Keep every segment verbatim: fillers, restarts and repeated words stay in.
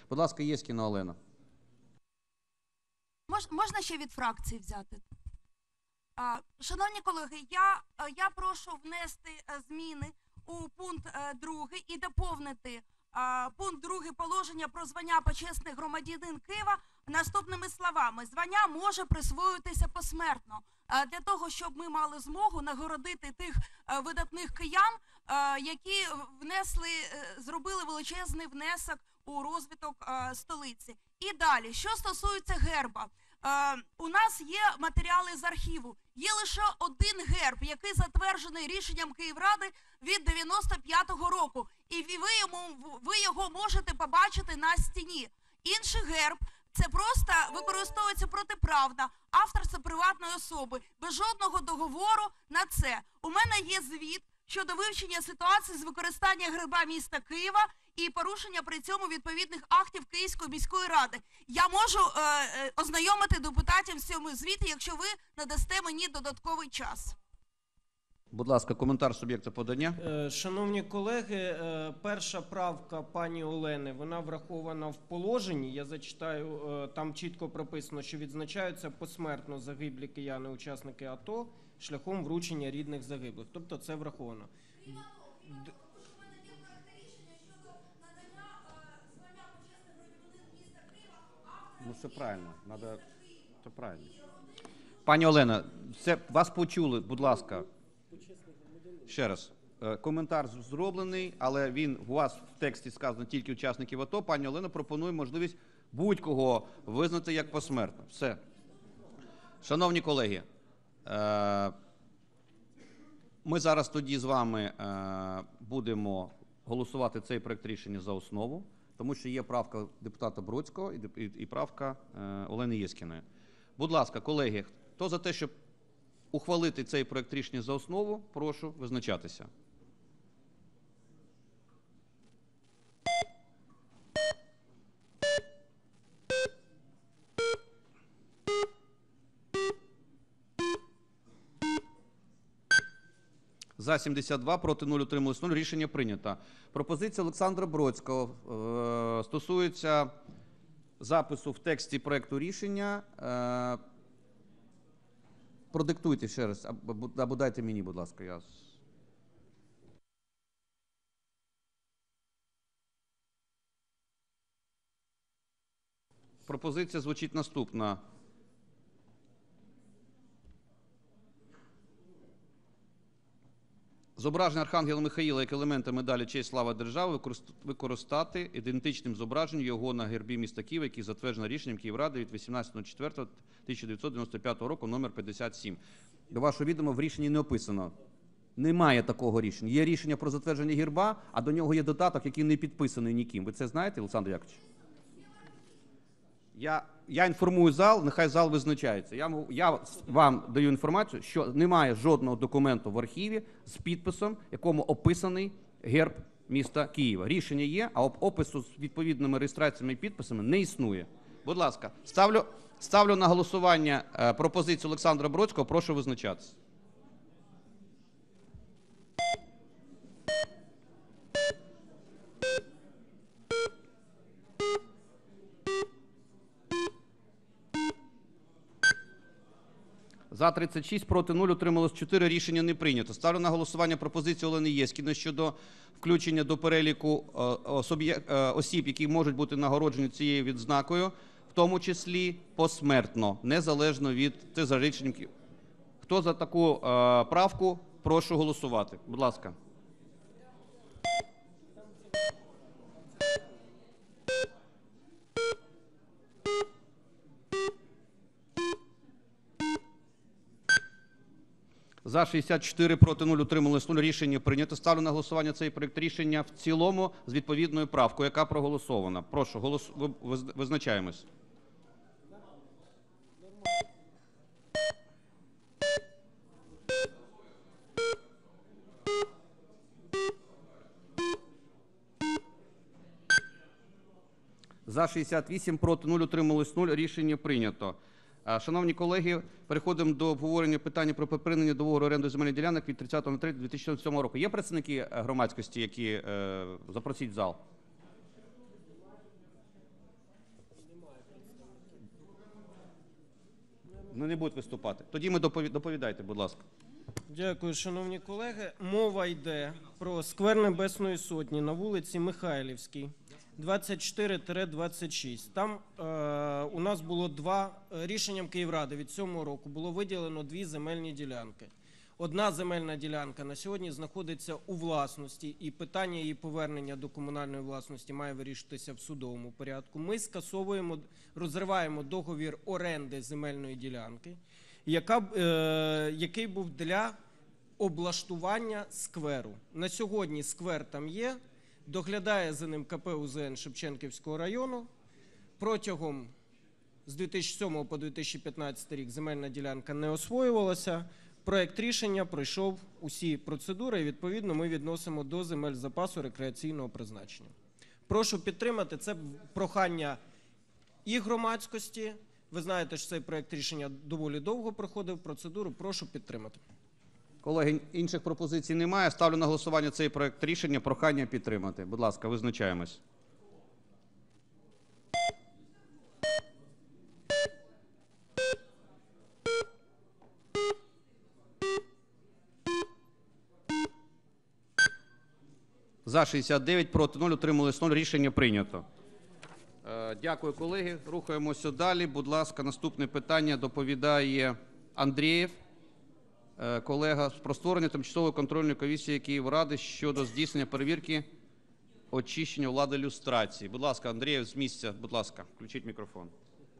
Будь ласка, Єскіна Олена. Мож, можна ще від фракції взяти? А, шановні колеги, я, я прошу внести зміни у пункт другий і доповнити а, пункт другий положення про звання почесний громадянин Києва наступними словами. Звання може присвоюватися посмертно. А, для того, щоб ми мали змогу нагородити тих а, видатних киян, а, які внесли, зробили величезний внесок у розвиток а, столиці. І далі, що стосується герба. Е, у нас є матеріали з архіву. Є лише один герб, який затверджений рішенням Київради від дев'яносто п'ятого року. І ви, йому, ви його можете побачити на стіні. Інший герб – це просто використовується протиправно. Автор – це приватної особи. Без жодного договору на це. У мене є звіт щодо вивчення ситуації з використання герба міста Києва і порушення при цьому відповідних актів Київської міської ради. Я можу е, е, ознайомити депутатів з цьому звіті, якщо ви надасте мені додатковий час. Будь ласка, коментар суб'єкта подання. Шановні колеги, перша правка пані Олени, вона врахована в положенні. Я зачитаю, там чітко прописано, що відзначаються посмертно загиблі кияни, учасники АТО, шляхом вручення рідних загиблих. Тобто це враховано. Ну, все правильно. Надо... Це правильно. Пані Олена, це вас почули, будь ласка. Ще раз. Коментар зроблений, але він у вас в тексті сказано тільки учасників АТО. Пані Олена пропонує можливість будь-кого визнати як посмертно. Все. Шановні колеги, ми зараз тоді з вами будемо голосувати цей проект рішення за основу, тому що є правка депутата Бродського і правка Олени Єскіної. Будь ласка, колеги, хто за те, щоб ухвалити цей проект рішення за основу, прошу визначатися. За сімдесят два, проти нуль, утримались нуль. Рішення прийнято. Пропозиція Олександра Бродського е, стосується запису в тексті проекту рішення. Е, продиктуйте ще раз, або, або дайте мені, будь ласка. Я... Пропозиція звучить наступна. Зображення Архангела Михаїла як елемента медалі «Честь, слава держави» використати ідентичним зображенням його на гербі міста Києва, який затверджено рішенням Київради від вісімнадцятого четвертого тисяча дев'ятсот дев'яносто п'ятого року номер п'ятдесят сім. До вашого відома в рішенні не описано. Немає такого рішення. Є рішення про затвердження герба, а до нього є додаток, який не підписаний ніким. Ви це знаєте, Олександр Яковлевич? Я, я інформую зал, нехай зал визначається. Я, я вам даю інформацію, що немає жодного документу в архіві з підписом, якому описаний герб міста Києва. Рішення є, а опису з відповідними реєстраціями і підписами не існує. Будь ласка, ставлю, ставлю на голосування е, пропозицію Олександра Бродського, прошу визначатися. За тридцять шість, проти нуль, утрималось чотири. Рішення не прийнято. Ставлю на голосування пропозицію Олени Єскіної щодо включення до переліку осіб, які можуть бути нагороджені цією відзнакою, в тому числі посмертно, незалежно від тих за рішенням. Хто за таку правку, прошу голосувати. Будь ласка. За шістдесят чотири, проти нуль, утрималось нуль. Рішення прийнято. Ставлю на голосування цей проект рішення в цілому з відповідною правкою, яка проголосована. Прошу, голос... визначаємось. За шістдесят вісім, проти нуль, утрималось нуль. Рішення прийнято. Шановні колеги, переходимо до обговорення питання про припинення договору оренди земельних ділянок від тридцятого третього дві тисячі сьомого року. Є представники громадськості, які е, запросіть в зал? Вони не будуть виступати. Тоді ми допові- доповідайте, будь ласка. Дякую, шановні колеги. Мова йде про сквер Небесної Сотні на вулиці Михайлівській, двадцять чотири двадцять шість. Там е, у нас було два, рішенням Київради від сьомого року було виділено дві земельні ділянки. Одна земельна ділянка на сьогодні знаходиться у власності, і питання її повернення до комунальної власності має вирішитися в судовому порядку. Ми скасовуємо, розриваємо договір оренди земельної ділянки, яка, е, який був для облаштування скверу. На сьогодні сквер там є, доглядає за ним ка пе у зе ен Шевченківського району. Протягом з дві тисячі сьомого по дві тисячі п'ятнадцятий рік земельна ділянка не освоювалася. Проект рішення пройшов усі процедури і, відповідно, ми відносимо до земель запасу рекреаційного призначення. Прошу підтримати. Це прохання і громадськості. Ви знаєте, що цей проект рішення доволі довго проходив процедуру. Прошу підтримати. Колеги, інших пропозицій немає. Ставлю на голосування цей проект рішення. Прохання підтримати. Будь ласка, визначаємось. За шістдесят дев'ять, проти нуль, утримались нуль. Рішення прийнято. Е, Дякую, колеги. Рухаємося далі. Будь ласка, наступне питання доповідає Андрієв, е, колега, про створення тимчасової контрольної комісії Київради щодо здійснення перевірки очищення влади люстрації. Будь ласка, Андрієв, з місця. Будь ласка, включіть мікрофон.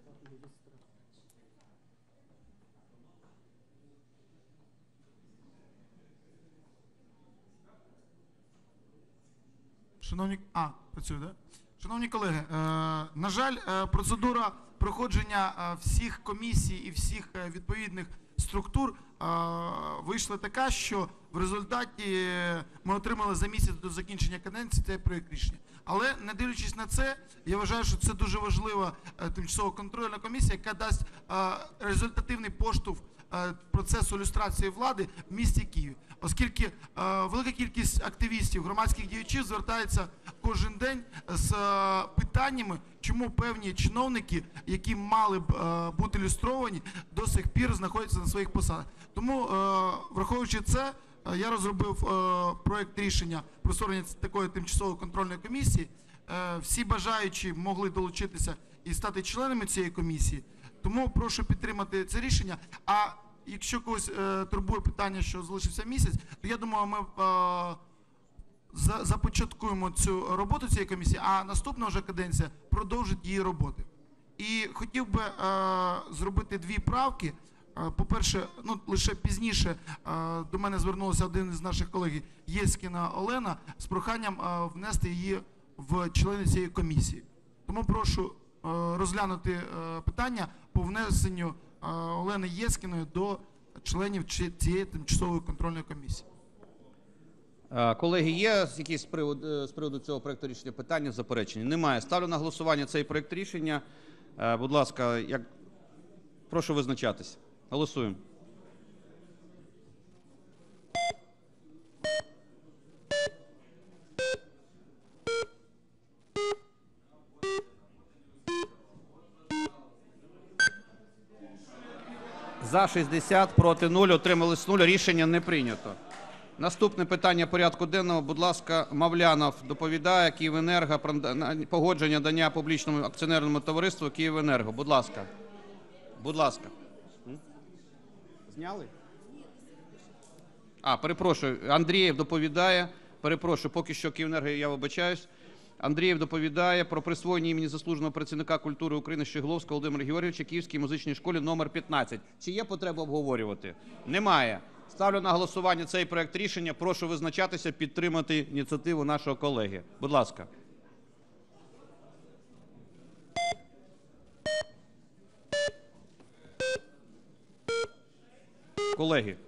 Шановні, а, працює, да? Шановні колеги, е, на жаль, е, процедура проходження е, всіх комісій і всіх е, відповідних структур е, вийшла така, що в результаті ми отримали за місяць до закінчення каденції цей проєкт рішення. Але не дивлячись на це, я вважаю, що це дуже важлива е, тимчасова контрольна комісія, яка дасть е, результативний поштовх е, процесу люстрації влади в місті Києві. Оскільки е, велика кількість активістів, громадських діячів звертається кожен день з е, питаннями, чому певні чиновники, які мали б е, бути люстровані, до сих пір знаходяться на своїх посадах. Тому, е, враховуючи це, е, я розробив е, проект рішення про створення такої тимчасової контрольної комісії. Е, всі бажаючі могли долучитися і стати членами цієї комісії. Тому прошу підтримати це рішення. А якщо когось е, турбує питання, що залишився місяць, то я думаю, ми е, за, започаткуємо цю роботу цієї комісії, а наступна вже каденція продовжить її роботи. І хотів би е, зробити дві правки. Е, по-перше, ну, лише пізніше е, до мене звернулася один із наших колег, Єскіна Олена, з проханням е, внести її в члени цієї комісії. Тому прошу е, розглянути е, питання по внесенню Олени Єскіної до членів цієї тимчасової контрольної комісії. Колеги, є якісь з приводу, з приводу цього проекту рішення питання, заперечення? Немає. Ставлю на голосування цей проект рішення. Будь ласка, як... прошу визначатись. Голосуємо. За шістдесят, проти нуль, утримались нуль. Рішення не прийнято. Наступне питання порядку денного. Будь ласка, Мавлянов доповідає. Київенерго про погодження дання публічному акціонерному товариству Київенерго. Будь ласка. Будь ласка. Зняли? А, перепрошую. Андрієв доповідає. Перепрошую, поки що Київенерго, я вибачаюсь. Андрієв доповідає про присвоєння імені заслуженого працівника культури України Щегловського Володимира Георгійовича Київській музичній школі номер п'ятнадцять. Чи є потреба обговорювати? Немає. Ставлю на голосування цей проект рішення. Прошу визначатися, підтримати ініціативу нашого колеги. Будь ласка. Колеги.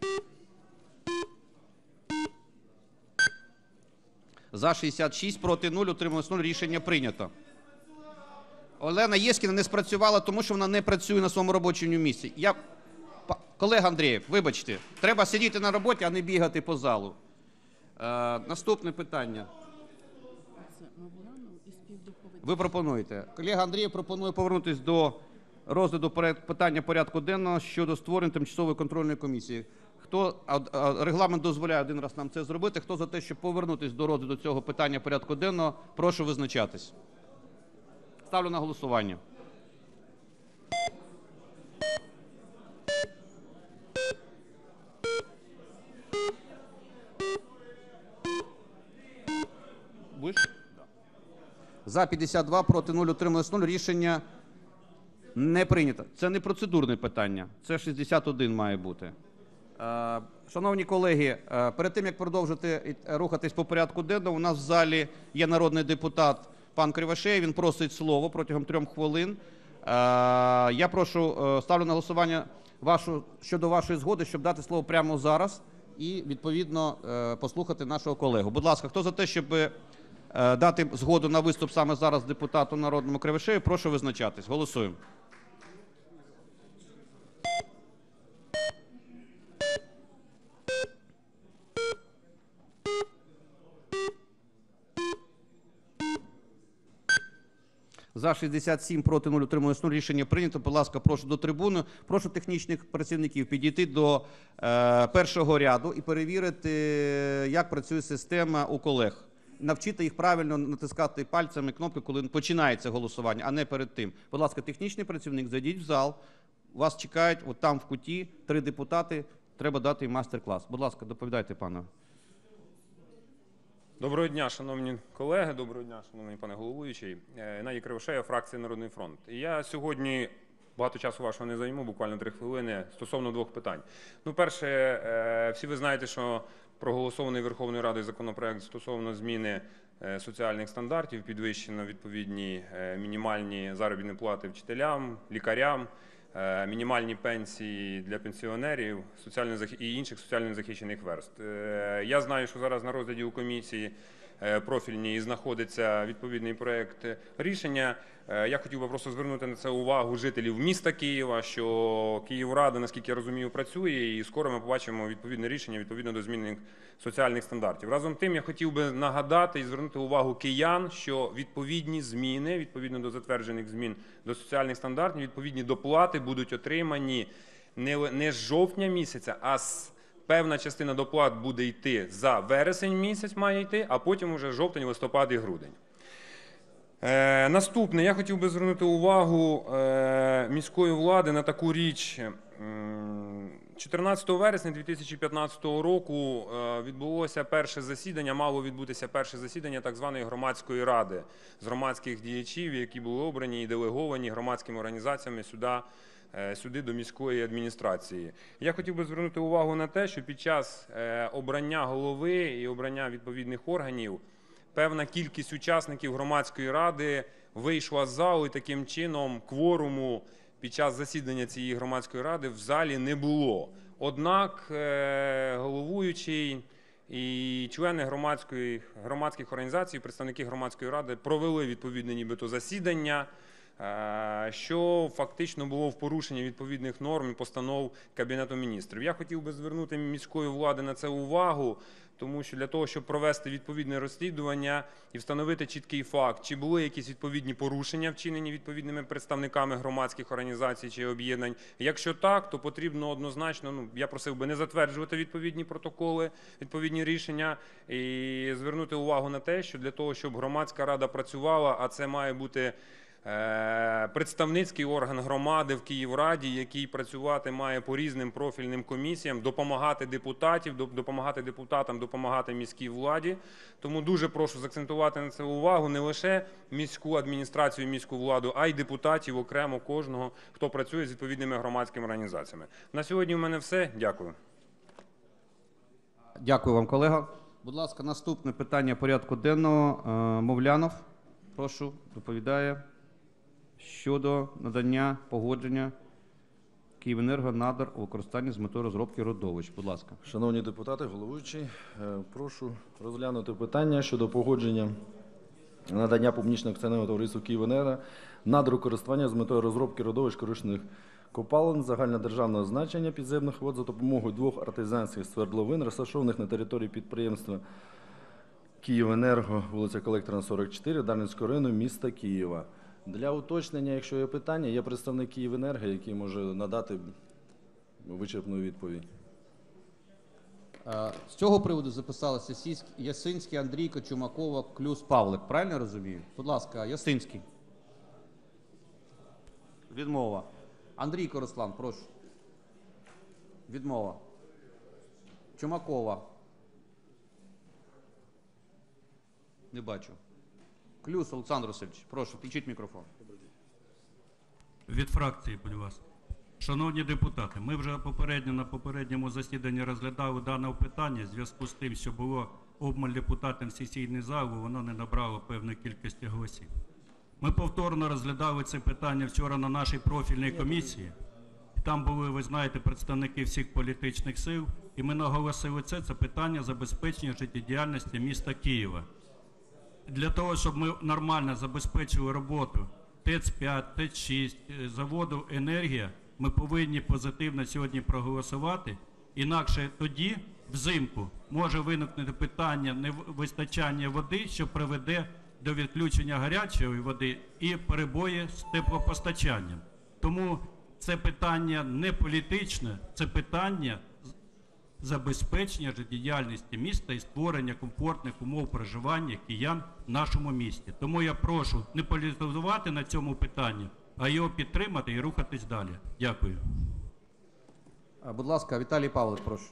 За шістдесят шість, проти нуль, утрималось нуль. Рішення прийнято. Олена Єскіна не спрацювала, тому що вона не працює на своєму робочому місці. Я... Колега Андрієв, вибачте, треба сидіти на роботі, а не бігати по залу. Е, наступне питання. Ви пропонуєте. Колега Андрієв пропонує повернутися до розгляду поряд- питання порядку денного щодо створення тимчасової контрольної комісії. Хто, а, а, регламент дозволяє один раз нам це зробити. Хто за те, щоб повернутися до розгляду цього питання порядку денного, прошу визначатись. Ставлю на голосування. Будеш? За п'ятдесят два, проти нуль, утрималось нуль. Рішення не прийнято. Це не процедурне питання, це шістдесят один має бути. Е, Шановні колеги, е, перед тим, як продовжити і- рухатись по порядку денному, у нас в залі є народний депутат пан Кривошея, він просить слово протягом трьох хвилин. Е, Я прошу, е, ставлю на голосування вашу, щодо вашої згоди, щоб дати слово прямо зараз і, відповідно, е, послухати нашого колегу. Будь ласка, хто за те, щоб е, дати згоду на виступ саме зараз депутату народному Кривошею, прошу визначатись. Голосуємо. За шістдесят сім, проти нуль, утрималось нуль. Рішення прийнято. Будь ласка, прошу до трибуни. Прошу технічних працівників підійти до е, першого ряду і перевірити, як працює система у колег. Навчити їх правильно натискати пальцями кнопки, коли починається голосування, а не перед тим. Будь ласка, технічний працівник, зайдіть в зал. Вас чекають, от там в куті, три депутати. Треба дати їм майстер-клас. Будь ласка, доповідайте, пане. Доброго дня, шановні колеги, доброго дня, шановний пане головуючий. Е, Геннадій Кривошея, фракція «Народний фронт». І я сьогодні багато часу вашого не займу, буквально три хвилини, стосовно двох питань. Ну, перше, е, всі ви знаєте, що проголосований Верховною Радою законопроект стосовно зміни е, соціальних стандартів, підвищено відповідні е, мінімальні заробітні плати вчителям, лікарям, е, мінімальні пенсії для пенсіонерів соціально захи- і інших соціально захищених верств. Е, Я знаю, що зараз на розгляді у комісії е, профільній знаходиться відповідний проект рішення. Е, Я хотів би просто звернути на це увагу жителів міста Києва, що Київрада, наскільки я розумію, працює, і скоро ми побачимо відповідне рішення відповідно до змінених соціальних стандартів. Разом з тим, я хотів би нагадати і звернути увагу киян, що відповідні зміни, відповідно до затверджених змін до соціальних стандартів, відповідні доплати будуть отримані не, не з жовтня місяця, а з певна частина доплат буде йти за вересень місяць, має йти, а потім уже жовтень, листопад і грудень. Е, наступне, я хотів би звернути увагу е, міської влади на таку річ. М, чотирнадцятого вересня дві тисячі п'ятнадцятого року е, відбулося перше засідання, мало відбутися перше засідання так званої громадської ради з громадських діячів, які були обрані і делеговані громадськими організаціями сюди, е, сюди до міської адміністрації. Я хотів би звернути увагу на те, що під час е, обрання голови і обрання відповідних органів певна кількість учасників громадської ради вийшла з залу, і таким чином кворуму під час засідання цієї громадської ради в залі не було. Однак е, головуючий і члени громадської, громадських організацій, представники громадської ради провели відповідне нібито засідання, е, що фактично було в порушенні відповідних норм і постанов Кабінету міністрів. Я хотів би звернути міської влади на це увагу, тому що для того, щоб провести відповідне розслідування і встановити чіткий факт, чи були якісь відповідні порушення, вчинені відповідними представниками громадських організацій чи об'єднань. Якщо так, то потрібно однозначно, ну, я просив би не затверджувати відповідні протоколи, відповідні рішення, і звернути увагу на те, що для того, щоб громадська рада працювала, а це має бути представницький орган громади в Київраді, який працювати має по різним профільним комісіям, допомагати депутатів, допомагати депутатам, допомагати міській владі. Тому дуже прошу заакцентувати на це увагу не лише міську адміністрацію, міську владу, а й депутатів окремо кожного, хто працює з відповідними громадськими організаціями. На сьогодні в мене все. Дякую. Дякую вам, колега. Будь ласка, наступне питання порядку денного. Е, Мовлянов, прошу, доповідає щодо надання погодження Київенерго надр у використанні з метою розробки родовищ. Будь ласка. Шановні депутати, головуючий, е, прошу розглянути питання щодо погодження надання публічного акціонерного товариству «Київенерго» надру користування з метою розробки родовищ корисних копалин загальнодержавного значення підземних вод за допомогою двох артезіанських свердловин, розташованих на території підприємства «Київенерго», вулиця Колекторна, сорок чотири, Дарницького району, міста Києва. Для уточнення, якщо є питання, є представник «Київенерго», який може надати вичерпну відповідь. Е, З цього приводу записалися Сіськ- Ясинський, Андрійко, Чумакова, Клюс, Павлик. Правильно я розумію? Будь ласка, Ясинський. Відмова. Андрійко Руслан, прошу. Відмова. Чумакова. Не бачу. Клюс Олександр Васильович, прошу, включіть мікрофон. Від фракції, будь ласка. Шановні депутати, ми вже попередньо на попередньому засіданні розглядали дане питання. В зв'язку з тим, що було обмаль депутатів в сесійний зал, воно не набрало певної кількості голосів. Ми повторно розглядали це питання вчора на нашій профільній комісії. Там були, ви знаєте, представники всіх політичних сил, і ми наголосили це, це питання забезпечення життєдіяльності міста Києва. Для того, щоб ми нормально забезпечили роботу ТЕЦ п'ять, ТЕЦ шість, заводу «Енергія», ми повинні позитивно сьогодні проголосувати. Інакше тоді, взимку, може виникнути питання невистачання води, що приведе до відключення гарячої води і перебої з теплопостачанням. Тому це питання не політичне, це питання забезпечення життєдіяльності міста і створення комфортних умов проживання киян в нашому місті. Тому я прошу не політизувати на цьому питанні, а його підтримати і рухатись далі. Дякую. Е, Будь ласка, Віталій Павлик, прошу.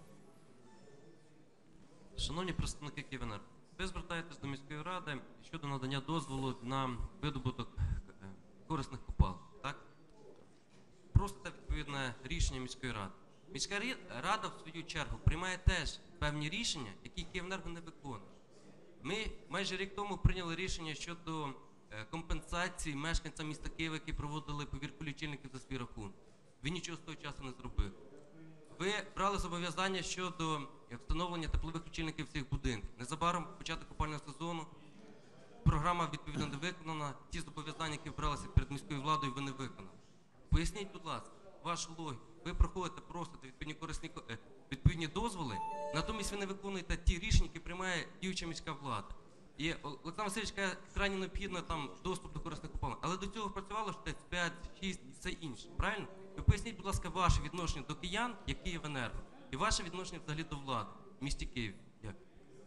Шановні представники «Київенерго», ви звертаєтесь до міської ради щодо надання дозволу на видобуток е, корисних копалин, так? Просите відповідне рішення міської ради. Міська рі- рада, в свою чергу, приймає теж певні рішення, які «Київенерго» не виконує. Ми майже рік тому прийняли рішення щодо е, компенсації мешканцям міста Києва, які проводили повірку лічильників за свій рахунок. Ви нічого з того часу не зробили. Ви брали зобов'язання щодо встановлення теплових лічильників в цих будинках. Незабаром початок опалювального сезону. Програма відповідно не виконана. Ті зобов'язання, які бралися перед міською владою, ви не виконали. Поясніть, будь ласка, вашу логіку. Ви проходите просто відповідні корисні ко- е, відповідні дозволи, натомість ви не виконуєте ті рішення, які приймає діюча міська влада. І Олександр Васильович каже, крайне необхідно там доступ до корисних копалин. Але до цього працювало ж ТЕЦ п'ять, шість і все інше. Правильно? Ви поясніть, будь ласка, ваше відношення до киян, як «Київенерго», і ваше відношення взагалі до влади в місті Києві. Дякую.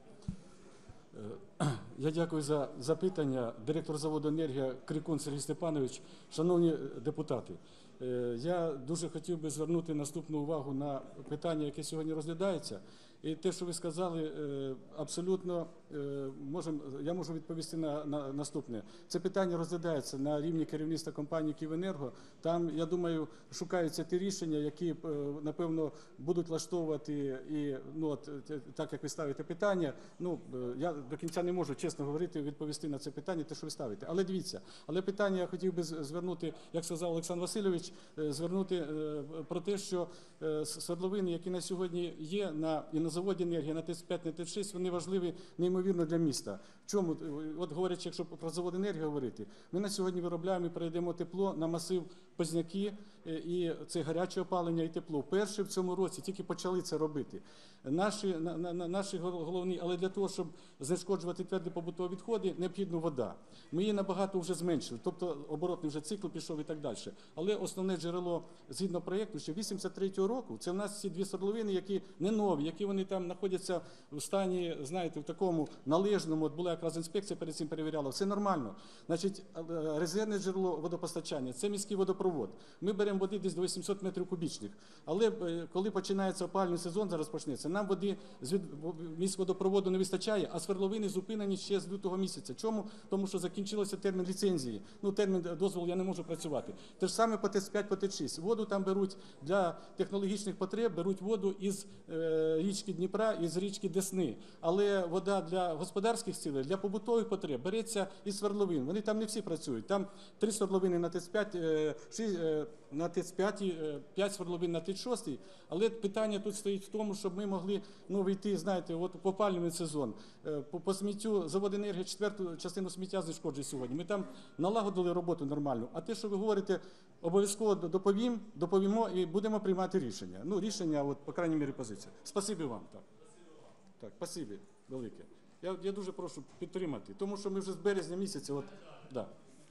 Я дякую за запитання. Директор заводу «Енергія» Крикун Сергій Степанович. Шановні депутати, е, я дуже хотів би звернути наступну увагу на питання, яке сьогодні розглядається. І те, що ви сказали, е, абсолютно е, можем, я можу відповісти на, на наступне. Це питання розглядається на рівні керівництва компанії «Київенерго». Там, я думаю, шукаються ті рішення, які, е, напевно, будуть влаштовувати і, ну, от, е, так як ви ставите питання, ну, е, я до кінця не можу, чесно говорити, відповісти на це питання, те, що ви ставите. Але дивіться, але питання я хотів би з- звернути, як сказав Олександр Васильович, е, звернути е, про те, що е, свердловини, які на сьогодні є на, і на заводі «Енергія», на ТЕЦ п'ять, на ТЕЦ шість, вони важливі неймовірно для міста. В чому? От говорячи, якщо про завод «Енергія» говорити, ми на сьогодні виробляємо і передаємо тепло на масив Позняки, е, і це гаряче опалення і тепло. Перші в цьому році тільки почали це робити. Наші, на, на, на- наші гол- головні, але для того, щоб знешкоджувати тверді побутові відходи, необхідна вода. Ми її набагато вже зменшили, тобто оборотний вже цикл пішов і так далі. Але основне джерело, згідно проєкту, ще вісімдесят третього року, це в нас ці дві свердловини, які не нові, які вони там знаходяться в стані, знаєте, в такому належному, от була якраз інспекція перед цим перевіряла, все нормально. Значить, е, резервне джерело водопостачання, це міський водопровод. Ми беремо води десь до вісімсот метрів кубічних. Але е, коли починається опалювальний сезон, зараз почнеться, нам води з від- міськводопроводу не вистачає, а свердловини зупинені ще з лютого місяця. Чому? Тому що закінчився термін ліцензії. Ну, термін дозволу я не можу працювати. Те ж саме по ТЕЦ п'ять, по ТЕЦ шість. Воду там беруть для технологічних потреб, беруть воду із е, річки Дніпра, із річки Десни. Але вода для господарських цілей, для побутових потреб береться із свердловин. Вони там не всі працюють. Там три свердловини на ТЕЦ п'ять, е, шість, е, на ТЕЦ п'ять, е, п'ять свердловин на ТЕЦ шість. Але питання тут стоїть в тому, щоб ми могли, ну, вийти, знаєте, от в опалювальний сезон. Е, По, по сміттю завод «Енергія» четверту частину сміття знешкоджує сьогодні. Ми там налагодили роботу нормальну. А те, що ви говорите, обов'язково доповім, доповімо і будемо приймати рішення. Ну, рішення, от, по крайній мірі, позиція. Спасибі вам. Так, так, спасибі велике. Я, я дуже прошу підтримати, тому що ми вже з березня місяця, от, да.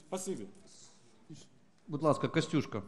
Спасибі. Будь ласка, Костюшка.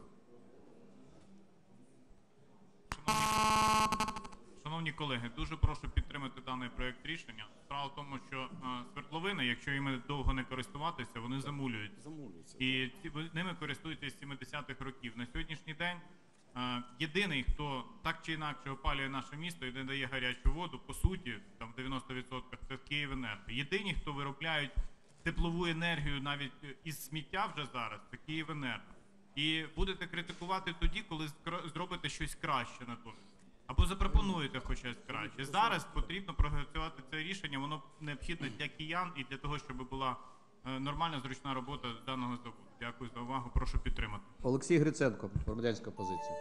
Шановні колеги, дуже прошу підтримати даний проєкт рішення. Справа в тому, що е, свердловини, якщо іми довго не користуватися, вони замулюють. Замовлюється. І ці, ви- ними користуються з сімдесятих років. На сьогоднішній день е, єдиний, хто так чи інакше опалює наше місто і не дає гарячу воду, по суті, там в дев'яноста відсотках, це Київенерго. Єдині, хто виробляють теплову енергію навіть із сміття вже зараз, це Київенерго. І будете критикувати тоді, коли скро- зробите щось краще на то. Або запропонуєте хоч щось краще. Зараз потрібно проголосувати це рішення, воно необхідне для киян і для того, щоб була е, нормальна, зручна робота даного заводу. Дякую за увагу, прошу підтримати. Олексій Гриценко, громадянська позиція.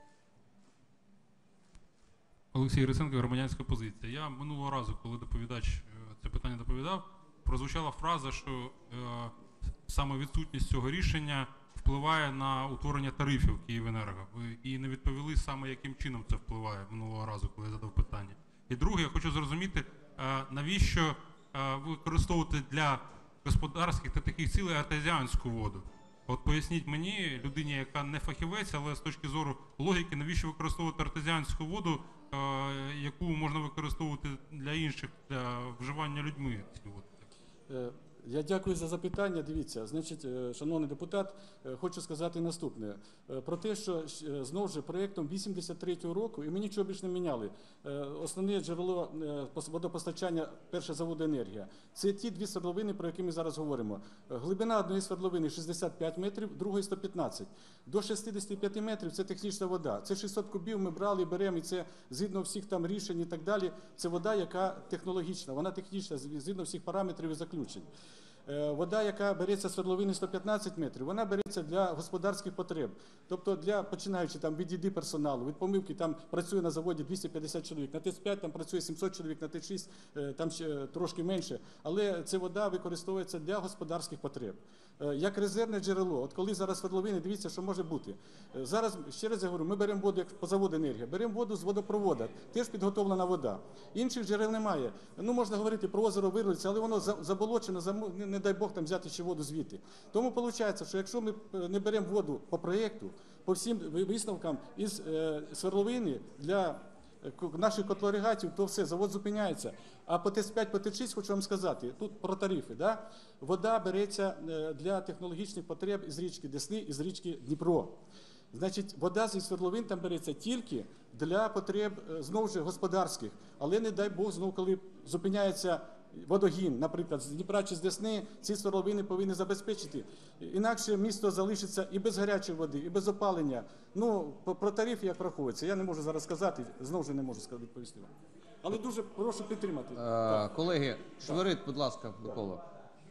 Олексій Гриценко, громадянська позиція. Я минулого разу, коли доповідач е, це питання доповідав, прозвучала фраза, що е, саме відсутність цього рішення впливає на утворення тарифів Київенерго. Ви і не відповіли саме, яким чином це впливає минулого разу, коли я задав питання. І друге, я хочу зрозуміти, е, навіщо е, ви використовуєте для господарських та таких цілей артезіанську воду. От поясніть мені, людині, яка не фахівець, але з точки зору логіки, навіщо використовувати артезіанську воду, е, яку можна використовувати для інших, для вживання людьми цієї води? Е, Я дякую за запитання. Дивіться, значить, е, шановний депутат, е, хочу сказати наступне. Е, Про те, що е, знову ж проєктом вісімдесят третього року, і ми нічого більше не міняли, е, основне джерело е, пос- водопостачання, перше заводу енергія, це ті дві свердловини, про які ми зараз говоримо. Е, Глибина одної свердловини шістдесят п'ять метрів, другої сто п'ятнадцять. До шістдесят п'ять метрів це технічна вода. Це шістсот кубів ми брали і беремо, і це згідно всіх там рішень і так далі. Це вода, яка технологічна, вона технічна, згідно всіх параметрів і заключень. Е, Вода, яка береться з свердловини сто п'ятнадцять метрів, вона береться для господарських потреб. Тобто для, починаючи там від їди персоналу, від помивки, там працює на заводі двісті п'ятдесят чоловік, на ТЕЦ п'ять там працює сімсот чоловік, на ТЕЦ шість е, там ще трошки менше. Але ця вода використовується для господарських потреб. Е, Як резервне джерело, от коли зараз свердловини, дивіться, що може бути. Е, Зараз, ще раз я говорю, ми беремо воду, як по заводу енергія, беремо воду з водопроводу, теж підготовлена вода. Інших джерел немає. Ну, можна говорити про озеро Вирлиця, але воно за- заболочено, заму- не, не дай Бог там взяти ще воду звідти. Тому виходить, що якщо ми е, не беремо воду по проєкту, по всім ви- висновкам із е, свердловини для е, ко- наших котлоагрегатів, то все, завод зупиняється. А по ТЕЦ п'ять, по ТЕЦ шість, хочу вам сказати, тут про тарифи. Да? Вода береться е, для технологічних потреб із річки Десни, із річки Дніпро. Значить, вода зі свердловин там береться тільки для потреб, е, знову ж господарських. Але не дай Бог, знову коли зупиняється водогін, наприклад, з Дніпра чи з Десни, ці свердловини повинні забезпечити. Інакше місто залишиться і без гарячої води, і без опалення. Ну, по- про тарифи як рахується, я не можу зараз сказати, знову ж не можу сказати, відповісти вам. Але дуже прошу підтримати. Е, колеги, Шверит, будь ласка, Микола.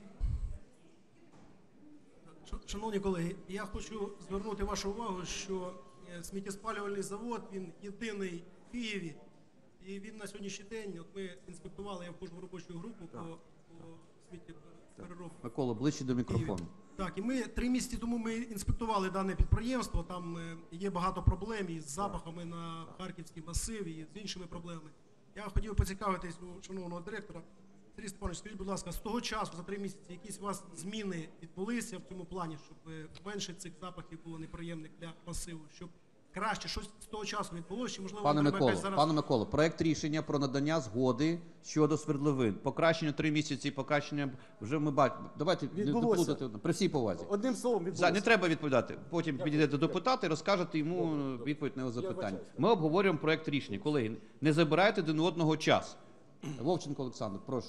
Ш- Шановні колеги, я хочу звернути вашу увагу, що е, сміттєспалювальний завод, він єдиний в Києві, і він на сьогоднішній день, от ми інспектували, я входжу в робочу групу по, по сміттєпереробці. Микола, ближче до мікрофону. Так, і ми три місяці тому ми інспектували дане підприємство, там е, є багато проблем із запахами на Харківський масив і з іншими проблемами. Я хотів поцікавитись у шановного директора. Сергій Степанович, скажіть, будь ласка, з того часу, за три місяці, якісь у вас зміни відбулися в цьому плані, щоб е, менше цих запахів було неприємних для масиву, щоб краще щось з того часу відбулося, чи можливо Пане треба Миколо, якась зараз... пане Миколо, проект рішення про надання згоди щодо свердловин. Покращення три місяці, покращення вже ми бачимо. Давайте не Відбулося. доплутати при всій повазі. Одним словом, За, відбулося. не треба відповідати. Потім підійдете до депутата і розкажете йому відповідь на його запитання. вибачаюся. Ми обговорюємо проект рішення. Колеги, не забирайте один у одного час. Вовченко Олександр, прошу.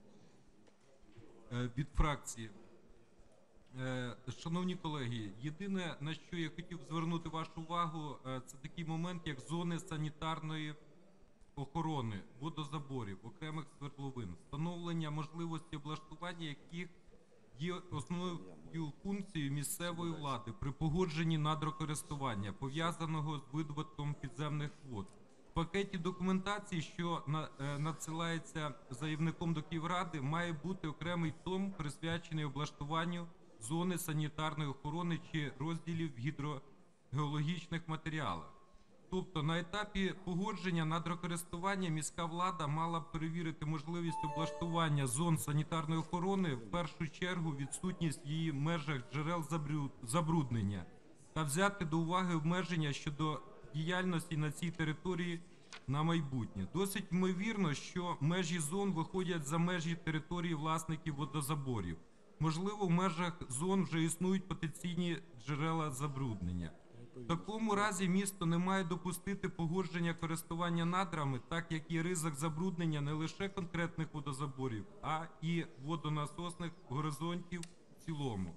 Е, від фракції. Е, Шановні колеги, єдине, на що я хотів звернути вашу увагу, е, це такий момент, як зони санітарної охорони, водозаборів, окремих свердловин, встановлення можливості облаштування яких є основною функцією місцевої влади при погодженні надрокористування, пов'язаного з видобутком підземних вод. В пакеті документації, що на- е, надсилається заявником до Київради, має бути окремий том, присвячений облаштуванню зони санітарної охорони чи розділів в гідрогеологічних матеріалах. Тобто на етапі погодження надрокористування міська влада мала б перевірити можливість облаштування зон санітарної охорони, в першу чергу відсутність в її межах джерел забру- забруднення та взяти до уваги обмеження щодо діяльності на цій території на майбутнє. Досить ймовірно, що межі зон виходять за межі території власників водозаборів. Можливо, в межах зон вже існують потенційні джерела забруднення. В такому разі місто не має допустити погодження користування надрами, так як є ризик забруднення не лише конкретних водозаборів, а і водонасосних горизонтів в цілому.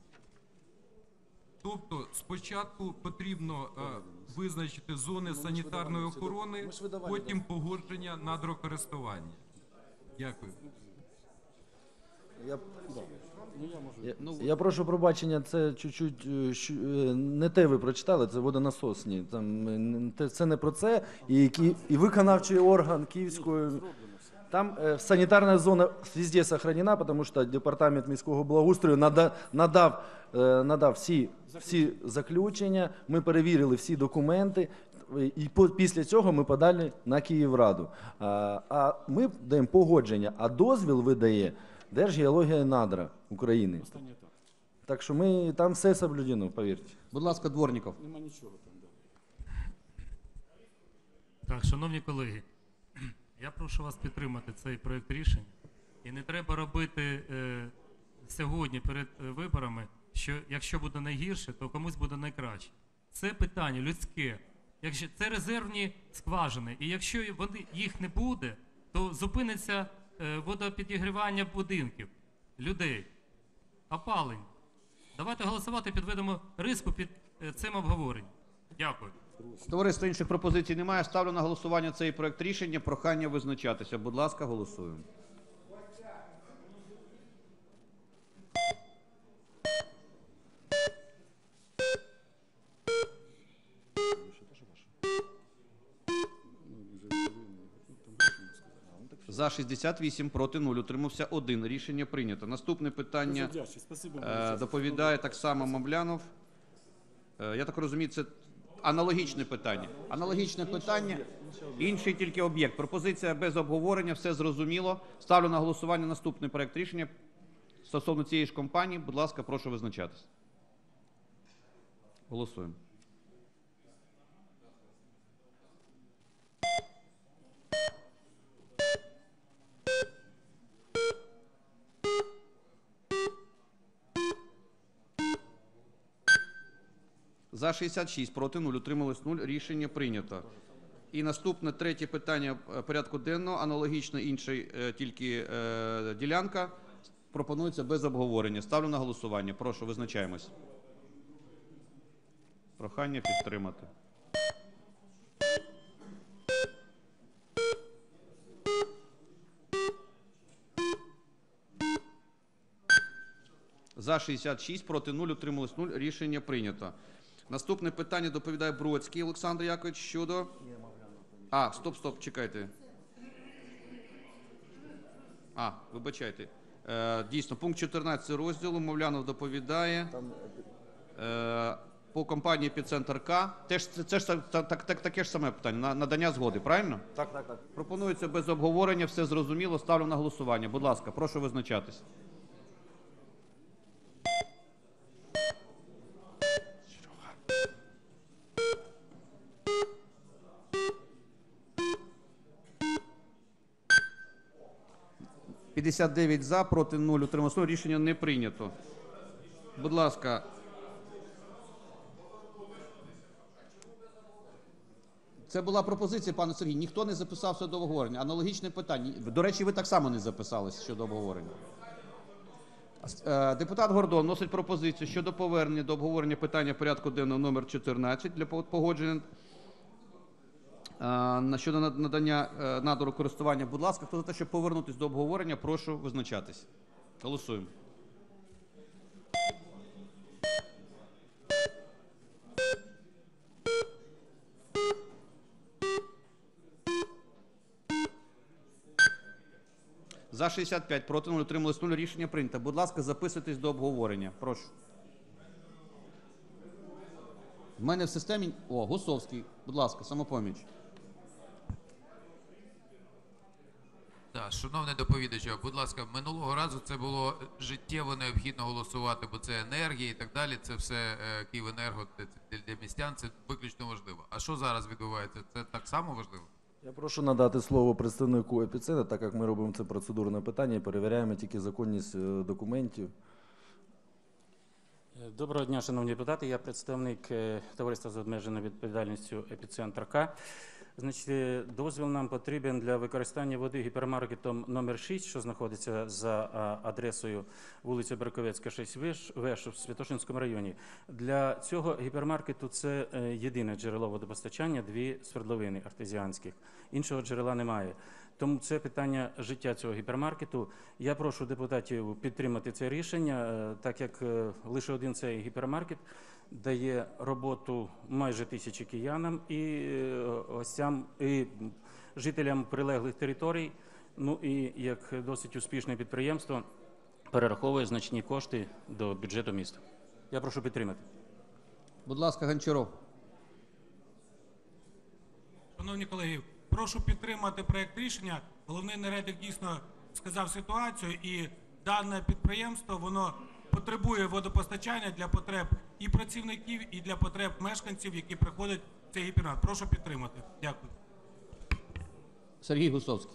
Тобто спочатку потрібно е, визначити зони санітарної охорони, потім погодження надрокористування. Дякую. Я, я, я прошу пробачення, це чуть-чуть е, щ- е, не те ви прочитали, це водонасосні. Там, е, не те- це не про це. І, Ки- і виконавчий орган Київської... Там э, санитарная зона везде сохранена, потому что департамент міського благоустрою нада, надав, э, надав всі, всі заключення, ми перевірили всі документи, і по, після цього ми подали на Київраду. А, а ми даємо погодження, а дозвіл видає Держгеологія і надра України. Так що ми, там все соблюдено, повірте. Будь ласка, Дворніков. Нема нічого там. Да. Так, шановні колеги, я прошу вас підтримати цей проєкт рішення. І не треба робити е, сьогодні перед е, виборами, що якщо буде найгірше, то комусь буде найкраще. Це питання людське. Якщо це резервні скважини, і якщо вони, їх не буде, то зупиниться е, водопідігрівання будинків, людей, опалень. Давайте голосувати, підведемо риску під е, цим обговоренням. Дякую. Товариство, інших пропозицій немає. Ставлю на голосування цей проект рішення. Прохання визначатися. Будь ласка, голосуємо. За шістдесят вісім, проти нуль, утримався один. Рішення прийнято. Наступне питання е, доповідає так само Мавлянов. Е, я так розумію, це аналогічне питання. Аналогічне питання, інший тільки об'єкт. Пропозиція без обговорення, все зрозуміло. Ставлю на голосування наступний проект рішення стосовно цієї ж компанії. Будь ласка, прошу визначатися. Голосуємо. За шістдесят шість, проти нуль, утрималось нуль. Рішення прийнято. І наступне, третє питання е, порядку денного, аналогічно інший, е, тільки е, ділянка, пропонується без обговорення. Ставлю на голосування. Прошу, визначаємось. Прохання підтримати. За шістдесят шість, проти нуль, утрималось нуль. Рішення прийнято. Наступне питання доповідає Бродський Олександр Якович щодо... А, стоп, стоп, чекайте. А, вибачайте. Е, дійсно, пункт чотирнадцять розділу Мовлянов доповідає е, по компанії «Епіцентр К». Теж, це, це ж так, так, так, таке ж саме питання, на, надання згоди, правильно? Так, так, так. Пропонується без обговорення, все зрозуміло, ставлю на голосування. Будь ласка, прошу визначатись. п'ятдесят дев'ять за, проти нуль, утрималось нуль. Рішення не прийнято. Будь ласка. Це була пропозиція, пане Сергій. Ніхто не записався до обговорення. Аналогічне питання. До речі, ви так само не записалися щодо обговорення. Е, Депутат Гордон вносить пропозицію щодо повернення до обговорення питання порядку денного номер чотирнадцять для погодження е, щодо надання е, надру користування. Будь ласка, хто за те, щоб повернутися до обговорення, прошу визначатись. Голосуємо. За шістдесят п'ять, проти нуль, утрималось нуль. Рішення прийнято. Будь ласка, записуйтесь до обговорення. Прошу. В мене в системі... О, Гусовський. Будь ласка, «Самопоміч». Так, шановний доповідачу, будь ласка, минулого разу це було життєво необхідно голосувати, бо це енергія і так далі, це все е, Київенерго, це, це для містян, це виключно важливо. А що зараз відбувається? Це так само важливо? Я прошу надати слово представнику «Епіцентра», так як ми робимо це процедурне питання і перевіряємо тільки законність е, документів. Доброго дня, шановні депутати. Я представник е, товариства з обмеженою відповідальністю «Епіцентр К». Значить, е, дозвіл нам потрібен для використання води гіпермаркетом номер шість, що знаходиться за а, адресою вулиця Берковецька, шість В в Святошинському районі. Для цього гіпермаркету це е, єдине джерело водопостачання, дві свердловини артезіанських. Іншого джерела немає. Тому це питання життя цього гіпермаркету. Я прошу депутатів підтримати це рішення, е, так як е, лише один цей гіпермаркет дає роботу майже тисячі киянам і е, гостям, і жителям прилеглих територій. Ну і як досить успішне підприємство перераховує значні кошти до бюджету міста. Я прошу підтримати. Будь ласка, Гончаров. Шановні колеги, прошу підтримати проект рішення. Головний енергетик дійсно сказав ситуацію, і дане підприємство, воно потребує водопостачання для потреб і працівників, і для потреб мешканців, які приходять в цей гіпермаркет. Прошу підтримати. Дякую. Сергій Гусовський.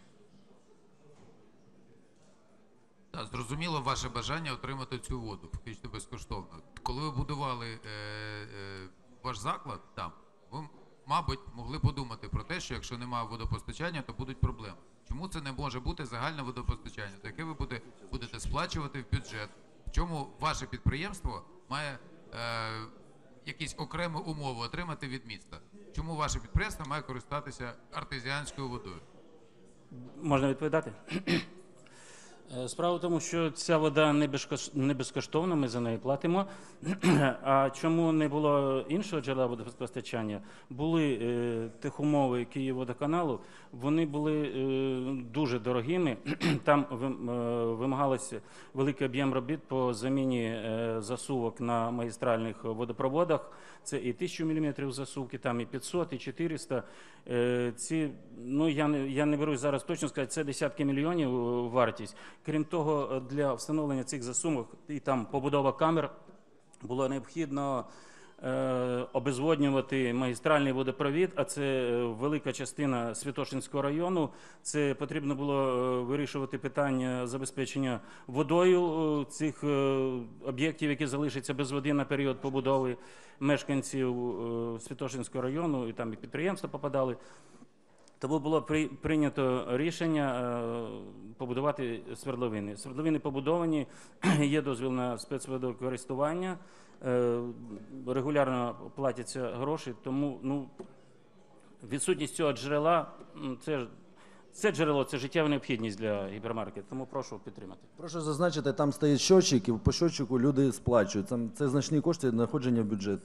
Так, зрозуміло ваше бажання отримати цю воду, фактично безкоштовно. Коли ви будували е, е, ваш заклад там, ви, мабуть, могли подумати про те, що якщо немає водопостачання, то будуть проблеми. Чому це не може бути загальне водопостачання, за яке ви буде, будете сплачувати в бюджет? В чому ваше підприємство має е, якісь окремі умови отримати від міста? Чому ваше підприємство має користуватися артезіанською водою? Можна відповідати? Справа в тому, що ця вода не безкоштовна, ми за неї платимо. А чому не було іншого джерела водопостачання? Були е, техумови Київводоканалу, вони були е, дуже дорогими. Там вимагалося великий об'єм робіт по заміні е, засувок на магістральних водопроводах. Це і тисячу міліметрів засувки, там і п'ятсот, і чотириста. Е, ці, ну, я не, я не берусь зараз точно сказати, це десятки мільйонів вартість. Крім того, для встановлення цих засувок і там побудова камер було необхідно е, обезводнювати магістральний водопровід, а це велика частина Святошинського району. Це потрібно було вирішувати питання забезпечення водою цих е, об'єктів, які залишаться без води на період побудови мешканців е, Святошинського району, і там і підприємства попадали. Тому було при, прийнято рішення е, побудувати свердловини. Свердловини побудовані, є дозвіл на спецводокористування, е, регулярно платяться гроші, тому ну, відсутність цього джерела, це, це джерело, це життєва необхідність для гіпермаркету, тому прошу підтримати. Прошу зазначити, там стоїть щотчик, і по щотчику люди сплачують. Це, це значні кошти надходження в бюджет.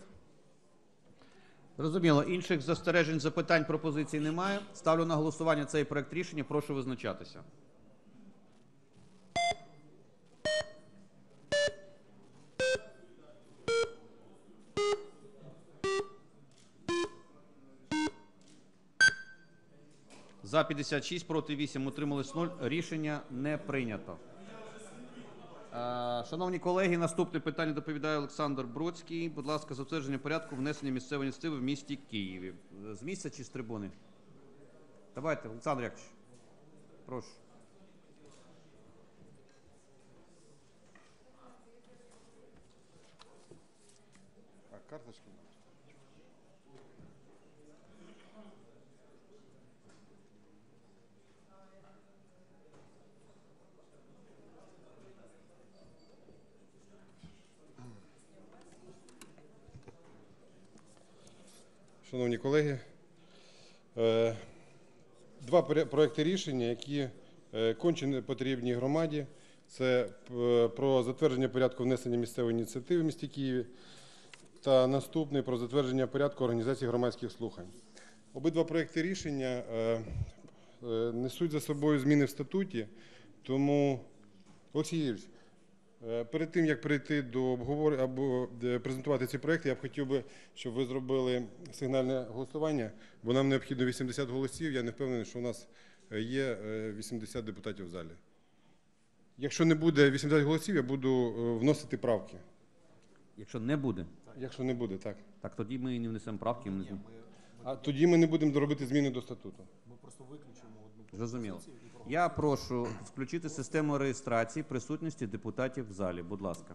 Зрозуміло. Інших застережень, запитань, пропозицій немає. Ставлю на голосування цей проект рішення. Прошу визначатися. За п'ятдесят шість, проти вісім, утримались нуль. Рішення не прийнято. Шановні колеги, наступне питання доповідає Олександр Бродський. Будь ласка, затвердження порядку внесення місцевої ініціативи в місті Києві. З місця чи з трибуни? Давайте, Олександр Яковлевич, прошу. А карточка? Шановні колеги, два проекти рішення, які конче потрібні громаді. Це про затвердження порядку внесення місцевої ініціативи в місті Києві та наступний про затвердження порядку організації громадських слухань. Обидва проекти рішення несуть за собою зміни в статуті, тому, Олексій Юрійович, Е, Перед тим, як перейти до обговорення або е, презентувати ці проекти, я б хотів би, щоб ви зробили сигнальне голосування, бо нам необхідно вісімдесят голосів. Я не впевнений, що у нас є е, вісімдесят депутатів в залі. Якщо не буде вісімдесят голосів, я буду е, вносити правки. Якщо не буде? Якщо не буде, так. Так тоді ми і не внесемо правки. Ми... А тоді ми не будемо робити зміни до статуту. Ми просто виключимо одну Зрозуміло. Я прошу включити систему реєстрації присутності депутатів в залі. Будь ласка.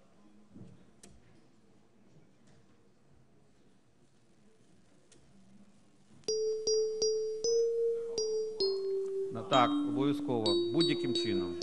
Ну, так, обов'язково. Будь-яким чином.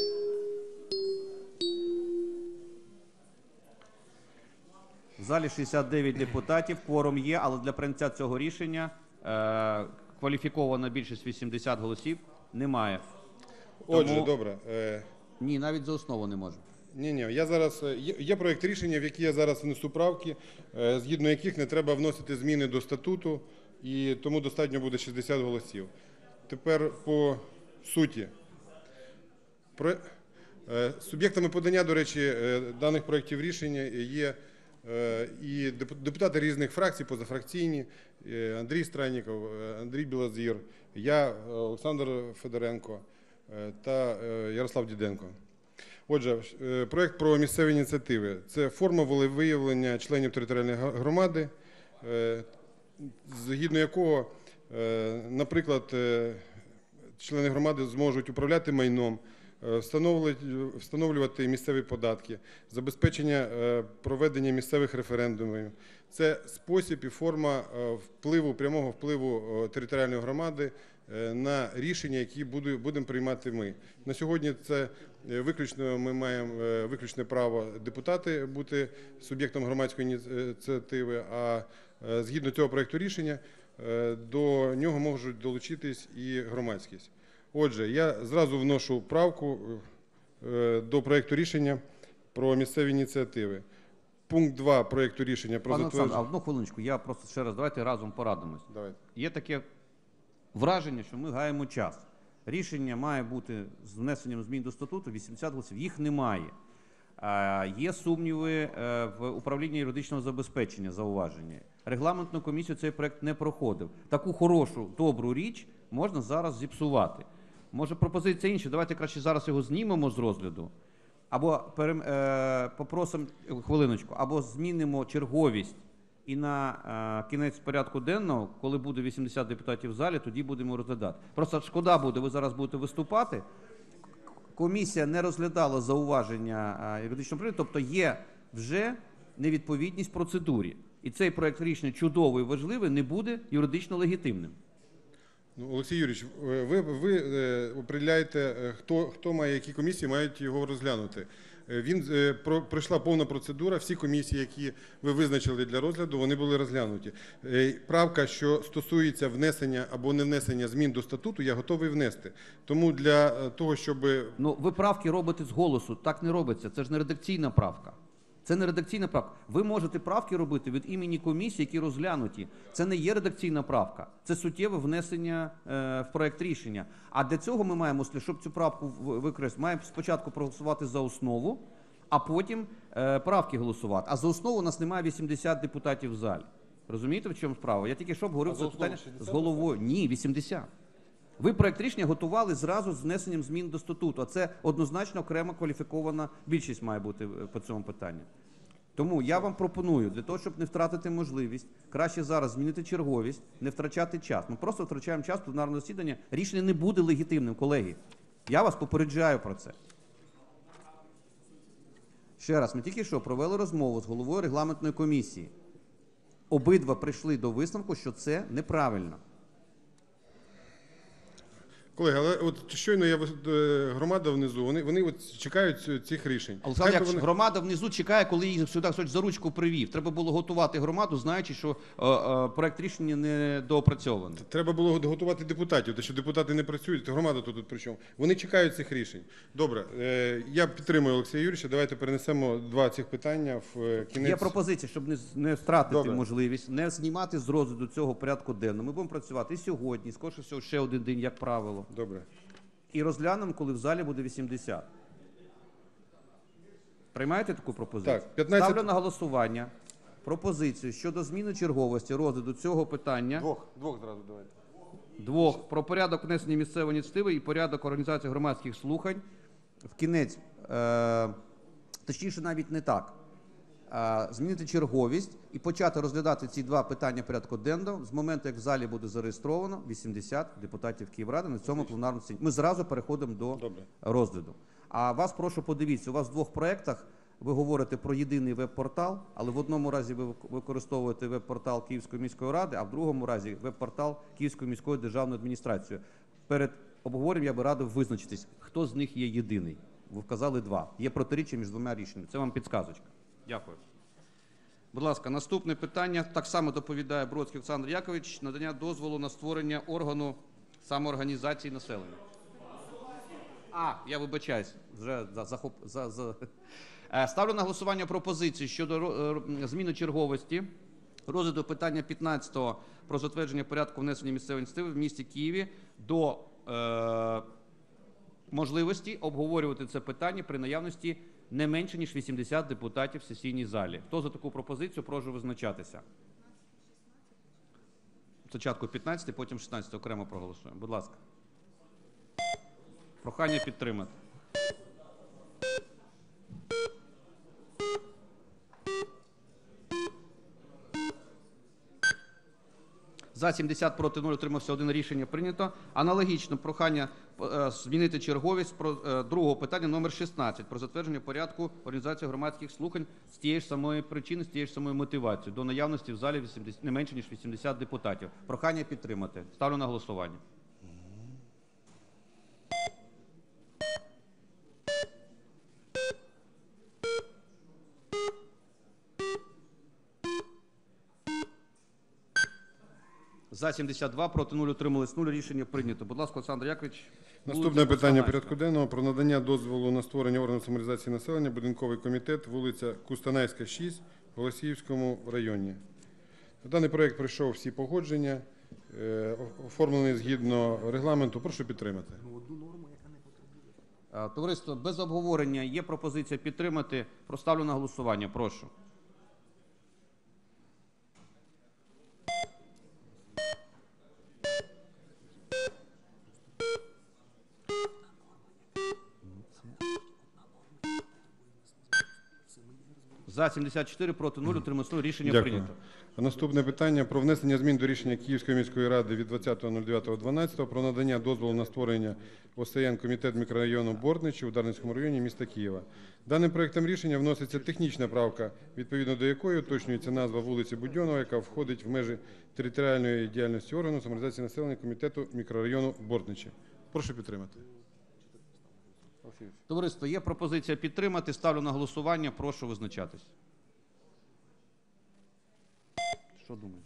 В залі шістдесят дев'ять депутатів, кворум є, але для прийняття цього рішення е, кваліфікована більшість вісімдесят голосів немає. Отже, Тому... добре. Е... Ні, навіть за основу не може. Ні, ні, я зараз є, є проект рішення, в який я зараз внесу правки, е, згідно яких не треба вносити зміни до статуту, і тому достатньо буде шістдесят голосів. Тепер по суті. Про... Е, суб'єктами подання, до речі, е, даних проєктів рішення є е, і депутати різних фракцій, позафракційні, е, Андрій Странніков, е, Андрій Білозір, я, е, Олександр Федоренко е, та е, Ярослав Діденко. Отже, проект про місцеві ініціативи – це форма волевиявлення членів територіальної громади, згідно якого, наприклад, члени громади зможуть управляти майном, встановлювати місцеві податки, забезпечення проведення місцевих референдумів. Це спосіб і форма впливу, прямого впливу територіальної громади на рішення, які будемо приймати ми. На сьогодні це виключно ми маємо виключне право депутати бути суб'єктом громадської ініціативи, а згідно цього проекту рішення до нього можуть долучитись і громадськість. Отже, я зразу вношу правку до проекту рішення про місцеві ініціативи. Пункт два проекту рішення про Пане затвердження... Олександр, одну хвилиночку, я просто ще раз, давайте разом порадимось. Давайте. Є таке враження, що ми гаємо час. Рішення має бути з внесенням змін до статуту, вісімдесят голосів, їх немає. Є сумніви в управлінні юридичного забезпечення, зауваження. Регламентну комісію цей проект не проходив. Таку хорошу, добру річ можна зараз зіпсувати. Може пропозиція інша, давайте краще зараз його знімемо з розгляду, або перем, е, попросимо, хвилиночку, або змінимо черговість і на е, кінець порядку денного, коли буде вісімдесят депутатів в залі, тоді будемо розглядати. Просто шкода буде, ви зараз будете виступати. Комісія не розглядала зауваження е, юридичного управління, тобто є вже невідповідність процедурі. І цей проект рішення чудовий і важливий не буде юридично легітимним. Ну, Олексій Юрійович, ви, ви е, определяєте, хто, хто має, які комісії мають його розглянути. Він, е, про, пройшла повна процедура, всі комісії, які ви визначили для розгляду, вони були розглянуті. Е, правка, що стосується внесення або не внесення змін до статуту, я готовий внести. Тому для того, щоб... Ну, ви правки робите з голосу, так не робиться, це ж не редакційна правка. Це не редакційна правка. Ви можете правки робити від імені комісії, які розглянуті. Це не є редакційна правка. Це суттєве внесення е, в проект рішення. А для цього ми маємо, щоб цю правку використати, маємо спочатку проголосувати за основу, а потім е, правки голосувати. А за основу у нас немає вісімдесят депутатів в залі. Розумієте, в чому справа? Я тільки що говорив це питання з головою. Ні, вісімдесят. Ви проект рішення готували зразу з внесенням змін до статуту, а це однозначно окрема кваліфікована більшість має бути по цьому питанню. Тому я вам пропоную, для того, щоб не втратити можливість, краще зараз змінити черговість, не втрачати час. Ми просто втрачаємо час пленарного засідання, рішення не буде легітимним, колеги. Я вас попереджаю про це. Ще раз, ми тільки що провели розмову з головою регламентної комісії. Обидва прийшли до висновку, що це неправильно. Колеги, але от щойно я громада внизу, вони, вони от чекають цих рішень. Олександр Яковлевич, вони... громада внизу чекає, коли її сюди хтось за ручку привів. Треба було готувати громаду, знаючи, що е, е, проект рішення не доопрацьований. Треба було готувати депутатів, тому що депутати не працюють, громада тут, тут при чому. Вони чекають цих рішень. Добре, е, я підтримую Олексія Юрійовича, давайте перенесемо два цих питання в кінець. Є пропозиція, щоб не, не втратити Добре. можливість, не знімати з розгляду цього порядку денного. Ми будемо працювати і сьогодні, і скоріше всього ще один день, як правило. Добре. І розглянемо, коли в залі буде вісімдесят. Приймаєте таку пропозицію? Так, п'ятнадцять Ставлю на голосування пропозицію щодо зміни черговості розгляду цього питання. Двох, двох зразу давайте. Двох. Про порядок внесення місцевої ініціативи і порядок організації громадських слухань. В кінець, е, точніше навіть не так. Е, змінити черговість і почати розглядати ці два питання порядку денного з моменту, як в залі буде зареєстровано вісімдесят депутатів Київради на цьому пленарному засіданні. Ми зразу переходимо до Добре. розгляду. А вас прошу подивіться, у вас в двох проєктах ви говорите про єдиний веб-портал, але в одному разі ви використовуєте веб-портал Київської міської ради, а в другому разі веб-портал Київської міської державної адміністрації. Перед обговоренням я би радив визначитись, хто з них є єдиний. Ви вказали два. Є протиріччя між двома рішеннями. Це вам підказочка. Дякую. Будь ласка, наступне питання. Так само доповідає Бродський Олександр Якович. Надання дозволу на створення органу самоорганізації населення. А, я вибачаюсь. Вже за, захоп, за, за... Ставлю на голосування пропозиції щодо зміни черговості розгляду питання п'ятнадцятого про затвердження порядку внесення місцевої ініціативи в місті Києві до е, можливості обговорювати це питання при наявності не менше, ніж вісімдесят депутатів в сесійній залі. Хто за таку пропозицію, прошу визначатися. Спочатку п'ятнадцятий, потім шістнадцятий окремо проголосуємо. Будь ласка. Прохання підтримати. За сімдесят, проти нуль, утримався один. Рішення прийнято. Аналогічно прохання е, змінити черговість про е, другого питання номер шістнадцять про затвердження порядку організації громадських слухань з тієї ж самої причини, з тієї ж самої мотивації до наявності в залі вісімдесят, не менше ніж вісімдесят депутатів. Прохання підтримати. Ставлю на голосування. За сімдесят два, проти нуль, утримались нуль. Рішення прийнято. Будь ласка, Олександр Якович. Наступне питання порядку денного про надання дозволу на створення органу самоорганізації населення, будинковий комітет, вулиця Кустанайська, шість, в Голосіївському районі. Даний проєкт пройшов всі погодження, е, оформлений згідно регламенту. Прошу підтримати. Товариство, без обговорення є пропозиція підтримати. Проставлю на голосування. Прошу. За сімдесят чотири, проти нуль, утрималось нуль. Рішення Дякую. прийнято. Наступне питання про внесення змін до рішення Київської міської ради від двадцятого дев'ятого дванадцятого про надання дозволу на створення О С Н комітет мікрорайону Бортничі у Дарницькому районі міста Києва. Даним проектом рішення вноситься технічна правка, відповідно до якої уточнюється назва вулиці Будьонова, яка входить в межі територіальної діяльності органу самоорганізації населення комітету мікрорайону Бортничі. Прошу підтримати. Товариство, є пропозиція підтримати. Ставлю на голосування. Прошу визначатись. Що думаєте?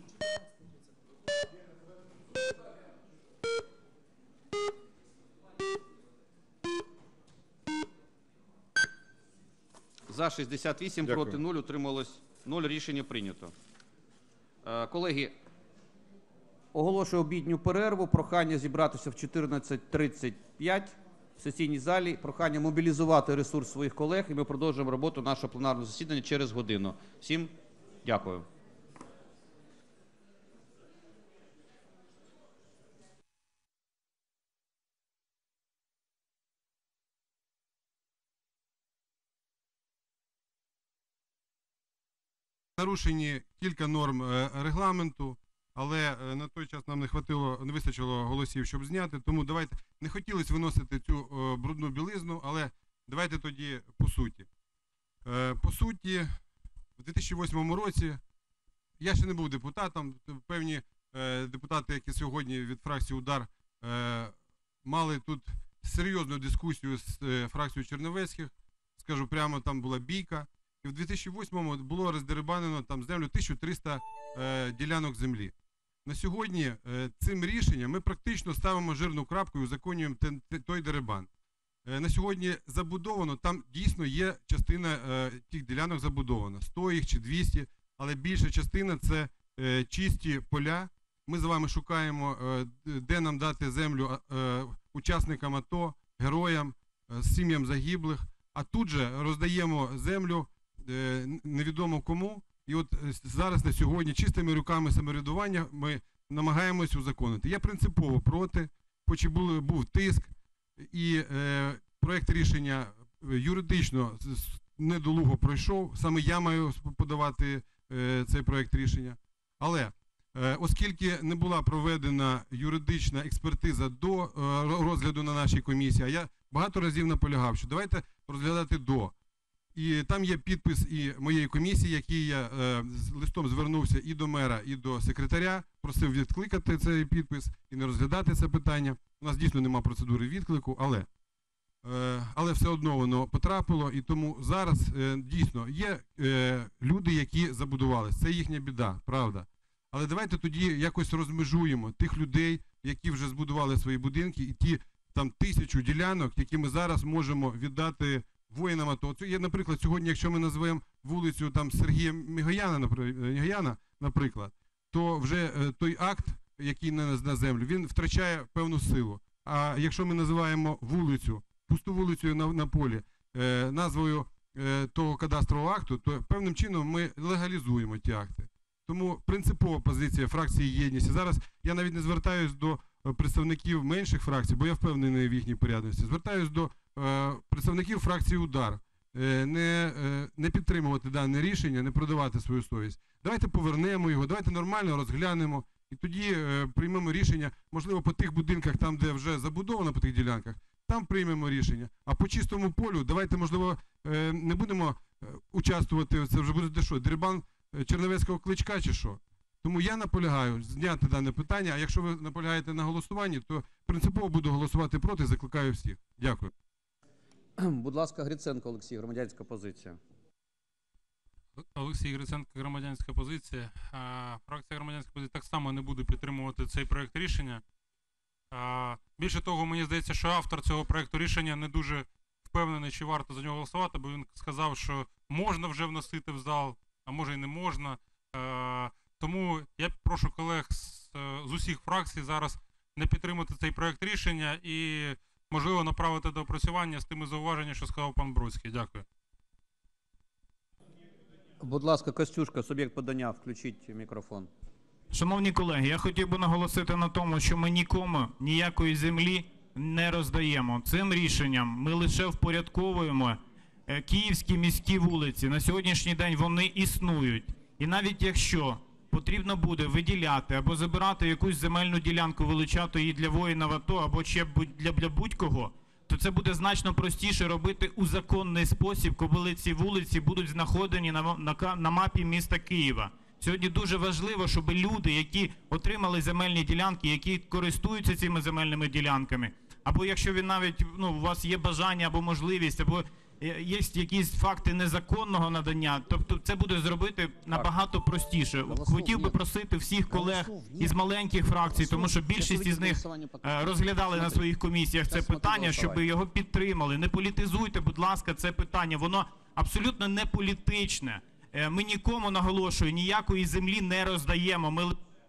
За шістдесят вісім, Дякую. проти нуль, утрималось нуль. Рішення прийнято. Е, колеги, оголошую обідню перерву. Прохання зібратися в чотирнадцять тридцять п'ять в сесійній залі. Прохання мобілізувати ресурс своїх колег, і ми продовжуємо роботу нашого пленарного засідання через годину. Всім дякую. Нарушені кілька норм е, регламенту, але е, на той час нам не хватило, не вистачило голосів, щоб зняти. Тому давайте, не хотілося виносити цю е, брудну білизну, але давайте тоді по суті. Е, по суті, в дві тисячі восьмому році я ще не був депутатом. Певні е, депутати, які сьогодні від фракції «Удар» е, мали тут серйозну дискусію з е, фракцією Черновецьких. Скажу прямо, там була бійка. І в дві тисячі восьмому було роздерибанено там землю тисячу триста е, ділянок землі. На сьогодні е, цим рішенням ми практично ставимо жирну крапку і узаконюємо той дерибан. Е, на сьогодні забудовано, там дійсно є частина е, тих ділянок забудована, сто їх чи двісті, але більша частина це е, чисті поля. Ми з вами шукаємо, е, де нам дати землю е, учасникам АТО, героям, е, сім'ям загиблих. а тут же роздаємо землю е, невідомо кому. І от е, зараз на сьогодні чистими руками самоврядування ми намагаємось узаконити. Я принципово проти, хоч і був, був тиск, і е, проєкт рішення юридично недолуго пройшов, саме я маю подавати е, цей проєкт рішення. Але е, оскільки не була проведена юридична експертиза до е, розгляду на нашій комісії, а я багато разів наполягав, що давайте розглядати до. І там є підпис і моєї комісії, який я е, з листом звернувся і до мера, і до секретаря, просив відкликати цей підпис і не розглядати це питання. У нас дійсно немає процедури відклику, але, е, але все одно воно потрапило, і тому зараз е, дійсно є е, люди, які забудувалися. Це їхня біда, правда. Але давайте тоді якось розмежуємо тих людей, які вже збудували свої будинки, і ті там тисячу ділянок, які ми зараз можемо віддати воїнам АТО. Це є, наприклад, сьогодні, якщо ми назвемо вулицю там Сергія Мігояна, Мігояна, наприклад, то вже е, той акт, який на, на землю, він втрачає певну силу. А якщо ми називаємо вулицю, пусту вулицю на, на полі, е, назвою е, того кадастрового акту, то певним чином ми легалізуємо ті акти. Тому принципова позиція фракції «Єдність». І зараз я навіть не звертаюсь до представників менших фракцій, бо я впевнений в їхній порядності. Звертаюсь до е, представників фракції «Удар». Е, не, е, не підтримувати дане рішення, не продавати свою совість. Давайте повернемо його, давайте нормально розглянемо. І тоді е, приймемо рішення, можливо, по тих будинках, там, де вже забудовано, по тих ділянках, там приймемо рішення. А по чистому полю, давайте, можливо, е, не будемо е, участвувати, це вже буде що, дерибан е, Черновецького кличка чи що? Тому я наполягаю зняти дане питання, а якщо ви наполягаєте на голосуванні, то принципово буду голосувати проти, закликаю всіх. Дякую. Будь ласка, Гриценко Олексій, громадянська позиція. Олексій Гриценко, громадянська позиція. А, фракція громадянська позиція так само не буде підтримувати цей проєкт рішення. А, більше того, мені здається, що автор цього проєкту рішення не дуже впевнений, чи варто за нього голосувати, бо він сказав, що можна вже вносити в зал, а може і не можна. А, тому я прошу колег з, з усіх фракцій зараз не підтримати цей проєкт рішення і, можливо, направити до опрацювання з тими зауваженнями, що сказав пан Бродський. Дякую. Будь ласка, Костюшка, суб'єкт подання, включіть мікрофон. Шановні колеги, я хотів би наголосити на тому, що ми нікому ніякої землі не роздаємо. Цим рішенням ми лише впорядковуємо київські міські вулиці. На сьогоднішній день вони існують. І навіть якщо потрібно буде виділяти або забирати якусь земельну ділянку, вилучати її для воїнів АТО або ще для, для будь-кого, то це буде значно простіше робити у законний спосіб, коли ці вулиці будуть знаходені на, на, на мапі міста Києва. Сьогодні дуже важливо, щоб люди, які отримали земельні ділянки, які користуються цими земельними ділянками, або якщо ви навіть, ну, у вас є бажання або можливість, або є якісь факти незаконного надання, тобто це буде зробити набагато простіше. Хотів би просити всіх колег із маленьких фракцій, тому що більшість із них розглядали на своїх комісіях це питання, щоб його підтримали. Не політизуйте, будь ласка, це питання. Воно абсолютно не політичне. Ми нікому, наголошую, ніякої землі не роздаємо. Ми...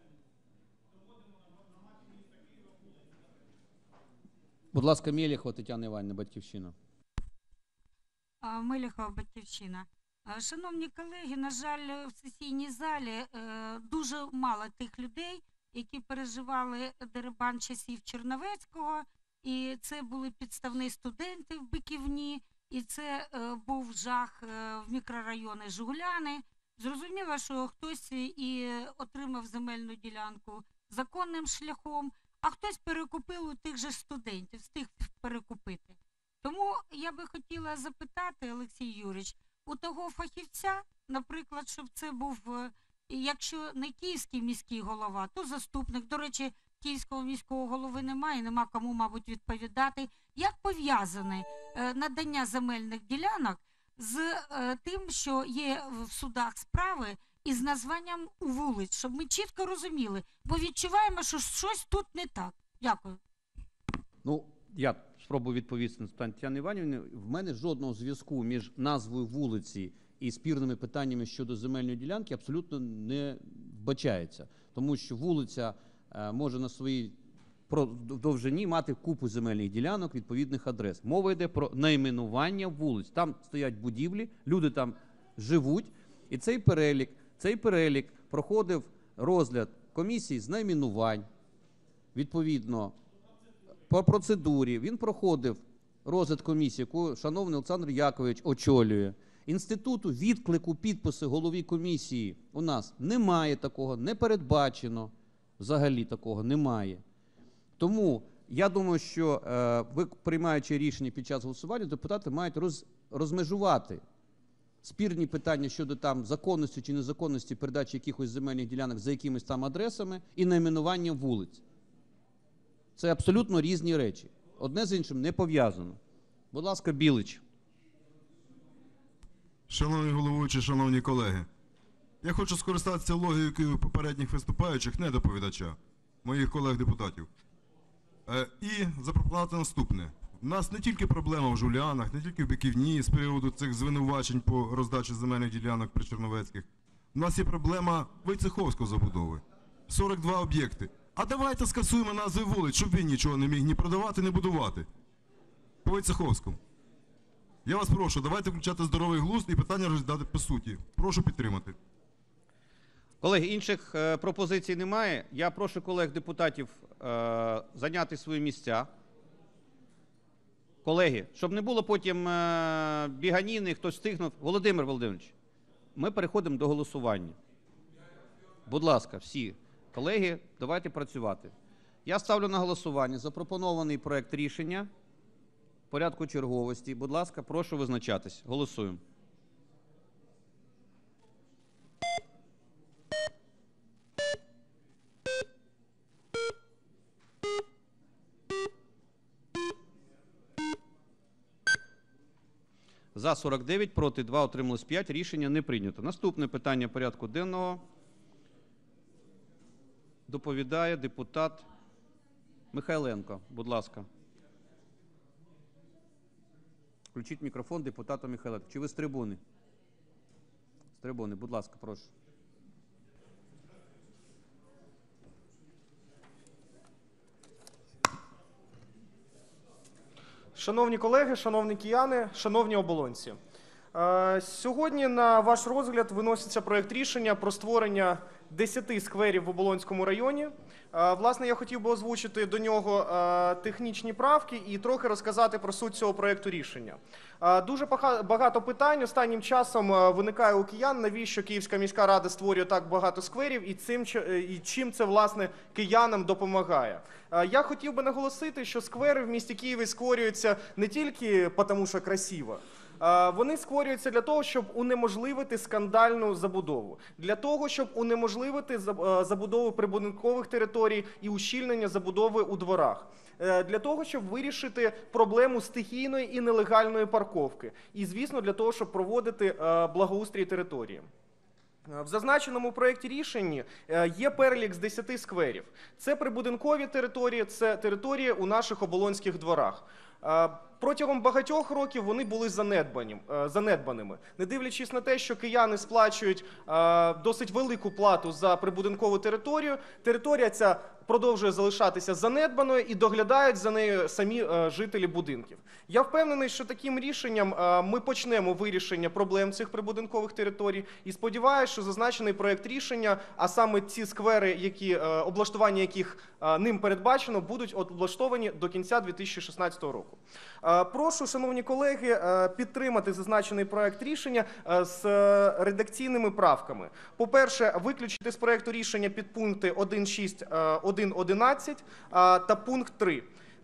Будь ласка, Мєлєхова Тетяна Іванівна, Батьківщина. Меліхова, Батьківщина. Шановні колеги, на жаль, в сесійній залі дуже мало тих людей, які переживали дерибан часів Черновецького, і це були підставні студенти в Биківні, і це був жах в мікрорайоні Жугляни. Зрозуміло, що хтось і отримав земельну ділянку законним шляхом, а хтось перекупив у тих же студентів, встиг перекупити. Тому я би хотіла запитати, Олексій Юрійович, у того фахівця, наприклад, щоб це був, якщо не київський міський голова, то заступник. До речі, київського міського голови немає, нема кому, мабуть, відповідати. Як пов'язане надання земельних ділянок з тим, що є в судах справи, і з названням вулиць, щоб ми чітко розуміли, бо відчуваємо, що щось тут не так. Дякую. Ну, я спробую відповісти на питання Тетяни Іванівни. В мене жодного зв'язку між назвою вулиці і спірними питаннями щодо земельної ділянки абсолютно не вбачається. Тому що вулиця е, може на своїй про в довжині мати купу земельних ділянок відповідних адрес. Мова йде про найменування вулиць. Там стоять будівлі, люди там живуть, і цей перелік, цей перелік проходив розгляд комісії з найменувань, відповідно, по процедурі. Він проходив розгляд комісії, яку шановний Олександр Якович очолює. Інституту відклику підписи голові комісії у нас немає такого, не передбачено, взагалі такого немає. Тому я думаю, що е, ви, приймаючи рішення під час голосування, депутати мають роз, розмежувати спірні питання щодо там законності чи незаконності передачі якихось земельних ділянок за якимись там адресами і найменування вулиць. Це абсолютно різні речі. Одне з іншим не пов'язано. Будь ласка, Білич. Шановний головуючий, шановні колеги, я хочу скористатися логікою попередніх виступаючих, не доповідача, моїх колег-депутатів, е, і запропонувати наступне. У нас не тільки проблема в Жулянах, не тільки в Биківні з приводу цих звинувачень по роздачі земельних ділянок при Черновецьких. У нас є проблема Войцеховської забудови. сорок два об'єкти. А давайте скасуємо назви вулиць, щоб він нічого не міг ні продавати, ні будувати. По Войцеховському. Я вас прошу, давайте включати здоровий глузд і питання розглядати по суті. Прошу підтримати. Колеги, інших е, пропозицій немає. Я прошу колег-депутатів е, зайняти свої місця. Колеги, щоб не було потім е, біганіни, хтось встигнув. Володимир Володимирович, ми переходимо до голосування. Будь ласка, всі колеги, давайте працювати. Я ставлю на голосування запропонований проект рішення в порядку черговості. Будь ласка, прошу визначатись. Голосуємо. За сорок дев'ять, проти два, утрималось п'ять. Рішення не прийнято. Наступне питання порядку денного доповідає депутат Михайленко. Будь ласка. Включіть мікрофон депутату Михайленко. Чи ви з трибуни? З трибуни, будь ласка, прошу. Шановні колеги, шановні кияни, шановні оболонці. Е, Сьогодні на ваш розгляд виноситься проект рішення про створення десяти скверів в Оболонському районі. Е, Власне, я хотів би озвучити до нього е, технічні правки і трохи розказати про суть цього проекту рішення. Е, Дуже паха- багато питань останнім часом е, виникає у киян, навіщо Київська міська рада створює так багато скверів і, цим, чи- е, і чим це, власне, киянам допомагає. Е, Я хотів би наголосити, що сквери в місті Києві створюються не тільки тому, що красиво. Е, Вони створюються для того, щоб унеможливити скандальну забудову, для того, щоб унеможливити заб- е, забудову прибудинкових територій і ущільнення забудови у дворах, Е, для того, щоб вирішити проблему стихійної і нелегальної парковки, і, звісно, для того, щоб проводити е, благоустрій території. Е, В зазначеному проєкті рішення е, є перелік з десяти скверів. Це прибудинкові території, це території у наших оболонських дворах. Е, Протягом багатьох років вони були занедбані, е, занедбаними. Не дивлячись на те, що кияни сплачують е, досить велику плату за прибудинкову територію, територія ця продовжує залишатися занедбаною і доглядають за нею самі е, жителі будинків. Я впевнений, що таким рішенням е, ми почнемо вирішення проблем цих прибудинкових територій і сподіваюся, що зазначений проект рішення, а саме ці сквери, які, е, облаштування яких е, ним передбачено, будуть облаштовані до кінця дві тисячі шістнадцятого року. Е, Прошу, шановні колеги, е, підтримати зазначений проект рішення е, з е, редакційними правками. По-перше, виключити з проекту рішення підпункти один шість, один одинадцять та пункт три.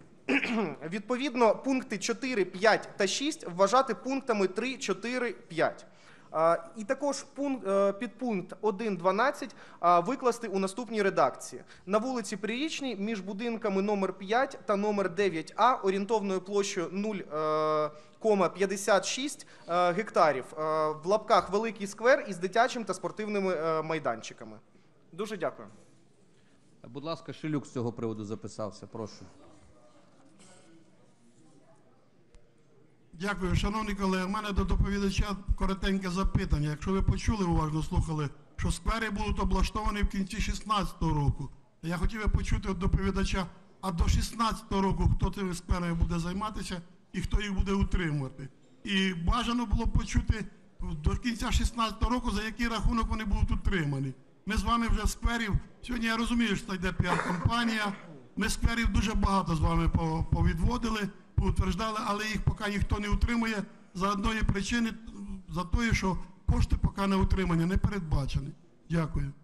Відповідно, пункти чотири, п'ять та шість вважати пунктами три, чотири, п'ять. А, І також пункт, е, підпункт один дванадцять а, викласти у наступній редакції. На вулиці Прирічній між будинками номер п'ять та номер дев'ять А орієнтовною площею нуль кома п'ятдесят шість е, гектарів. Е, В лапках великий сквер із дитячим та спортивними е, майданчиками. Дуже дякую. Будь ласка, Шилюк з цього приводу записався. Прошу. Дякую, шановні колеги. У мене до доповідача коротеньке запитання. Якщо ви почули, уважно слухали, що сквери будуть облаштовані в кінці шістнадцятого року. Я хотів би почути від доповідача, а до шістнадцятого року хто цими скверами буде займатися і хто їх буде утримувати. І бажано було почути до кінця шістнадцятого року, за який рахунок вони будуть утримані. Ми з вами вже скверів, сьогодні я розумію, що це йде піар-компанія, ми скверів дуже багато з вами повідводили, поутверждали, але їх поки ніхто не утримує за одної причини, за те, що кошти поки не утримані, не передбачені. Дякую.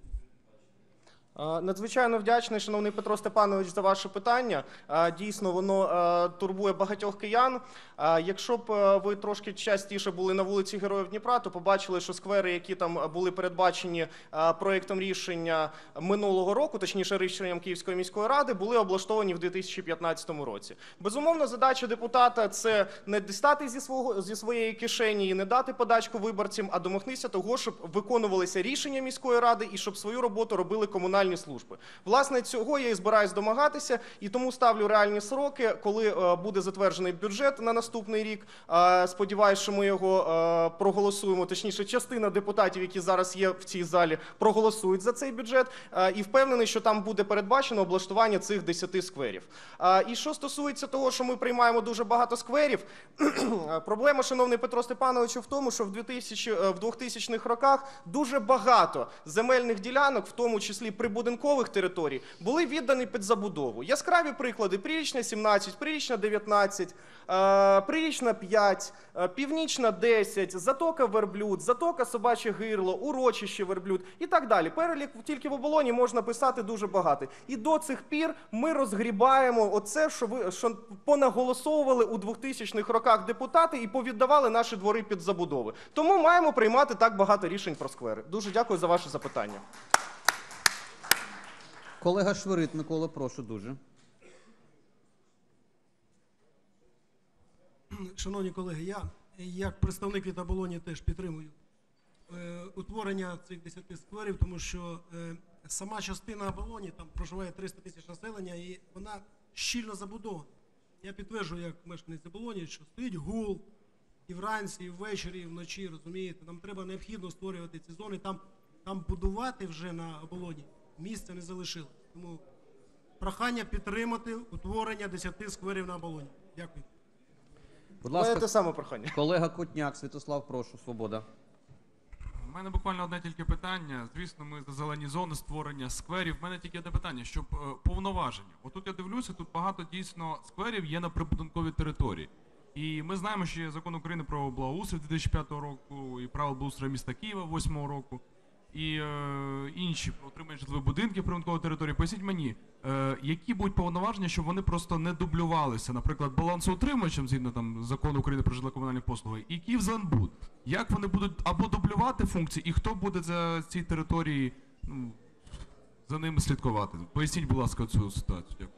Надзвичайно вдячний, шановний Петро Степанович, за ваше питання. Дійсно, воно турбує багатьох киян. Якщо б ви трошки частіше були на вулиці Героїв Дніпра, то побачили, що сквери, які там були передбачені проєктом рішення минулого року, точніше рішенням Київської міської ради, були облаштовані в дві тисячі п'ятнадцятому році. Безумовно, задача депутата – це не дістати зі, свого, зі своєї кишені і не дати подачку виборцям, а домогтися того, щоб виконувалися рішення міської ради і щоб свою роботу робили комунальні служби. Власне, цього я і збираюсь домагатися, і тому ставлю реальні сроки, коли е, буде затверджений бюджет на наступний рік. Е, сподіваюсь, що ми його е, проголосуємо, точніше, частина депутатів, які зараз є в цій залі, проголосують за цей бюджет, е, і впевнений, що там буде передбачено облаштування цих десяти скверів. Е, і що стосується того, що ми приймаємо дуже багато скверів, проблема, шановний Петро Степанович, в тому, що в двохтисячних роках дуже багато земельних ділянок, в тому числі прибудинкових територій, були віддані під забудову. Яскраві приклади: Прирічна сімнадцять, Прирічна дев'ятнадцять, Прирічна п'ять, Північна десять, Затока Верблюд, Затока Собаче Гирло, Урочище Верблюд і так далі. Перелік тільки в оболоні можна писати дуже багато. І до цих пір ми розгрібаємо оце, що ви що понаголосовували у двохтисячних роках депутати і повіддавали наші двори під забудови. Тому маємо приймати так багато рішень про сквери. Дуже дякую за ваше запитання. Колега Шверит Микола, прошу дуже. Шановні колеги, я як представник від оболоні теж підтримую е, утворення цих десяти скверів, тому що е, сама частина оболоні, там проживає триста тисяч населення, і вона щільно забудована. Я підтверджую, як мешканець оболоні, що стоїть гул і вранці, і ввечері, і вночі, розумієте. Нам треба необхідно створювати ці зони, там, там будувати вже на оболоні місця не залишилось. Тому прохання підтримати утворення десяти скверів на оболоні. Дякую. Будь ласка, те саме прохання. Колега Котняк, Святослав, прошу, Свобода. У мене буквально одне тільки питання. Звісно, ми за зелені зони, створення скверів. У мене тільки одне питання, щоб е, повноваження. Отут я дивлюся, тут багато дійсно скверів є на прибудинковій території. І ми знаємо, що є закон України про благоустрій дві тисячі п'ятого року і правил благоустрою міста Києва восьмого року. І е, інші про отримання житлових будинків прибудинкової території. Поясніть мені, е, які будуть повноваження, щоб вони просто не дублювалися, наприклад, балансоутримувачем, згідно там закону України про житлово-комунальні послуги, і Київзеленбуд. Як вони будуть або дублювати функції, і хто буде за ці території, ну, за ними слідкувати? Поясніть, будь ласка, цю ситуацію. Дякую.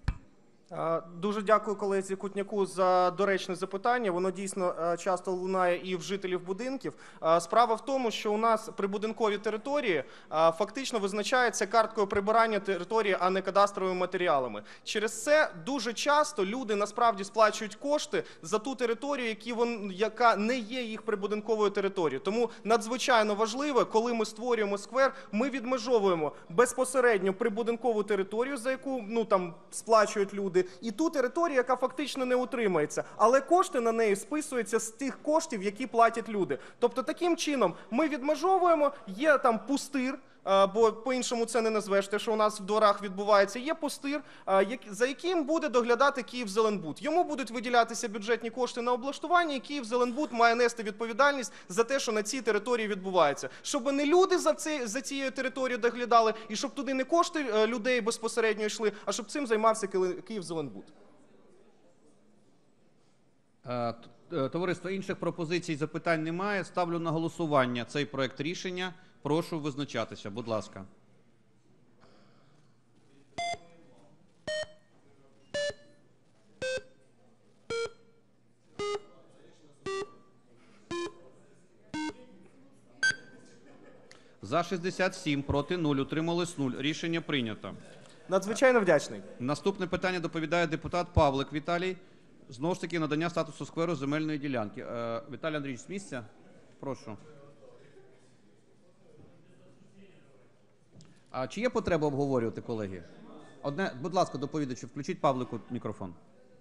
Дуже дякую колезі Кутняку за доречне запитання. Воно дійсно часто лунає і в жителів будинків. Справа в тому, що у нас прибудинкові території фактично визначаються карткою прибирання території, а не кадастровими матеріалами. Через це дуже часто люди насправді сплачують кошти за ту територію, які вон, яка не є їх прибудинковою територією. Тому надзвичайно важливо, коли ми створюємо сквер, ми відмежовуємо безпосередньо прибудинкову територію, за яку ну, там, сплачують люди, і ту територію, яка фактично не утримується. Але кошти на неї списуються з тих коштів, які платять люди. Тобто таким чином ми відмежовуємо, є там пустир, бо по-іншому це не назвеш, те, що у нас в дворах відбувається, є пустир, за яким буде доглядати Київзеленбуд. Йому будуть виділятися бюджетні кошти на облаштування, і Київзеленбуд має нести відповідальність за те, що на цій території відбувається. Щоб не люди за, це, за цією територією доглядали, і щоб туди не кошти людей безпосередньо йшли, а щоб цим займався Київзеленбуд. Товариство, інших пропозицій, запитань немає. Ставлю на голосування цей проект рішення. Прошу визначатися, будь ласка. За шістдесят сім, проти нуль, утримались нуль. Рішення прийнято. Надзвичайно вдячний. Наступне питання доповідає депутат Павлик Віталій. Знову ж таки, надання статусу скверу земельної ділянки. Е, Віталій Андрійович, з місця? Прошу. А чи є потреба обговорювати, колеги? Одне, будь ласка, доповідачу, включіть Павлику мікрофон.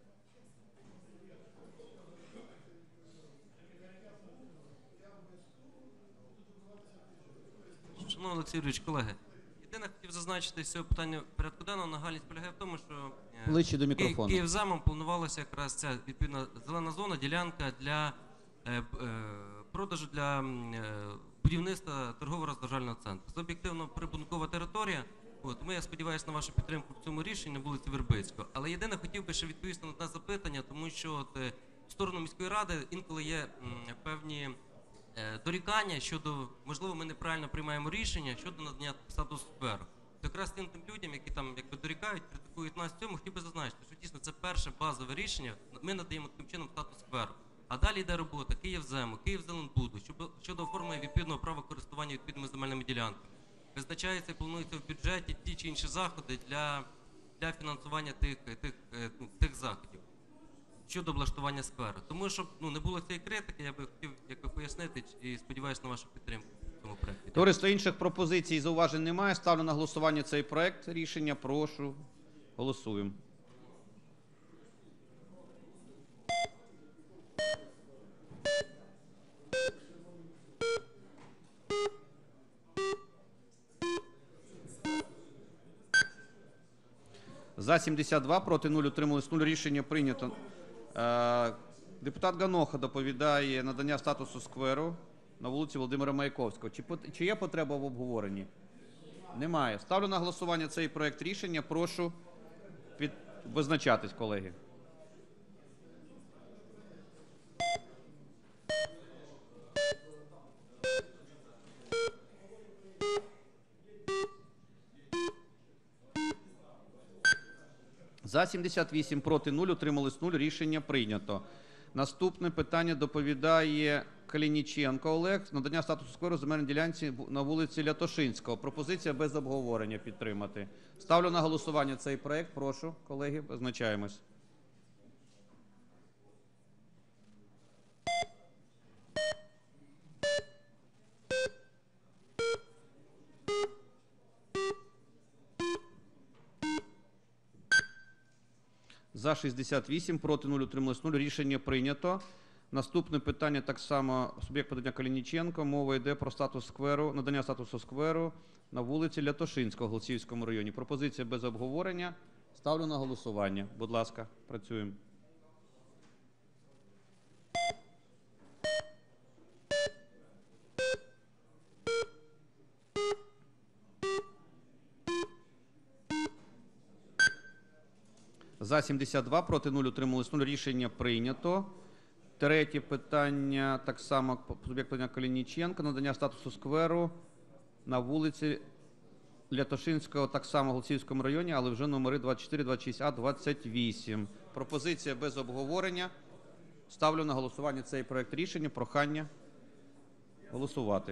Шановний Олексій Юрійович, колеги, єдине хотів зазначити з цього питання порядку денного, нагальність полягає в тому, що е, Ближче до Ки- мікрофону. Київзамом планувалася якраз ця відповідна зелена зона, ділянка для е, б- е, продажу для м, е, будівництва торгово-розважального центру. Це об'єктивно прибудинкова територія. От, тому я сподіваюся на вашу підтримку в цьому рішенні на вулиці Вербицького. Але єдине хотів би ще відповісти на одне запитання, тому що от, е, в сторону міської ради інколи є м, певні е, дорікання щодо, можливо, ми неправильно приймаємо рішення щодо надання статусу скверу. То якраз тим тим людям, які там якби дорікають, критикують нас в цьому, хотів би зазначити, що дійсно це перше базове рішення. Ми надаємо таким чином статус скверу. А далі йде робота Київзему, Київзеленбуду щодо, щодо оформлення відповідного права користування відповідними земельними ділянками. Визначається і планується в бюджеті ті чи інші заходи для, для фінансування тих, тих, е, ну, тих заходів щодо облаштування скверу. Тому, щоб ну, не було цієї критики, я би хотів якби, пояснити і сподіваюся на вашу підтримку в цьому проєкті. Товариство, інших пропозицій і зауважень немає. Ставлю на голосування цей проект рішення. Прошу. Голосуємо. За сімдесят два, проти нуль, утримались нуль. Рішення прийнято. Е, Депутат Ганоха доповідає надання статусу скверу на вулиці Володимира Маяковського. Чи, пот- чи є потреба в обговоренні? Немає. Ставлю на голосування цей проект рішення. Прошу під... визначатись, колеги. За сімдесят вісім, проти нуль, утримались нуль. Рішення прийнято. Наступне питання доповідає Калініченко Олег. Надання статусу скверу земельній ділянці на вулиці Лятошинського. Пропозиція без обговорення підтримати. Ставлю на голосування цей проект. Прошу, колеги, визначаємось. За шістдесят вісім, проти нуль, утримались нуль. Рішення прийнято. Наступне питання так само суб'єкт подання Калініченко. Мова йде про статус скверу, надання статусу скверу на вулиці Лятошинського в Голосіївському районі. Пропозиція без обговорення. Ставлю на голосування. Будь ласка, працюємо. За сімдесят два, проти нуль, утримались нуль. Рішення прийнято. Третє питання, так само суб'єкт подання Калініченка, надання статусу скверу на вулиці Лятошинського, так само в Голосіївському районі, але вже номери двадцять чотири, двадцять шість А, двадцять вісім. Пропозиція без обговорення. Ставлю на голосування цей проект рішення. Прохання голосувати.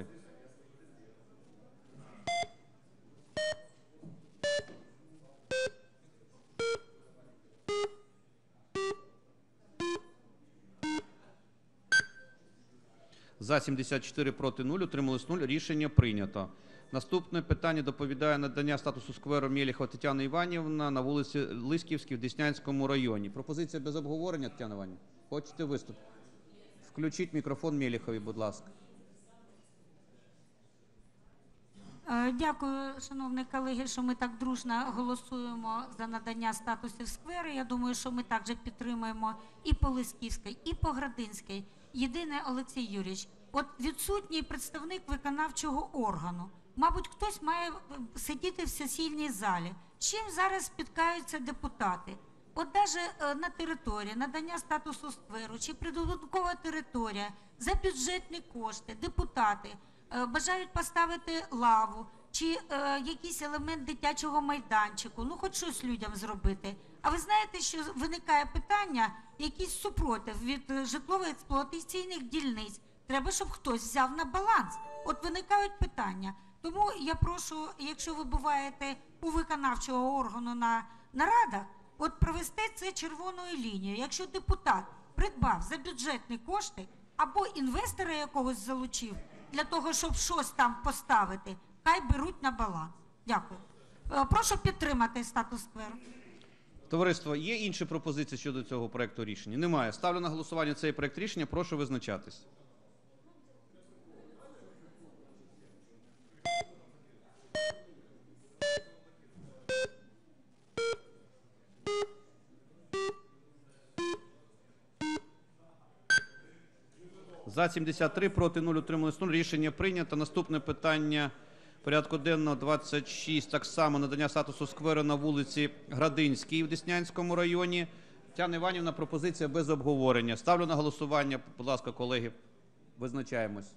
За сімдесят чотири, проти нуль, утримались нуль. Рішення прийнято. Наступне питання доповідає надання статусу скверу Мєліхова Тетяна Іванівна на вулиці Лисківській в Деснянському районі. Пропозиція без обговорення, Тетяна Іванівна? Хочете виступ? Включіть мікрофон Мєліховій, будь ласка. Е, Дякую, шановні колеги, що ми так дружно голосуємо за надання статусів скверу. Я думаю, що ми також підтримуємо і по Лисківській, і по Градинській. Єдине, Олексій Юрійович, от відсутній представник виконавчого органу. Мабуть, хтось має сидіти в сесійній залі. Чим зараз спіткаються депутати? От навіть на території надання статусу скверу чи прибудинкова територія за бюджетні кошти депутати е, бажають поставити лаву чи е, якийсь елемент дитячого майданчику, ну хоч щось людям зробити. А ви знаєте, що виникає питання, якийсь супротив від е, житлово-експлуатаційних дільниць. Треба, щоб хтось взяв на баланс. От виникають питання. Тому я прошу, якщо ви буваєте у виконавчого органу на нарадах, от провести це червоною лінією. Якщо депутат придбав за бюджетні кошти або інвестора якогось залучив для того, щоб щось там поставити, хай беруть на баланс. Дякую. Е, Прошу підтримати статус скверу. Товариство, є інші пропозиції щодо цього проекту рішення? Немає. Ставлю на голосування цей проект рішення. Прошу визначатись. За сімдесят три, проти нуль, утримались нуль. Рішення прийнято. Наступне питання порядку денного двадцять шість. Так само надання статусу скверу на вулиці Градинській в Деснянському районі. Тетяна Іванівна, пропозиція без обговорення. Ставлю на голосування. Будь ласка, колеги, визначаємось.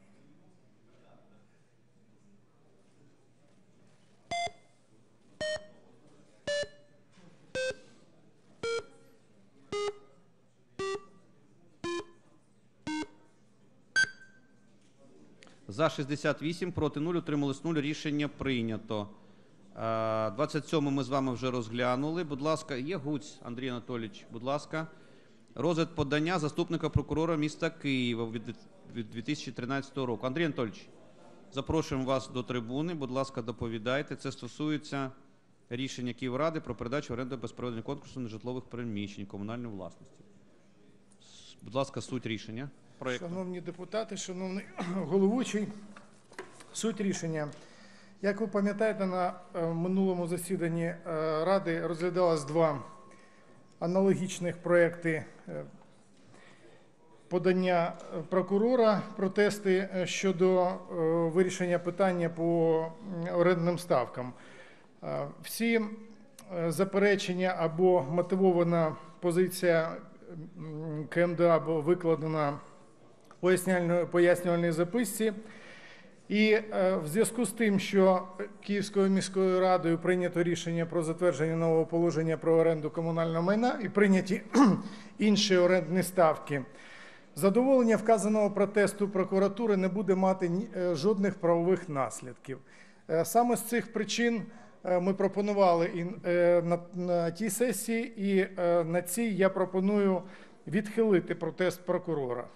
За шістдесят вісім, проти нуль, утримались нуль. Рішення прийнято. Е, двадцять сьоме ми з вами вже розглянули. Будь ласка, є Гуць Андрій Анатолійович, будь ласка. Розгляд подання заступника прокурора міста Києва від від дві тисячі тринадцятого року. Андрій Анатолійович, запрошуємо вас до трибуни. Будь ласка, доповідайте. Це стосується рішення Київради про передачу в оренду без проведення конкурсу нежитлових приміщень комунальної власності. Будь ласка, суть рішення проекту. Шановні депутати, шановний головуючий, суть рішення. Як ви пам'ятаєте, на е, минулому засіданні е, Ради розглядалось два аналогічних проекти е, подання прокурора, протести е, щодо е, вирішення питання по м, орендним ставкам. Е, всі е, заперечення або мотивована позиція м, КМДА була викладена в пояснювальній записці. І е, в зв'язку з тим, що Київською міською радою прийнято рішення про затвердження нового положення про оренду комунального майна і прийняті інші орендні ставки, задоволення вказаного протесту прокуратури не буде мати ні, е, жодних правових наслідків. Е, саме з цих причин е, ми пропонували і, е, на, на тій сесії, і е, на цій я пропоную відхилити протест прокурора.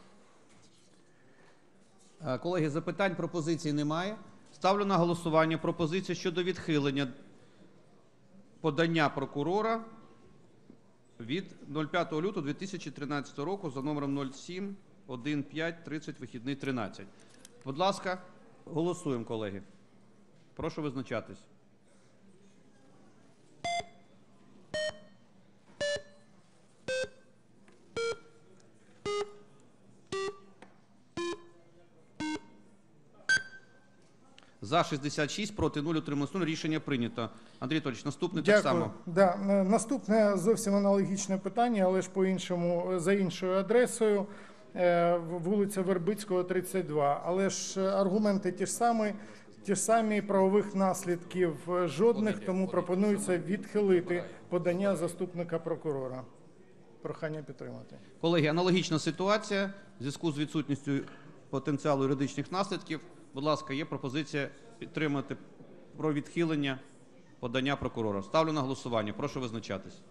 Колеги, запитань, пропозицій немає. Ставлю на голосування пропозицію щодо відхилення подання прокурора від п'ятого лютого дві тисячі тринадцятого року за номером нуль сім один п'ять тридцять вихідний тринадцять. Будь ласка, голосуємо, колеги. Прошу визначатись. За шістдесят шість, проти нуль, утрималось нуль. Рішення прийнято. Андрій Анатолійович, наступне так само. Да. Наступне зовсім аналогічне питання, але ж по-іншому, за іншою адресою. Вулиця Вербицького, тридцять два. Але ж аргументи ті ж самі, ті ж самі, правових наслідків жодних, тому пропонується відхилити подання заступника прокурора. Прохання підтримати. Колеги, аналогічна ситуація. В зв'язку з відсутністю потенціалу юридичних наслідків, будь ласка, є пропозиція підтримати про відхилення подання прокурора. Ставлю на голосування. Прошу визначатись.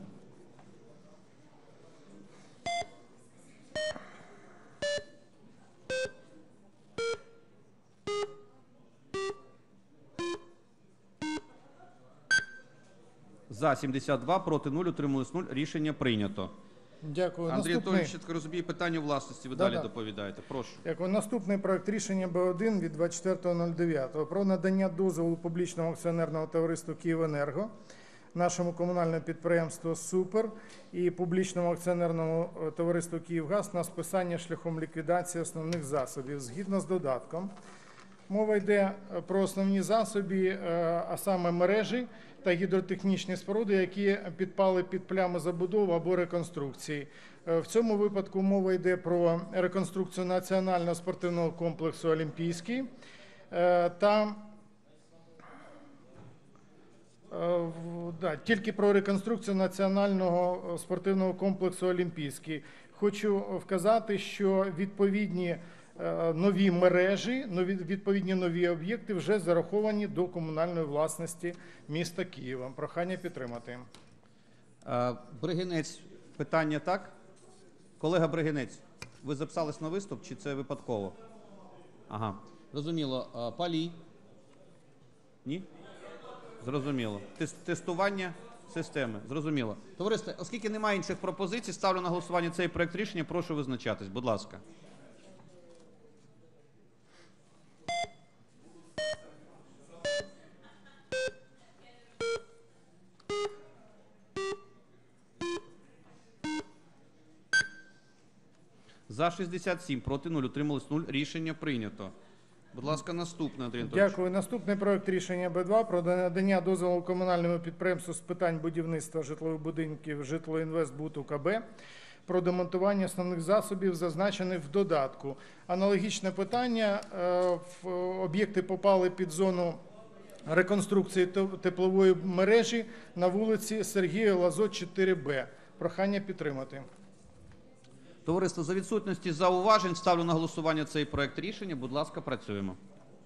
За сімдесят два, проти нуль, утрималось нуль. Рішення прийнято. Дякую. Андрій Наступний... Анатолійович, я так розумію, питання власності ви Да, далі да. доповідаєте. Прошу. Дякую. Наступний проект рішення Б один від двадцять четвертого дев'ятого про надання дозволу публічному акціонерному товариству «Київенерго», нашому комунальному підприємству «Супер» і публічному акціонерному товариству «Київгаз» на списання шляхом ліквідації основних засобів. Згідно з додатком, мова йде про основні засоби, а саме мережі та гідротехнічні споруди, які підпали під плями забудови або реконструкції. В цьому випадку мова йде про реконструкцію національного спортивного комплексу «Олімпійський» та да, тільки про реконструкцію національного спортивного комплексу «Олімпійський». Хочу вказати, що відповідні нові мережі, нові, відповідні нові об'єкти вже зараховані до комунальної власності міста Києва. Прохання підтримати. Бригинець, питання так? Колега Бригинець, ви записались на виступ чи це випадково? Ага, зрозуміло. Палій? Ні? Зрозуміло. Тес- Тестування системи. Зрозуміло. Товариство, оскільки немає інших пропозицій, ставлю на голосування цей проект рішення. Прошу визначатись. Будь ласка. За шістдесят сім, проти нуль, утрималось нуль. Рішення прийнято. Будь ласка, наступне, Андрій Анатолійович. Дякую. Наступний проект рішення Б два про надання дозволу комунальному підприємству з питань будівництва житлових будинків «Житлоінвестбуд УКБ» про демонтування основних засобів, зазначених в додатку. Аналогічне питання. Е, в- Об'єкти попали під зону реконструкції те- теплової мережі на вулиці Сергія Лазо, чотири Б. Прохання підтримати. Товариство, за відсутності зауважень ставлю на голосування цей проект рішення. Будь ласка, працюємо.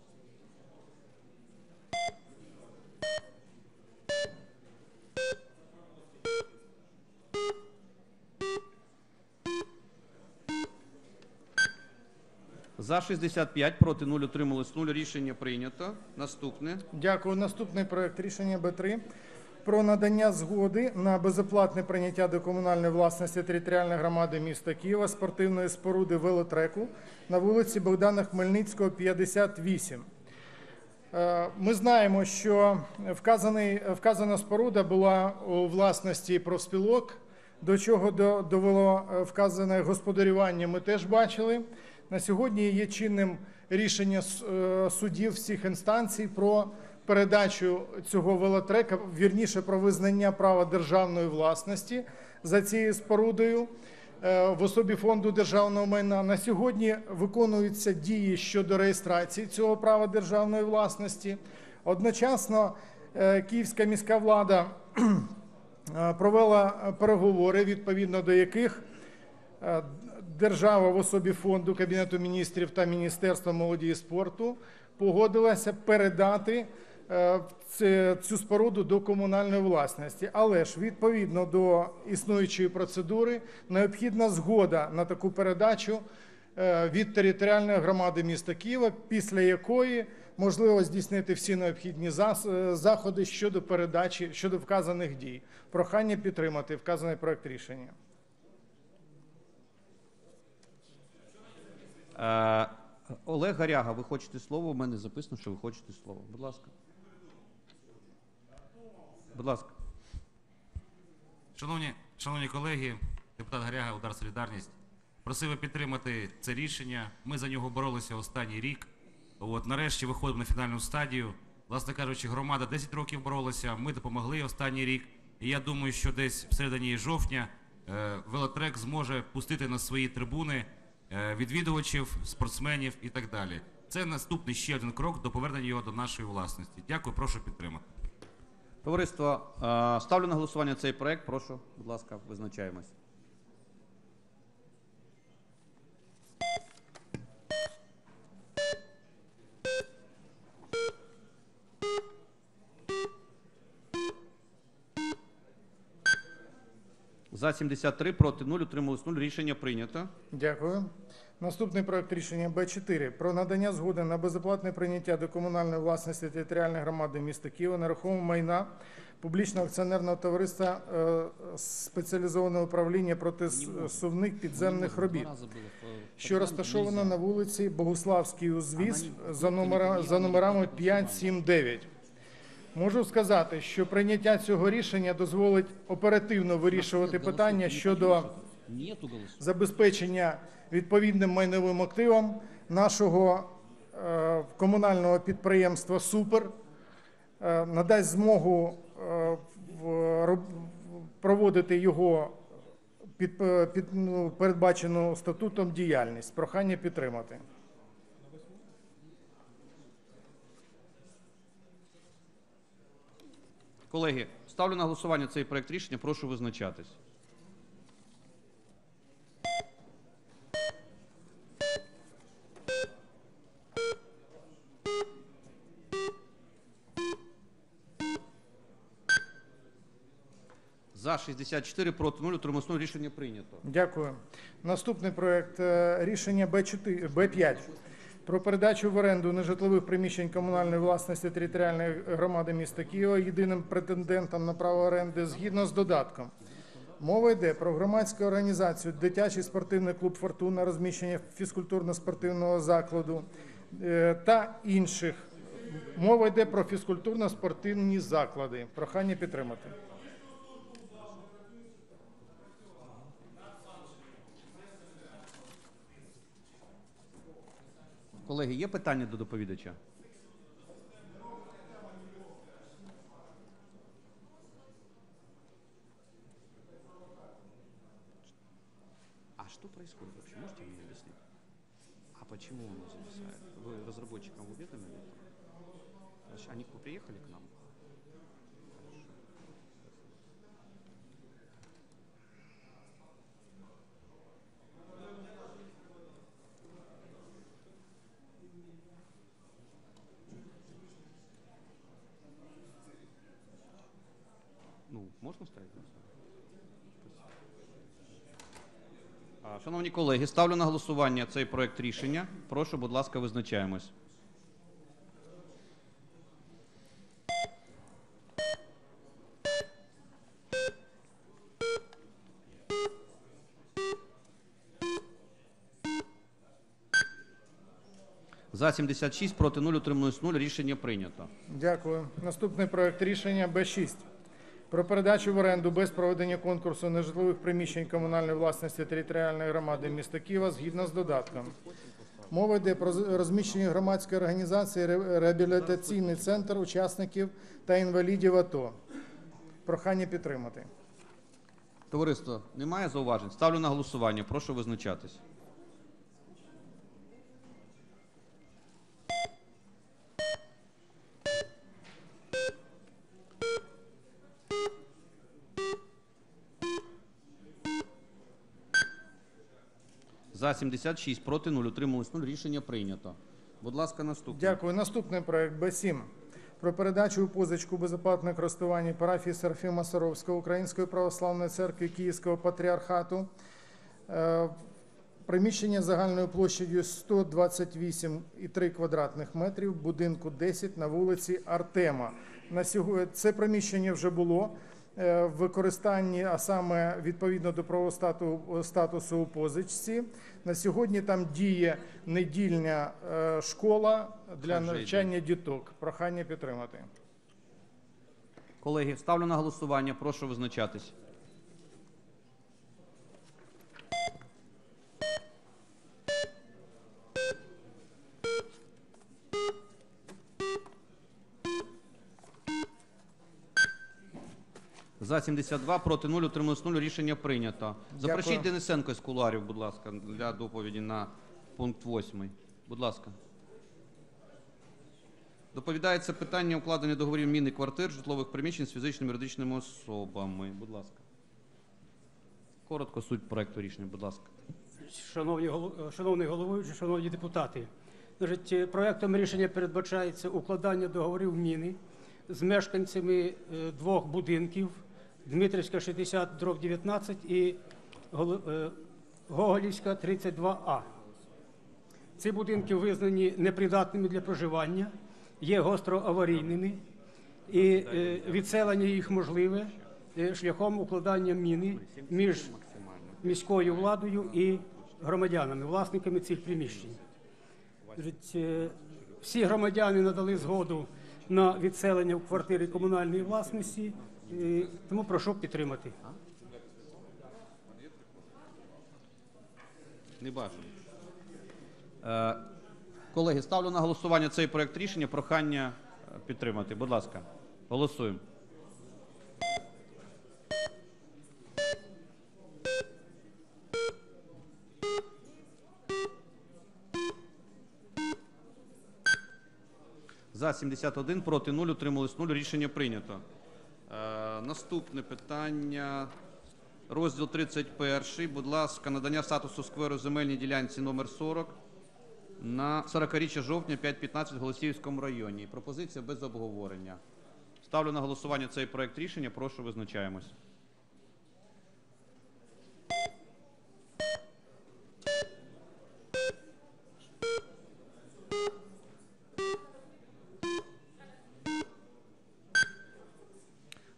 За шістдесят п'ять, проти нуль, утрималось нуль. Рішення прийнято. Наступне. Дякую. Наступний проект рішення Б три про надання згоди на безоплатне прийняття до комунальної власності територіальної громади міста Києва спортивної споруди велотреку на вулиці Богдана Хмельницького, п'ятдесят вісім. Е, Ми знаємо, що вказаний, вказана споруда була у власності профспілок, до чого до- довело е, вказане господарювання, ми теж бачили. На сьогодні є чинним рішення с- е, судів всіх інстанцій про передачу цього велотрека, вірніше про визнання права державної власності за цією спорудою е, в особі фонду державного майна. На сьогодні виконуються дії щодо реєстрації цього права державної власності. Одночасно е, Київська міська влада е, провела переговори, відповідно до яких е, держава в особі фонду Кабінету міністрів та Міністерства молоді і спорту погодилася передати е, це- цю споруду до комунальної власності. Але ж відповідно до існуючої процедури необхідна згода на таку передачу е, від територіальної громади міста Києва, після якої можливо здійснити всі необхідні зас- е, заходи щодо передачі, щодо вказаних дій. Прохання підтримати вказаний проект рішення. Е, Олег Гаряга, ви хочете слово? У мене записано, що ви хочете слово. Будь ласка. Будь ласка. Шановні, шановні колеги, депутат Гаряга, Удар Солідарність, просив підтримати це рішення. Ми за нього боролися останній рік. От, нарешті виходимо на фінальну стадію. Власне кажучи, громада десять років боролася, ми допомогли останній рік. І я думаю, що десь всередині жовтня е, велотрек зможе пустити на свої трибуни е, відвідувачів, спортсменів і так далі. Це наступний ще один крок до повернення його до нашої власності. Дякую, прошу підтримати. Товариство, е, ставлю на голосування цей проект. Прошу, будь ласка, визначаємось. За сімдесят три, проти нуль, утрималось нуль. Рішення прийнято. Дякую. Наступний проект рішення Б чотири про надання згоди на безоплатне прийняття до комунальної власності територіальної громади міста Києва нерухомого майна публічного акціонерного товариства е, спеціалізованого управління протисувних підземних робіт, що розташовано на вулиці Богуславський узвіз за, номера, за номерами п'ять, сім, дев'ять. Можу сказати, що прийняття цього рішення дозволить оперативно вирішувати питання щодо забезпечення відповідним майновим активом нашого е, комунального підприємства «Супер», е, надасть змогу е, в, роб, проводити його під, під, ну, передбачену статутом діяльність. Прохання підтримати. Колеги, ставлю на голосування цей проект рішення. Прошу визначатись. За шістдесят чотири, проти нуль, утрималось нуль. Рішення прийнято. Дякую. Наступний проект е, рішення Б чотири, Б п'ять Про передачу в оренду нежитлових приміщень комунальної власності територіальної громади міста Києва єдиним претендентом на право оренди згідно з додатком. Мова йде про громадську організацію «Дитячий спортивний клуб «Фортуна», розміщення фізкультурно-спортивного закладу е, та інших. Мова йде про фізкультурно-спортивні заклади. Прохання підтримати. Колеги, є питання до доповідача? А что происходит вообще? Можете мне объяснить? А почему оно зависает? Вы разработчикам уведомили? Значит, они приехали к нам? Ну, можна ставити? А, Шановні колеги, ставлю на голосування цей проект рішення. Прошу, будь ласка, визначаємось. За сімдесят шість, проти нуль, утрималось нуль. Рішення прийнято. Дякую. Наступний проект рішення Б шість. Про передачу в оренду без проведення конкурсу нежитлових приміщень комунальної власності територіальної громади міста Києва згідно з додатком. Мова йде про розміщення громадської організації «Реабілітаційний центр учасників та інвалідів АТО». Прохання підтримати. Товариство, немає зауважень? Ставлю на голосування. Прошу визначатись. За сімдесят шість, проти нуль, утрималось нуль. Рішення прийнято. Будь ласка, наступний. Дякую. Наступний проект Б сім. Про передачу у позичку безоплатне користування парафії Серафіма Саровського Української православної церкви Київського патріархату. Е, приміщення загальною площадю сто двадцять вісім і три квадратних метрів, будинку десять на вулиці Артема. На сьогодні це приміщення вже було в використанні, а саме відповідно до правового стату, статусу у позичці. На сьогодні там діє недільна е, школа для навчання діток. Прохання підтримати. Колеги, ставлю на голосування. Прошу визначатись. За сімдесят два, проти нуль, утрималось нуль. Рішення прийнято. Запросіть Дякую. Денисенко з кулуарів, будь ласка, для доповіді на пункт восьмий. Будь ласка. Доповідається питання укладення договорів міни квартир, житлових приміщень з фізичними юридичними особами. Будь ласка. Коротко суть проекту рішення, будь ласка. Шановні голов- шановний головуючий, шановні депутати, значить, проектом рішення передбачається укладання договорів міни з мешканцями е, двох будинків Дмитрівська шістдесят дроб дев'ятнадцять і Голо- е, Гоголівська тридцять два А. Ці будинки визнані непридатними для проживання, є гостроаварійними, і е, відселення їх можливе е, шляхом укладання міни між міською владою і громадянами, власниками цих приміщень. Значить, е, всі громадяни надали згоду на відселення в квартири комунальної власності, е, тому прошу підтримати. Не бачу. Е, колеги, ставлю на голосування цей проект рішення. Прохання е, підтримати. Будь ласка, голосуємо. За сімдесят один, проти нуль, утрималось нуль. Рішення прийнято. Е, наступне питання. Розділ тридцять перший. Будь ласка, надання статусу скверу земельній ділянці номер сорок на сорокаріччя жовтня п'ять п'ятнадцять в Голосіївському районі. Пропозиція без обговорення. Ставлю на голосування цей проект рішення. Прошу визначаємось.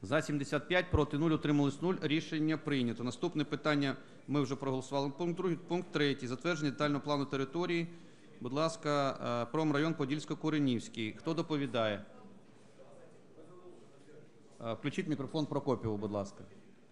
За сімдесят п'ять, проти нуль, утримались нуль. Рішення прийнято. Наступне питання ми вже проголосували. Пункт другий, пункт третій. Затвердження детального плану території. Будь ласка, е, промрайон Подільсько-Куренівський. Хто доповідає? Е, Включіть мікрофон Прокопіву, будь ласка.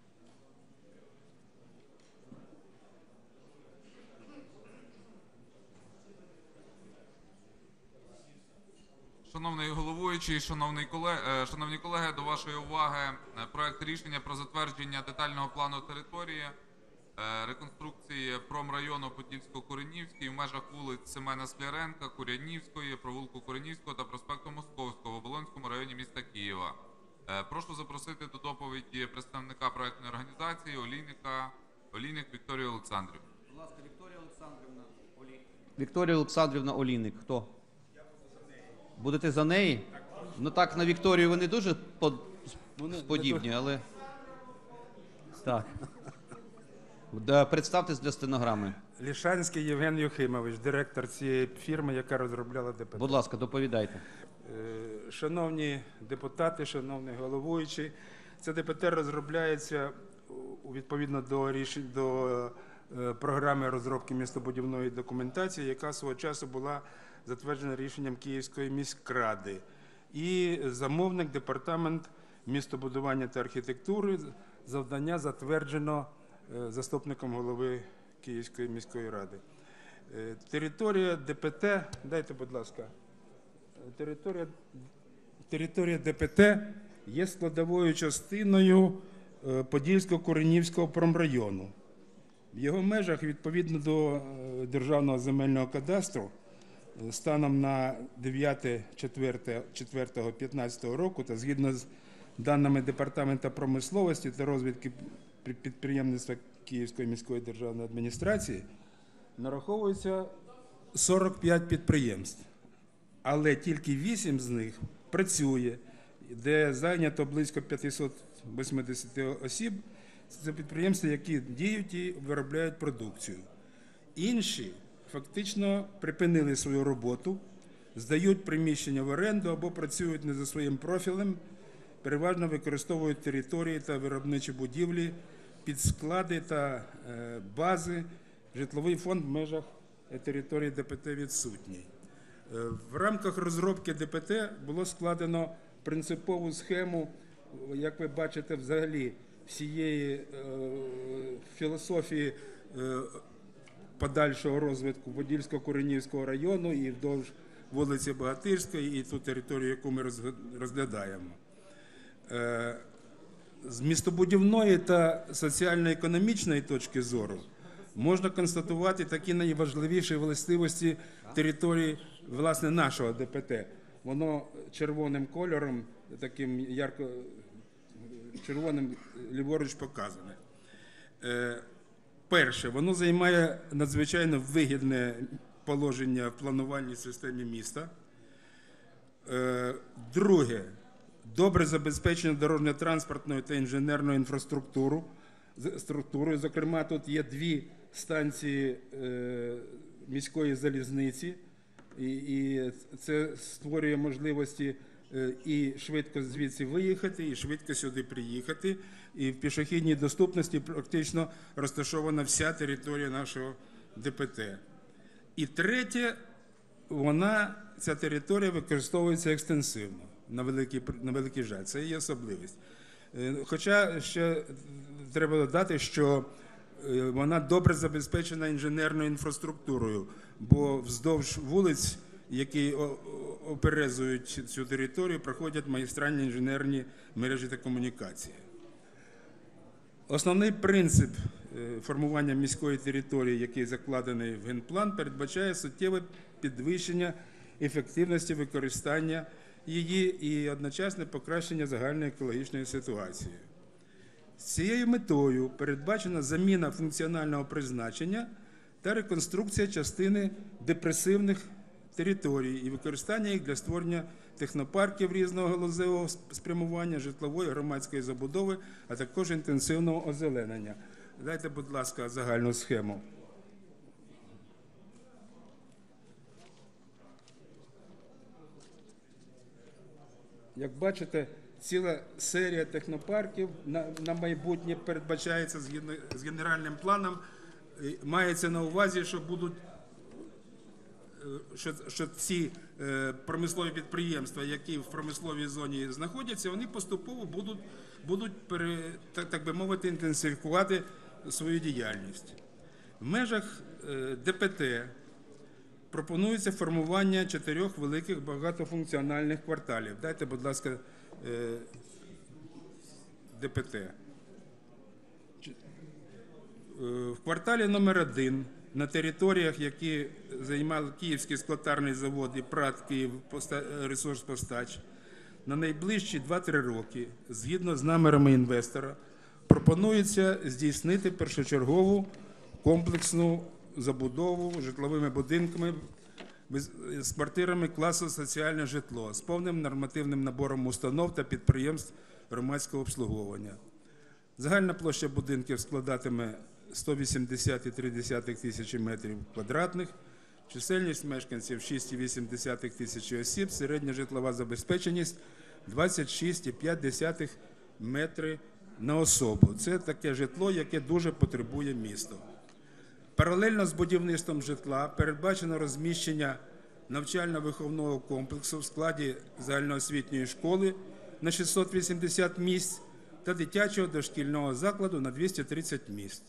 Шановний головуючий, шановний колег, шановні колеги, до вашої уваги проект рішення про затвердження детального плану території реконструкції промрайону Подільсько-Куренівський в межах вулиць Семена Скляренка, Куренівської, провулку Куренівського та проспекту Московського в Оболонському районі міста Києва. Прошу запросити до доповіді представника проектної організації Олійника, Олійник Вікторію Олександрівну. Будь ласка, Вікторія Олександрівна Олійник. Вікторія Олександрівна Олійник. Хто? Будете за неї? Ну так, на Вікторію вони дуже под- подібні, але... Так. Да, представтесь для стенограми. Лішанський Євген Юхимович, директор цієї фірми, яка розробляла ДПТ. Будь ласка, доповідайте. Е, Шановні депутати, шановний головуючий, це ДПТ розробляється у- відповідно до рішень до е, програми розробки містобудівної документації, яка свого часу була затверджена рішенням Київської міськради. І замовник департамент містобудування та архітектури, завдання затверджено е, заступником голови Київської міської ради. Е, Територія ДПТ, дайте, будь ласка, територія, територія ДПТ є складовою частиною е, Подільсько-Куренівського промрайону. В його межах, відповідно до е, Державного земельного кадастру, е, станом на дев'яте четверте п'ятнадцятого року та згідно з даними Департаменту промисловості та розвідки пі- підприємництва Київської міської державної адміністрації, нараховується сорок п'ять підприємств, але тільки вісім з них працює, де зайнято близько п'ятсот вісімдесят осіб. Це підприємства, які діють і виробляють продукцію. Інші фактично припинили свою роботу, здають приміщення в оренду або працюють не за своїм профілем, переважно використовують території та виробничі будівлі під склади та е, бази. Житловий фонд в межах е, території ДПТ відсутній. Е, В рамках розробки ДПТ було складено принципову схему, як ви бачите, взагалі всієї е, філософії е, подальшого розвитку Подільсько-Куренівського району і вдовж вулиці Богатирської, і ту територію, яку ми розг- розглядаємо. Е, З містобудівної та соціально-економічної точки зору можна констатувати такі найважливіші властивості території, власне, нашого ДПТ. Воно червоним кольором, таким ярко червоним ліворуч показане. Е, Перше, воно займає надзвичайно вигідне положення в планувальній системі міста. Е, Друге, добре забезпечення дорожньо-транспортною та інженерною інфраструктурою. Структурою. Зокрема, тут є дві станції е, міської залізниці, і, і це створює можливості е, і швидко звідси виїхати, і швидко сюди приїхати. І в пішохідній доступності практично розташована вся територія нашого ДПТ. І третє, вона, ця територія використовується екстенсивно, на великий, на великий жаль. Це є особливість. Е, Хоча ще треба додати, що е, вона добре забезпечена інженерною інфраструктурою, бо вздовж вулиць, які о- о- оперезують цю територію, проходять магістральні інженерні мережі та комунікації. Основний принцип е, формування міської території, який закладений в генплан, передбачає суттєве підвищення ефективності використання її і одночасне покращення загальної екологічної ситуації. З цією метою передбачена заміна функціонального призначення та реконструкція частини депресивних територій і використання їх для створення технопарків різного галузевого спрямування, житлової громадської забудови, а також інтенсивного озеленення. Дайте, будь ласка, загальну схему. Як бачите, ціла серія технопарків на, на майбутнє передбачається згідно з генеральним планом. І мається на увазі, що будуть що, що ці е, промислові підприємства, які в промисловій зоні знаходяться, вони поступово будуть, будуть пере, так, так би мовити, інтенсифікувати свою діяльність. В межах е, ДПТ пропонується формування чотирьох великих багатофункціональних кварталів. Дайте, будь ласка, е, ДПТ. В кварталі номер один на територіях, які займали Київський склотарний завод і ПРАТ «Київ ресурспостач», на найближчі два-три роки, згідно з намірами інвестора, пропонується здійснити першочергову комплексну забудову житловими будинками з квартирами класу соціальне житло з повним нормативним набором установ та підприємств громадського обслуговування. Загальна площа будинків складатиме сто вісімдесят цілих три тисячі метрів квадратних, чисельність мешканців шість цілих вісім тисячі осіб, середня житлова забезпеченість двадцять шість цілих п'ять метри на особу. Це таке житло, яке дуже потребує місто. Паралельно з будівництвом житла передбачено розміщення навчально-виховного комплексу в складі загальноосвітньої школи на шістсот вісімдесят місць та дитячого дошкільного закладу на двісті тридцять місць.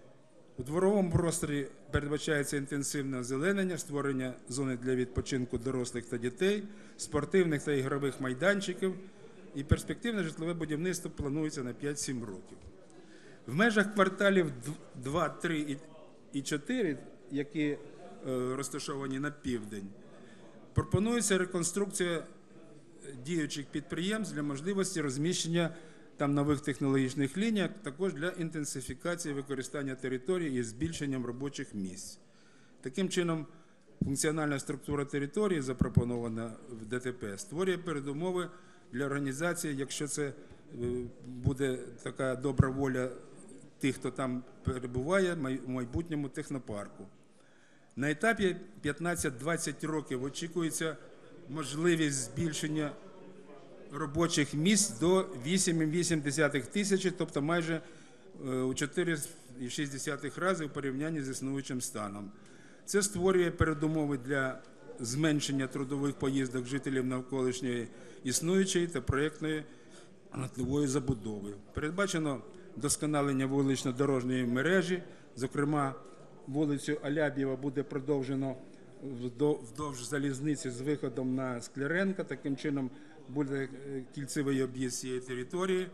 У дворовому просторі передбачається інтенсивне озеленення, створення зони для відпочинку дорослих та дітей, спортивних та ігрових майданчиків, і перспективне житлове будівництво планується на п'ять-сім років. В межах кварталів два, три і чотири, які розташовані на південь, пропонується реконструкція діючих підприємств для можливості розміщення там нових технологічних ліній, також для інтенсифікації використання території і збільшенням робочих місць. Таким чином, функціональна структура території, запропонована в ДТП, створює передумови для організації, якщо це буде така добра воля тих, хто там перебуває, в майбутньому технопарку. На етапі п'ятнадцять-двадцять років очікується можливість збільшення робочих місць до вісім цілих вісім десятих тисячі, тобто майже у чотири цілих шість десятих рази в порівнянні з існуючим станом. Це створює передумови для зменшення трудових поїздок жителів навколишньої існуючої та проєктної житлової забудови. Передбачено вдосконалення вулично-дорожньої мережі, зокрема, вулицю Аляб'єва буде продовжено вдовж залізниці з виходом на Скляренка, таким чином буде кільцевий об'їзд цієї території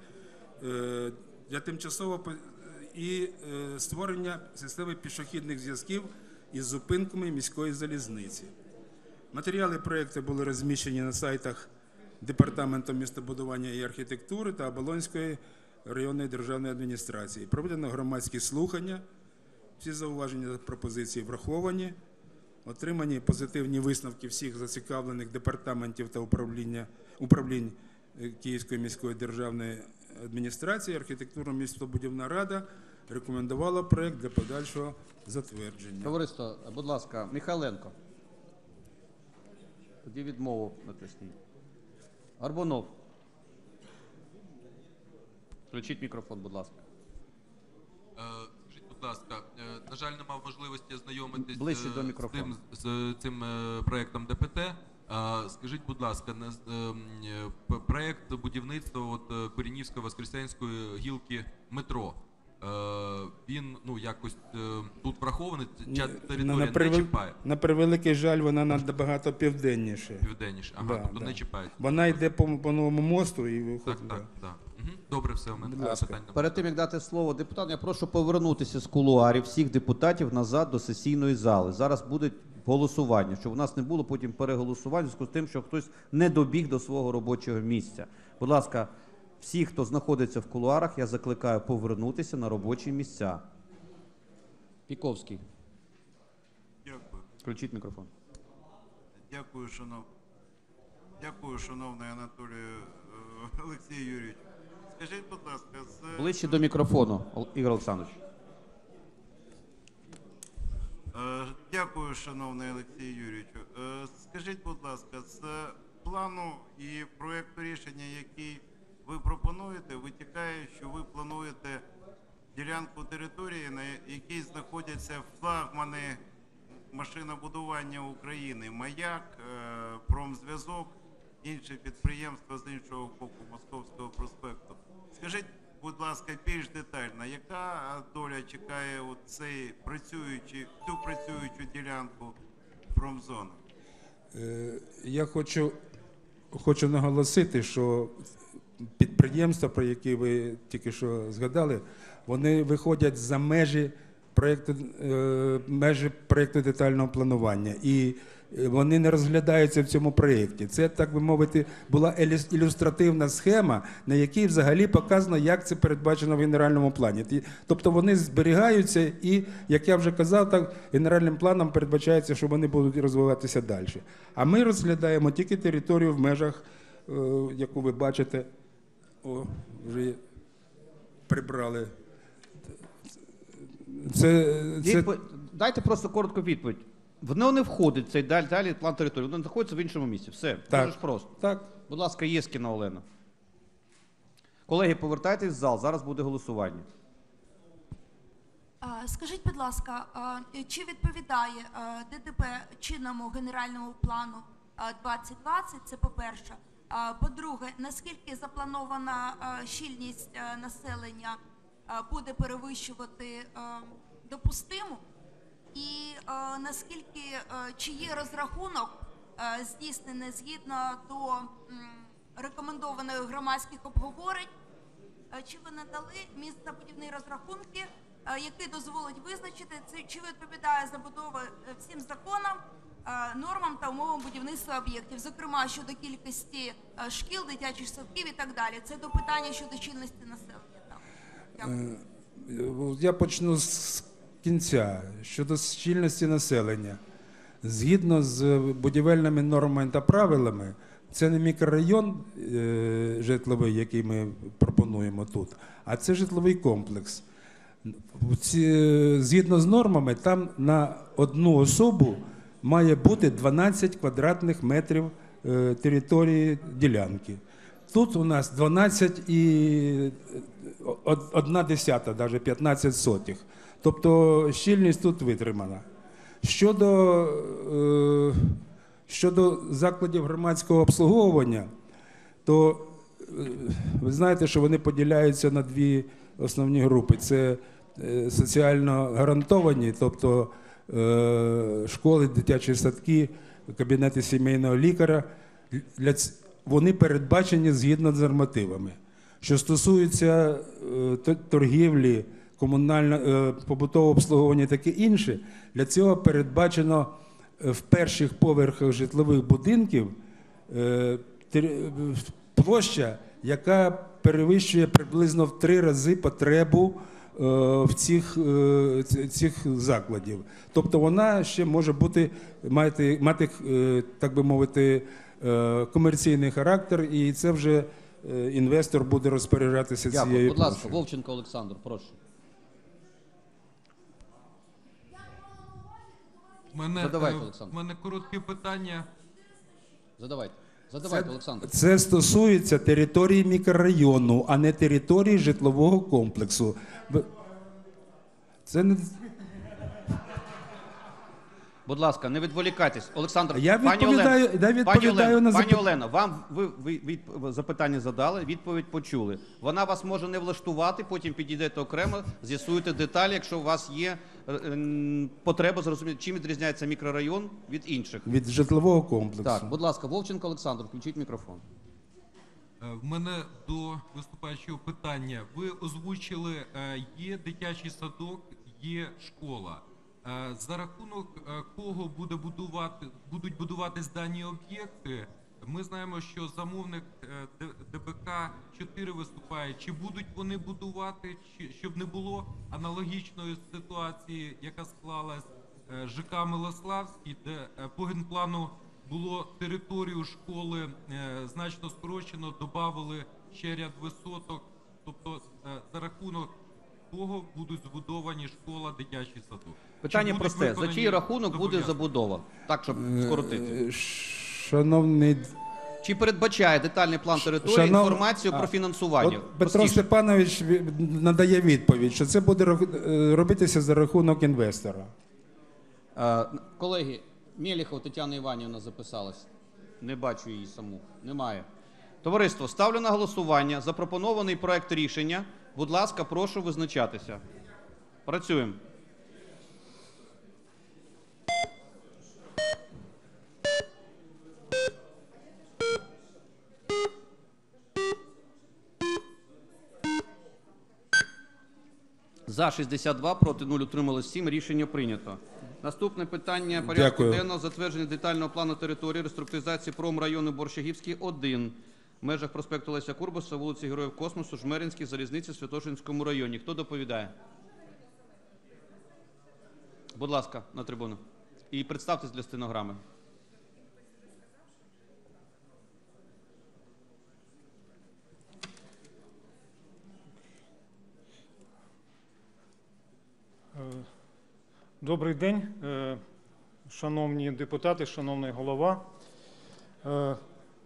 для тимчасового і створення системи пішохідних зв'язків із зупинками міської залізниці. Матеріали проєкту були розміщені на сайтах Департаменту містобудування і архітектури та Оболонської районної державної адміністрації. Проведено громадські слухання, всі зауваження та пропозиції враховані, отримані позитивні висновки всіх зацікавлених департаментів та управління, управлінь Київської міської державної адміністрації. Архітектурно-містобудівна рада рекомендувала проєкт для подальшого затвердження. Товариство, будь ласка, Михайленко. Тоді відмову натисніть. Горбунов. Включіть мікрофон, будь ласка. Скажіть, будь ласка, на жаль, не мав можливості ознайомитись Ближче до з мікрофону. цим, з цим проєктом ДПТ. Скажіть, будь ласка, проєкт будівництва от Коренівської Воскресенської гілки метро, він ну якось тут врахований, ця територія превел... не чіпає? На превеликий жаль, вона набагато південніше. Південніше, ага, да, тобто да. не чіпає. Вона йде по, по новому мосту і виходить. Так, так, так. Угу. Добре, все, у мене Будь ласка. питання. Перед тим, як дати слово депутатам, я прошу повернутися з кулуарів всіх депутатів назад до сесійної зали. Зараз буде голосування, щоб у нас не було потім переголосувань, в зв'язку з тим, що хтось не добіг до свого робочого місця. Будь ласка, всі, хто знаходиться в кулуарах, я закликаю повернутися на робочі місця. Піковський. Дякую. Включіть мікрофон. Дякую, шанов... Дякую, шановний Анатолій е, Олексій Юрійович. Скажіть, будь ласка, з... Ближче до мікрофону, Ігор Олександрович. Е, Дякую, шановний Олексій Юрійович. Е, Скажіть, будь ласка, з плану і проєкту рішення, який ділянку території, на якій знаходяться флагмани машинобудування України, Маяк, е, Промзв'язок, інші підприємства з іншого боку Московського проспекту. Скажіть, будь ласка, більш детально, яка доля чекає от цей працюючий, цю працюючу ділянку промзони? Е, Я хочу, хочу наголосити, що підприємства, про які ви тільки що згадали, вони виходять за межі проєкту, е, межі проєкту детального планування. І вони не розглядаються в цьому проєкті. Це, так би мовити, була елю- ілюстративна схема, на якій взагалі показано, як це передбачено в генеральному плані. Ті- Тобто вони зберігаються і, як я вже казав, так генеральним планом передбачається, що вони будуть розвиватися далі. А ми розглядаємо тільки територію в межах, е, яку ви бачите, о, вже прибрали. Це, це... Відпо- Дайте просто коротку відповідь. Воно не входить в цей далі, далі план території, воно знаходиться в іншому місці. Все, Так. дуже ж просто. Так. Будь ласка, Єскіна Олена. Колеги, повертайтесь в зал, зараз буде голосування. А, Скажіть, будь ласка, а, чи відповідає а, ДТП чинному генеральному плану а, двадцять двадцять, це по-перше. А, По-друге, наскільки запланована а, щільність а, населення а, буде перевищувати а, допустиму? І а, наскільки, а, чи є розрахунок а, здійснений згідно до м, рекомендованих громадських обговорень? А, Чи ви надали містобудівні розрахунки, а, які дозволять визначити, це, чи відповідає забудова е, всім законам, а, нормам та умовам будівництва об'єктів, зокрема щодо кількості а, шкіл, дитячих садків і так далі? Це до питання щодо чинності населення. Там. Дякую. Е, Я почну з кінця. Щодо щільності населення. Згідно з будівельними нормами та правилами, це не мікрорайон е, житловий, який ми пропонуємо тут, а це житловий комплекс. Ці, згідно з нормами, там на одну особу має бути дванадцять квадратних метрів е, території ділянки. Тут у нас дванадцять і одна десята, навіть п'ятнадцять сотих. Тобто щільність тут витримана. Щодо, е, щодо закладів громадського обслуговування, то е, ви знаєте, що вони поділяються на дві основні групи. Це е, соціально гарантовані, тобто е, школи, дитячі садки, кабінети сімейного лікаря. Для ць- вони передбачені згідно з нормативами. Що стосується е, т- торгівлі, комунальне, е, побутове обслуговування і таке інше, для цього передбачено е, в перших поверхах житлових будинків е, тер- е, площа, яка перевищує приблизно в три рази потребу е, в цих, е, ц- цих закладів.Тобто вона ще може бути, мати, мати е, так би мовити, е, комерційний характер, і це вже е, інвестор буде розпоряджатися Дякую. цією Будь ласка, площею. Вовченко Олександр, прошу. У мене, Задавайте, е, Олександр. в мене коротке питання. Задавайте. Задавайте, Це- Олександр. Це стосується території мікрорайону, а не території житлового комплексу. Ви- Це не... Будь ласка, не відволікайтесь. Олександр, Я пані відповідаю- Олено, я пані відповідаю Олено, на пані запит- Олено, вам ви, ви від, запитання задали, відповідь почули. Вона вас може не влаштувати, потім підійдете окремо, з'ясуєте деталі, якщо у вас є е, м, потреба зрозуміти, чим відрізняється мікрорайон від інших. Від житлового комплексу. Так, будь ласка, Вовченко Олександр, включіть мікрофон. Е, В мене до виступаючого питання. Ви озвучили, е, є дитячий садок, є школа. Е, За рахунок е, кого буде будувати, будуть будуватись дані об'єкти? Ми знаємо, що замовник е, Д- ДБК чотири виступає. Чи будуть вони будувати, чи- щоб не було аналогічної ситуації, яка склалась е, ЖК Милославський, де е, по генплану було територію школи е, значно скорочено, додали ще ряд висоток. Тобто е, за рахунок кого будуть збудовані школа, дитячий садок? Питання Чи будуть просте. За виконані чий рахунок буде зобов'язання? забудова? Так, щоб скоротити. Е, Шановний, Чи передбачає детальний план території Шанов- інформацію А, про фінансування? От Петро Простіше. Степанович ві- надає відповідь, що це буде рах- е, робитися за рахунок інвестора. Е, Колеги, Мєліхов Тетяна Іванівна записалась. Не бачу її саму. Немає. Товариство, ставлю на голосування запропонований проект рішення. Будь ласка, прошу визначатися. Працюємо. За шістдесят два, проти нуль, утрималось сім. Рішення прийнято. Наступне питання порядку Дякую. денного: затвердження детального плану території реструктуризації промрайону Борщагівський один в межах проспекту Леся Курбаса, вулиці Героїв Космосу, Жмеринській, залізниці, Святошинському районі. Хто доповідає? Будь ласка, на трибуну. І представтесь для стенограми. Добрий день, е, шановні депутати, шановний голова. Е,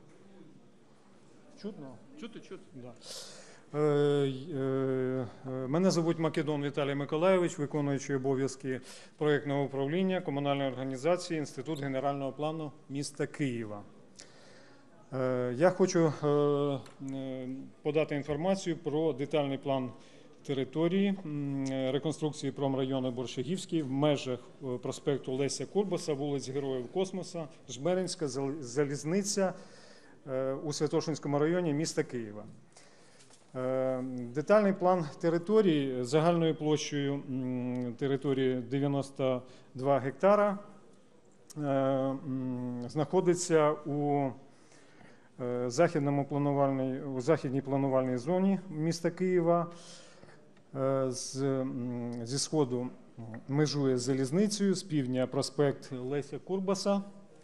Чутно? Чути, чути. Да. Е, е, е, Мене звуть Македон Віталій Миколайович, виконуючий обов'язки проєктного управління комунальної організації Інститут генерального плану міста Києва. Е, Я хочу е, е, подати інформацію про детальний план території м, реконструкції промрайону Борщагівський в межах е, проспекту Леся Курбаса, вулиць Героїв Космоса, Жмеринська, Зал- залізниця е, у Святошинському районі міста Києва. Е, Детальний план території загальною площею м, території дев'яносто два гектара е, м, знаходиться у е, західному планувальній, у західній планувальній зоні міста Києва. Е, З, м, зі сходу межує з залізницею, з півдня проспект Леся Курбаса.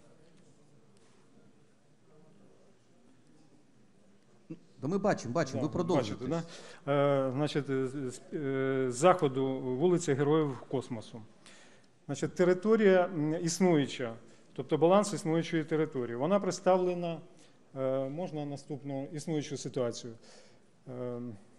Да ми бачимо, бачимо, ви продовжуєте. Бачите, да? Е, Значить, з- з е, з заходу вулиця Героїв Космосу. Значить, територія м, існуюча, тобто баланс існуючої території. Вона представлена, е, можна наступну існуючу ситуацію, е,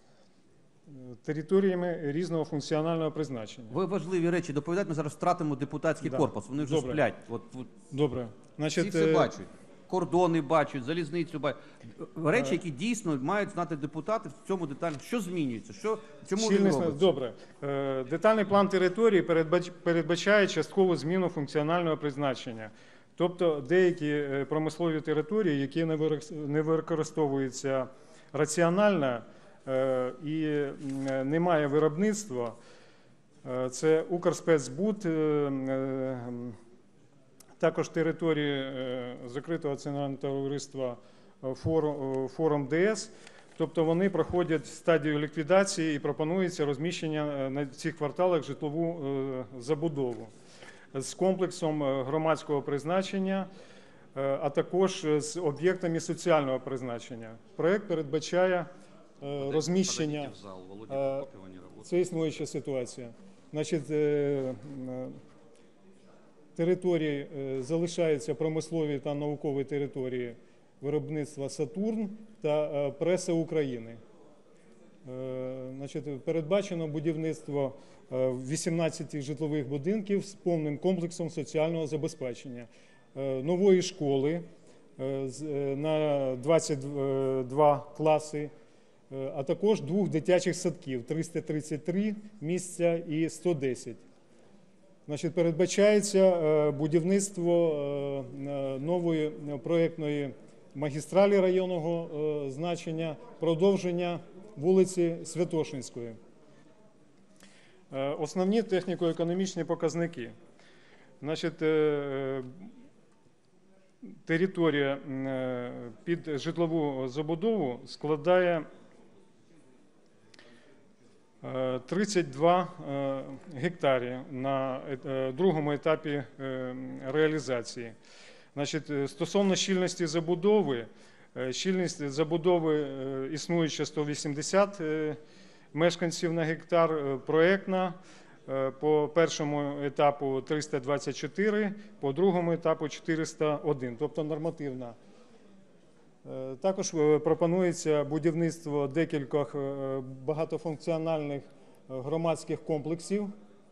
територіями різного функціонального призначення. Ви важливі речі доповідаєте, ми зараз втратимо депутатський Да. корпус. Вони вже Добре. сплять. От, от. Добре. Значить, Всі все е, бачать. Кордони бачать, залізницю бачать. Речі, Е. які дійсно мають знати депутати в цьому детально. Що змінюється? Що, чому він Щільність- робиться? Добре. Е, Детальний план території передбач- передбачає часткову зміну функціонального призначення. Тобто деякі е, промислові території, які не вирик- не використовуються раціонально е, і м, немає виробництва, е, це Укрспецбуд, е, е, також території е, закритого акціонерного товариства е, «Форум, е, «Форум ДС». Тобто вони проходять стадію ліквідації і пропонується розміщення е, на цих кварталах житлову е, забудову з комплексом е, громадського призначення, е, а також з об'єктами соціального призначення. Проект передбачає е, розміщення. Подойдите в зал, Володя е, Прокопьева не работает. Це існуюча ситуація. Значить, е, м, території е, залишаються промислові та наукові території виробництва «Сатурн» та е, «Преса України». Е, Значить, передбачено будівництво е, вісімнадцяти житлових будинків з повним комплексом соціального забезпечення, е, нової школи е, з- е, на двадцять два класи, е, а також двох дитячих садків – триста тридцять три місця і сто десять. Значить, передбачається е, будівництво е, е, нової проєктної магістралі районного е, значення, продовження вулиці Святошинської. Е, Основні техніко-економічні показники. Значить, е, територія е, під житлову забудову складає е, тридцять два е, гектарі на е, другому етапі е, реалізації. Значить, е, стосовно щільності забудови, е, щільність забудови е, існуюча сто вісімдесят е, мешканців на гектар, е, проектна е, по першому етапу триста двадцять чотири, по другому етапу чотириста один, тобто нормативна Е, Також е, пропонується будівництво декількох е, багатофункціональних е, громадських комплексів.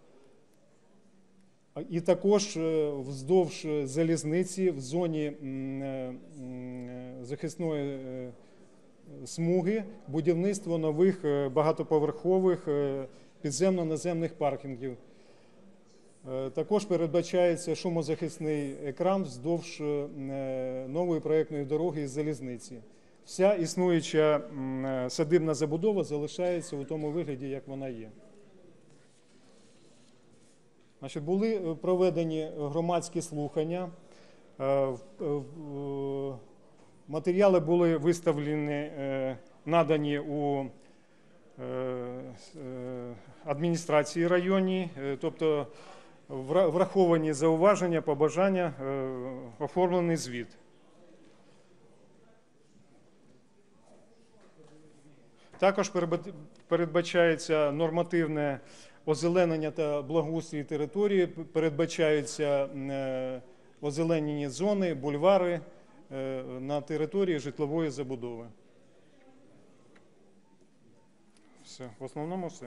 І також е, вздовж залізниці в зоні м, е, м, захисної е, смуги будівництво нових е, багатоповерхових е, підземно-наземних паркінгів. Е, Також передбачається шумозахисний екран вздовж е, нової проєктної дороги із залізниці. Вся існуюча м, е, садибна забудова залишається у тому вигляді, як вона є. Значить, були проведені громадські слухання. Е, в- в- Матеріали були виставлені, е, надані у е, е, адміністрації районній, е, тобто вра- враховані зауваження, побажання, е, оформлений звіт. Також перебат- передбачається нормативне озеленення та благоустрій території, передбачаються е, озеленені зони, бульвари е, на території житлової забудови. Все, в основному все.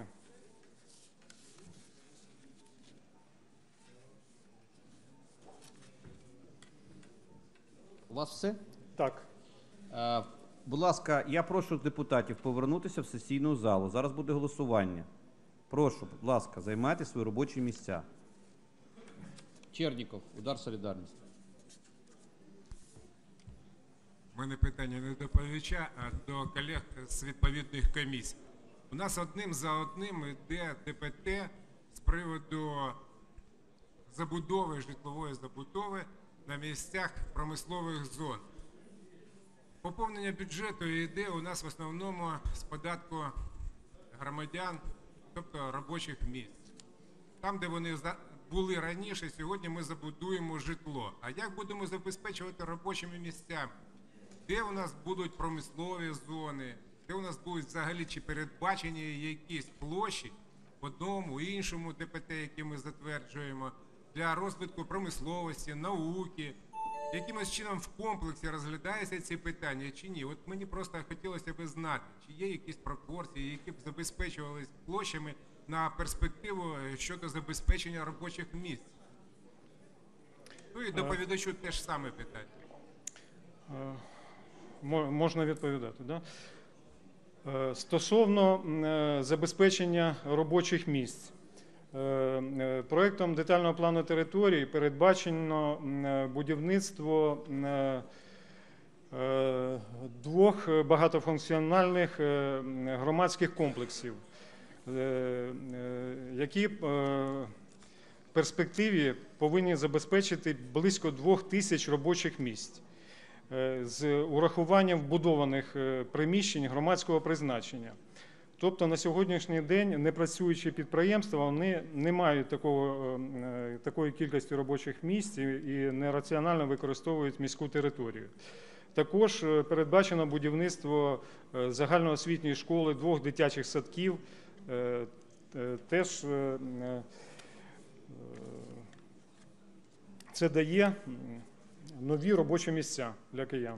У вас все? Так. Е, Будь ласка, я прошу депутатів повернутися в сесійну залу. Зараз буде голосування. Прошу, будь ласка, займайте свої робочі місця. Черніков, удар солідарності. У мене питання не до доповідача, а до колег з відповідних комісій. У нас одним за одним йде ДПТ з приводу забудови, житлової забудови на місцях промислових зон. Поповнення бюджету йде у нас в основному з податку громадян, тобто робочих місць. Там, де вони за- були раніше, сьогодні ми забудуємо житло. А як будемо забезпечувати робочими місцями? Де у нас будуть промислові зони, де у нас будуть взагалі чи передбачені якісь площі в одному, іншому ДПТ, які ми затверджуємо, для розвитку промисловості, науки, якимось чином в комплексі розглядаються ці питання чи ні? От мені просто хотілося б знати, чи є якісь пропорції, які б забезпечувалися площами на перспективу щодо забезпечення робочих місць. Ну і доповідачу теж саме питання. Е, мо- Можна відповідати, да? Е, Стосовно е, забезпечення робочих місць. Е, е, Проектом детального плану території передбачено е, будівництво е, е, двох багатофункціональних е, громадських комплексів, е, е, які е, в перспективі повинні забезпечити близько двох тисяч робочих місць е, з урахуванням вбудованих е, приміщень громадського призначення. Тобто на сьогоднішній день непрацюючі підприємства вони не мають такого, е, такої кількості робочих місць і і нераціонально використовують міську територію. Також е, передбачено будівництво е, загальноосвітньої школи, двох дитячих садків. е, е, Теж е, е, це дає м, нові робочі місця для киян.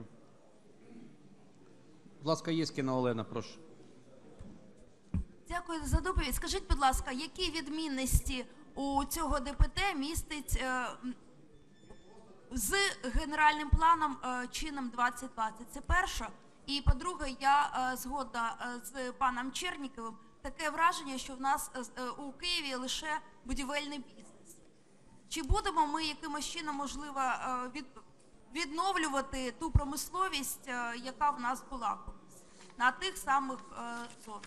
Будь ласка, Єскіна Олена, прошу. Дякую за доповідь. Скажіть, будь ласка, які відмінності у цього ДПТ містить е, м, з генеральним планом е, чином двадцять двадцять? Це перше. І по-друге, я е, згодна е, з паном Черніковим. Таке враження, що в нас е, з- е, у Києві лише будівельний бізнес. Чи будемо ми якимось чином, можливо, е, від, відновлювати ту промисловість, е, яка в нас була колись на тих самих е, зонах?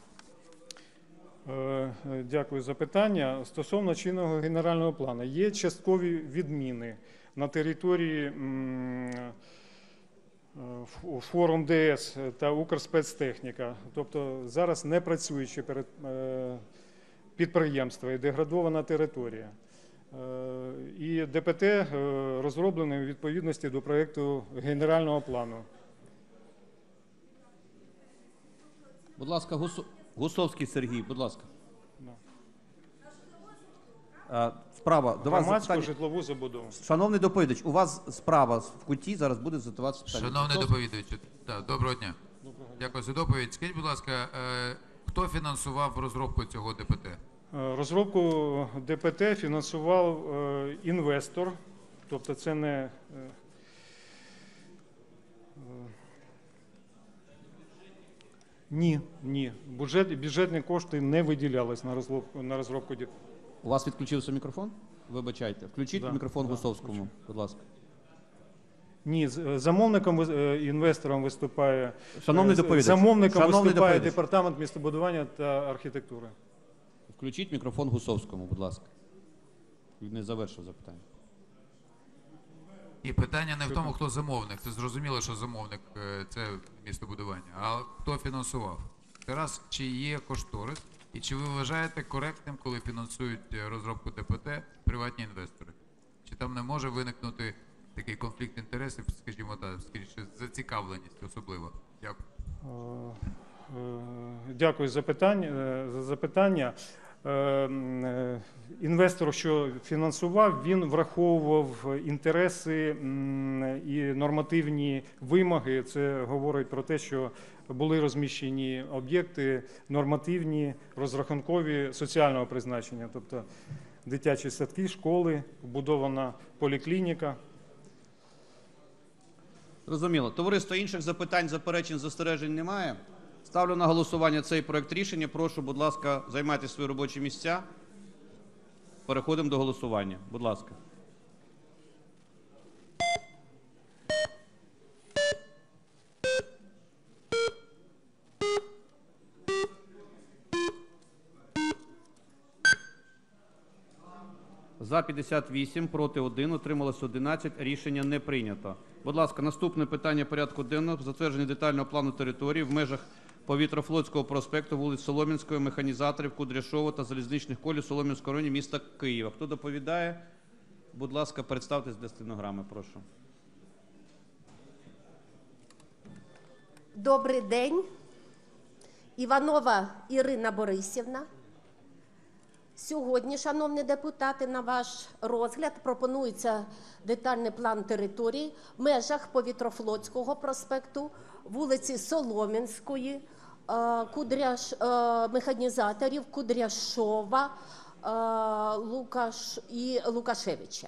Е, е, Дякую за питання. Стосовно чинного генерального плану, є часткові відміни на території м, е, Ф- Форум ДС та Укрспецтехніка. Тобто зараз не працюючі перед- е, підприємства і деградована територія. Е, І ДПТ е, розроблений у відповідності до проєкту генерального плану. Будь ласка, Гусо- Гусовський Сергій, будь ласка. Е, Справа до вас Громадську запитання. житлову забудову. Шановний доповідач, у вас справа в куті зараз буде задаватися питання. Шановний Хто- доповідач, так, доброго дня. Дякую за доповідь. Скажіть, будь ласка, е, хто фінансував розробку цього ДПТ? Е, Розробку ДПТ фінансував е, інвестор, тобто це не е, е, ні, ні. Бюджет, бюджетні кошти не виділялись на розробку на розробку ДПТ. У вас відключився мікрофон? Вибачайте. Включіть Да, мікрофон да, Гусовському, будь ласка. Ні, з- е, замовником ви- е, інвестором виступає Шановний е, з- доповідач, замовником шановний виступає доповідач. департамент містобудування та архітектури. Включіть мікрофон Гусовському, будь ласка. Він не завершив запитання. І питання не в тому, хто замовник. Це зрозуміло, що замовник е, це містобудування. А хто фінансував? Це раз, чи є кошторис, і чи ви вважаєте коректним, коли фінансують е, розробку ДПТ приватні інвестори? Чи там не може виникнути такий конфлікт інтересів, скажімо так, скоріше, зацікавленість особливо? Дякую. Е, е, Дякую за питання. е, За запитання. Е, м, е, Інвестор, що фінансував, він враховував інтереси м, і нормативні вимоги. Це говорить про те, що були розміщені об'єкти нормативні, розрахункові соціального призначення, тобто дитячі садки, школи, вбудована поліклініка. Зрозуміло. Товариство, інших запитань, заперечень, застережень немає. Ставлю на голосування цей проект рішення. Прошу, будь ласка, займайте свої робочі місця. Переходимо до голосування. Будь ласка. За п'ятдесят вісім, проти один, утрималось одинадцять. Рішення не прийнято. Будь ласка, наступне питання порядку денного. Затвердження детального плану території в межах Повітрофлотського проспекту, вулиць Солом'янської, Механізаторів, Кудряшова та залізничних колій Солом'янського району міста Києва. Хто доповідає? Будь ласка, представтесь для стенограми, прошу. Добрий день. Іванова Ірина Борисівна. Сьогодні, шановні депутати, на ваш розгляд пропонується детальний план території в межах Повітрофлотського проспекту, вулиці Солом'янської, е, Кудряш, е, Механізаторів, Кудряшова, е, Лукаш і Лукашевича.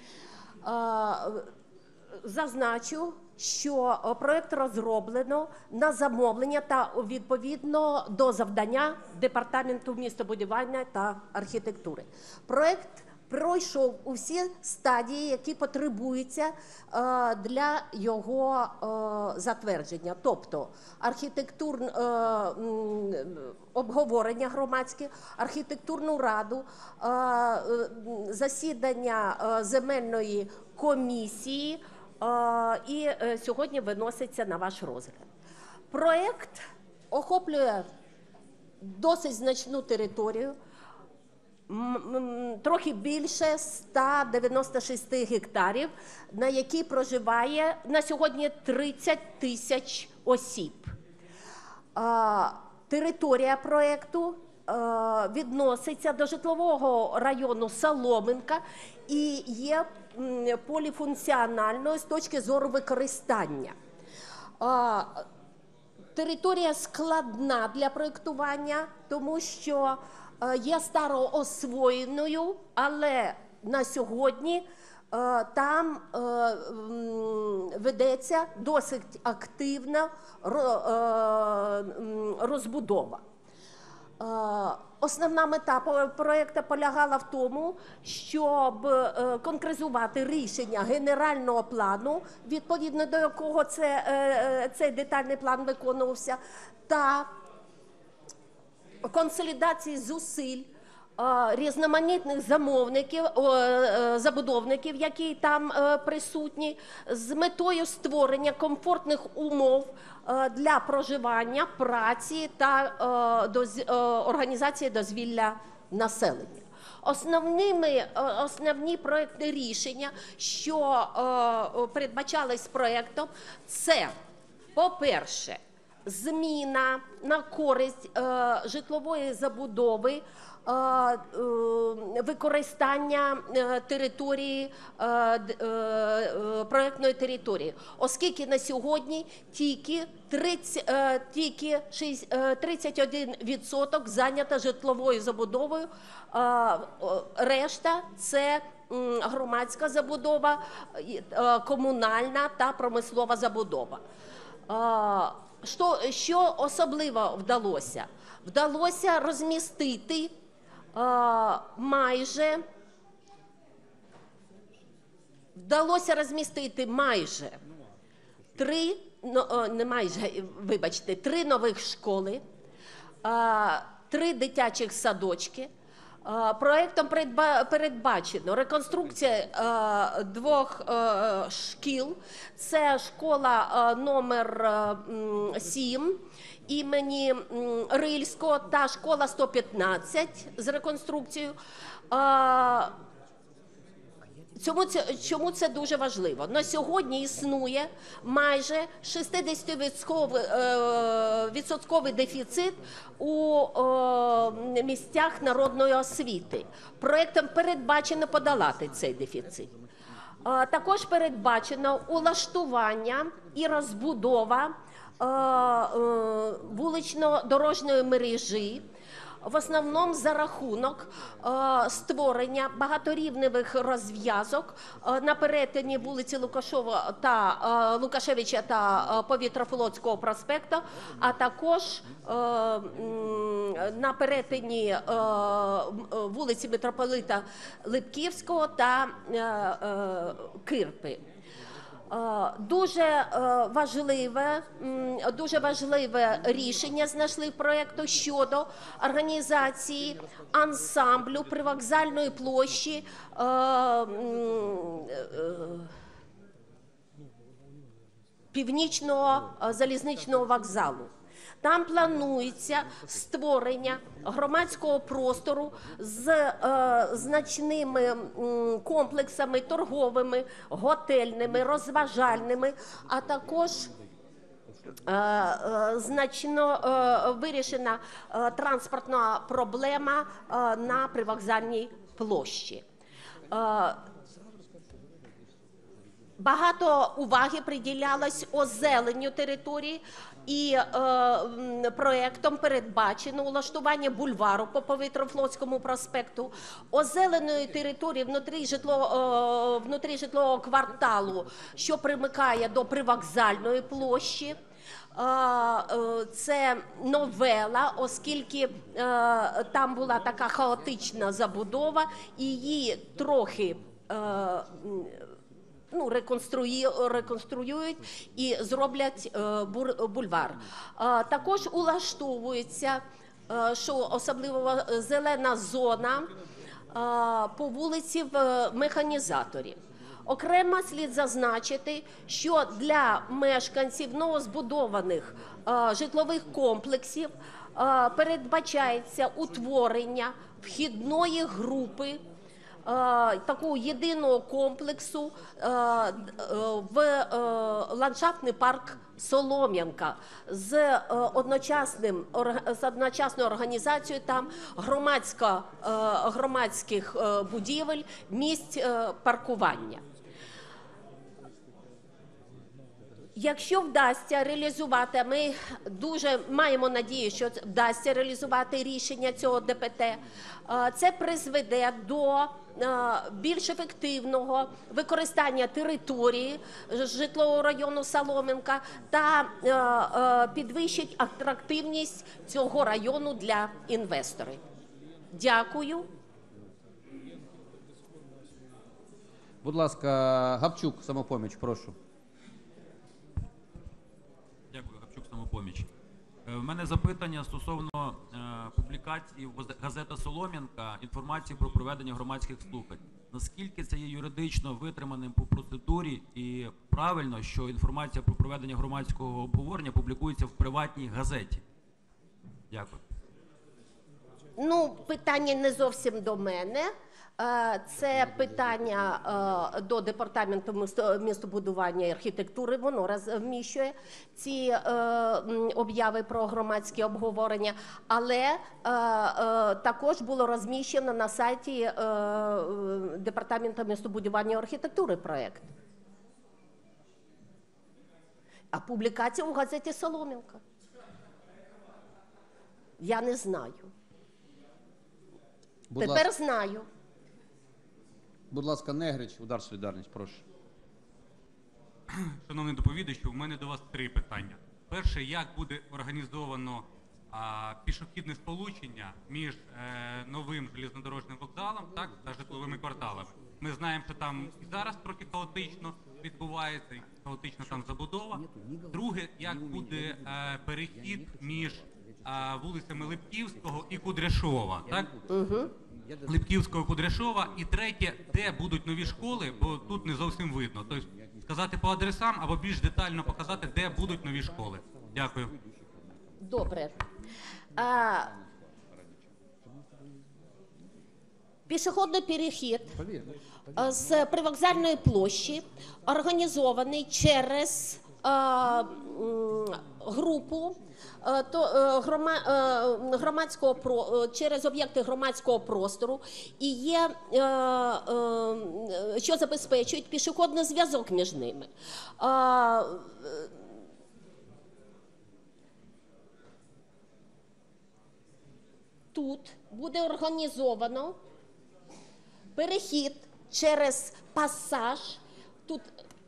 Е, Зазначу, що проект розроблено на замовлення та відповідно до завдання Департаменту містобудування та архітектури. Проект пройшов усі стадії, які потребуються е, для його е, затвердження, тобто архітектурне е, м, обговорення громадське, архітектурну раду, е, е, засідання е, земельної комісії, е, і е, сьогодні виноситься на ваш розгляд. Проект охоплює досить значну територію, м- м- трохи більше ста дев'яноста шести гектарів, на якій проживає на сьогодні тридцять тисяч осіб. Е, Територія проекту е, відноситься до житлового району Солом'янка і є м, поліфункціональною з точки зору використання. Е, Територія складна для проєктування, тому що е, є староосвоєною, але на сьогодні е, там е, м, ведеться досить активна ро- е, м, розбудова. Е, Основна мета по- проекту полягала в тому, щоб е, конкретизувати рішення генерального плану, відповідно до якого це, е, е, цей детальний план виконувався, та консолідації зусиль е, різноманітних замовників, е, е, забудовників, які там е, присутні, з метою створення комфортних умов е, для проживання, праці та е, доз- е, організації дозвілля населення. Основними, е, основні проектні рішення, що е, передбачались проектом, це, по-перше, зміна на користь е, житлової забудови, е, е, використання е, території, е, д- е, е, проектної території, оскільки на сьогодні тільки тридцять, е, тільки шість- е, тридцять один відсоток зайнято житловою забудовою, е, е, решта це м, громадська забудова, і, е, комунальна та промислова забудова. Е, Що, що особливо вдалося? Вдалося розмістити е, майже вдалося розмістити майже три, ну, о, не майже, вибачте, три нових школи, е, три дитячих садочки. Е, Проектом передба- передбачено реконструкція е, двох е, шкіл. Це школа е, номер е, м, сім імені м, Рильського та школа сто п'ятнадцять з реконструкцією. Е, Чому це, чому це дуже важливо? На сьогодні існує майже шістдесятивідсотковий дефіцит у е, місцях народної освіти. Проектом передбачено подолати цей дефіцит. Е, Також передбачено улаштування і розбудова е, е, вулично-дорожньої мережі, в основному за рахунок е, створення багаторівневих розв'язок е, на перетині вулиці Лукашова та е, Лукашевича та е, Повітрофлотського проспекту, а також е, м, на перетині е, м, вулиці Митрополита Липківського та е, е, Кирпи. Е, Дуже е, важливе, м, дуже важливе рішення знайшли в проєкту щодо організації ансамблю привокзальної площі е, м, е, Північного е, залізничного вокзалу. Там планується створення громадського простору з е, значними м, комплексами торговими, готельними, розважальними, а також е, е, значно е, вирішена е, транспортна проблема е, на привокзальній площі. Е, Багато уваги приділялось озеленню території, і е, м, проектом передбачено улаштування бульвару по Повітрофлотському проспекту, озеленої території внутрі, житло, е, внутрі житлового кварталу, що примикає до привокзальної площі. Е, е, Це новела, оскільки е, там була така хаотична забудова, і її трохи е, м, ну, реконструї- реконструюють і зроблять е, бур- бульвар. Е, Також улаштовується, е, що особливо зелена зона е, по вулиці в механізаторі. Окремо слід зазначити, що для мешканців новозбудованих е, житлових комплексів е, передбачається утворення вхідної групи, е, такого єдиного комплексу е, е, в е, ландшафтний парк Солом'янка з е, одночасним орга- з одночасною організацією там громадсько, е, громадських е, будівель, місць е, паркування. Якщо вдасться реалізувати, ми дуже маємо надію, що вдасться реалізувати рішення цього ДПТ, е, це призведе до е, більш ефективного використання території житлового району Солом'янка та е, е, підвищить атрактивність цього району для інвесторів. Дякую. Будь ласка, Гапчук, «Самопоміч», прошу. Дякую, Гапчук, «Самопоміч». Е, В мене запитання стосовно е, публікації в газе- газета «Солом'янка» інформації про проведення громадських слухань. Наскільки це є юридично витриманим по процедурі і правильно, що інформація про проведення громадського обговорення публікується в приватній газеті? Дякую. Ну, питання не зовсім до мене. Е, Це питання е, до департаменту місто- містобудування і архітектури. Воно розміщує ці е, м, обяви про громадські обговорення, але е, е, також було розміщено на сайті е, е, департаменту містобудування і архітектури проект. А публікація у газеті «Солом'янка». Я не знаю. Будь Тепер ласка, знаю. будь ласка, Негрич, удар солідарність, прошу. Шановний доповідачу, у мене до вас три питання. Перше, як буде організовано а, пішохідне сполучення між е, новим железнодорожним вокзалом, так, та житловими кварталами? Ми знаємо, що там і зараз трохи хаотично відбувається, і хаотична там забудова. Друге, як буде е, перехід між е, вулицями Липківського і Кудряшова, так? Липківського, Кудряшова. І третє, де будуть нові школи, бо тут не зовсім видно. Тобто сказати по адресам або більш детально показати, де будуть нові школи. Дякую. Добре. А, пішохідний перехід а, з привокзальної площі організований через а, м, групу а, то, е, грома, е, громадського про, е, через об'єкти громадського простору і є, е, е, що забезпечують пішохідний зв'язок між ними. А, Тут буде організовано перехід через пасаж. Тут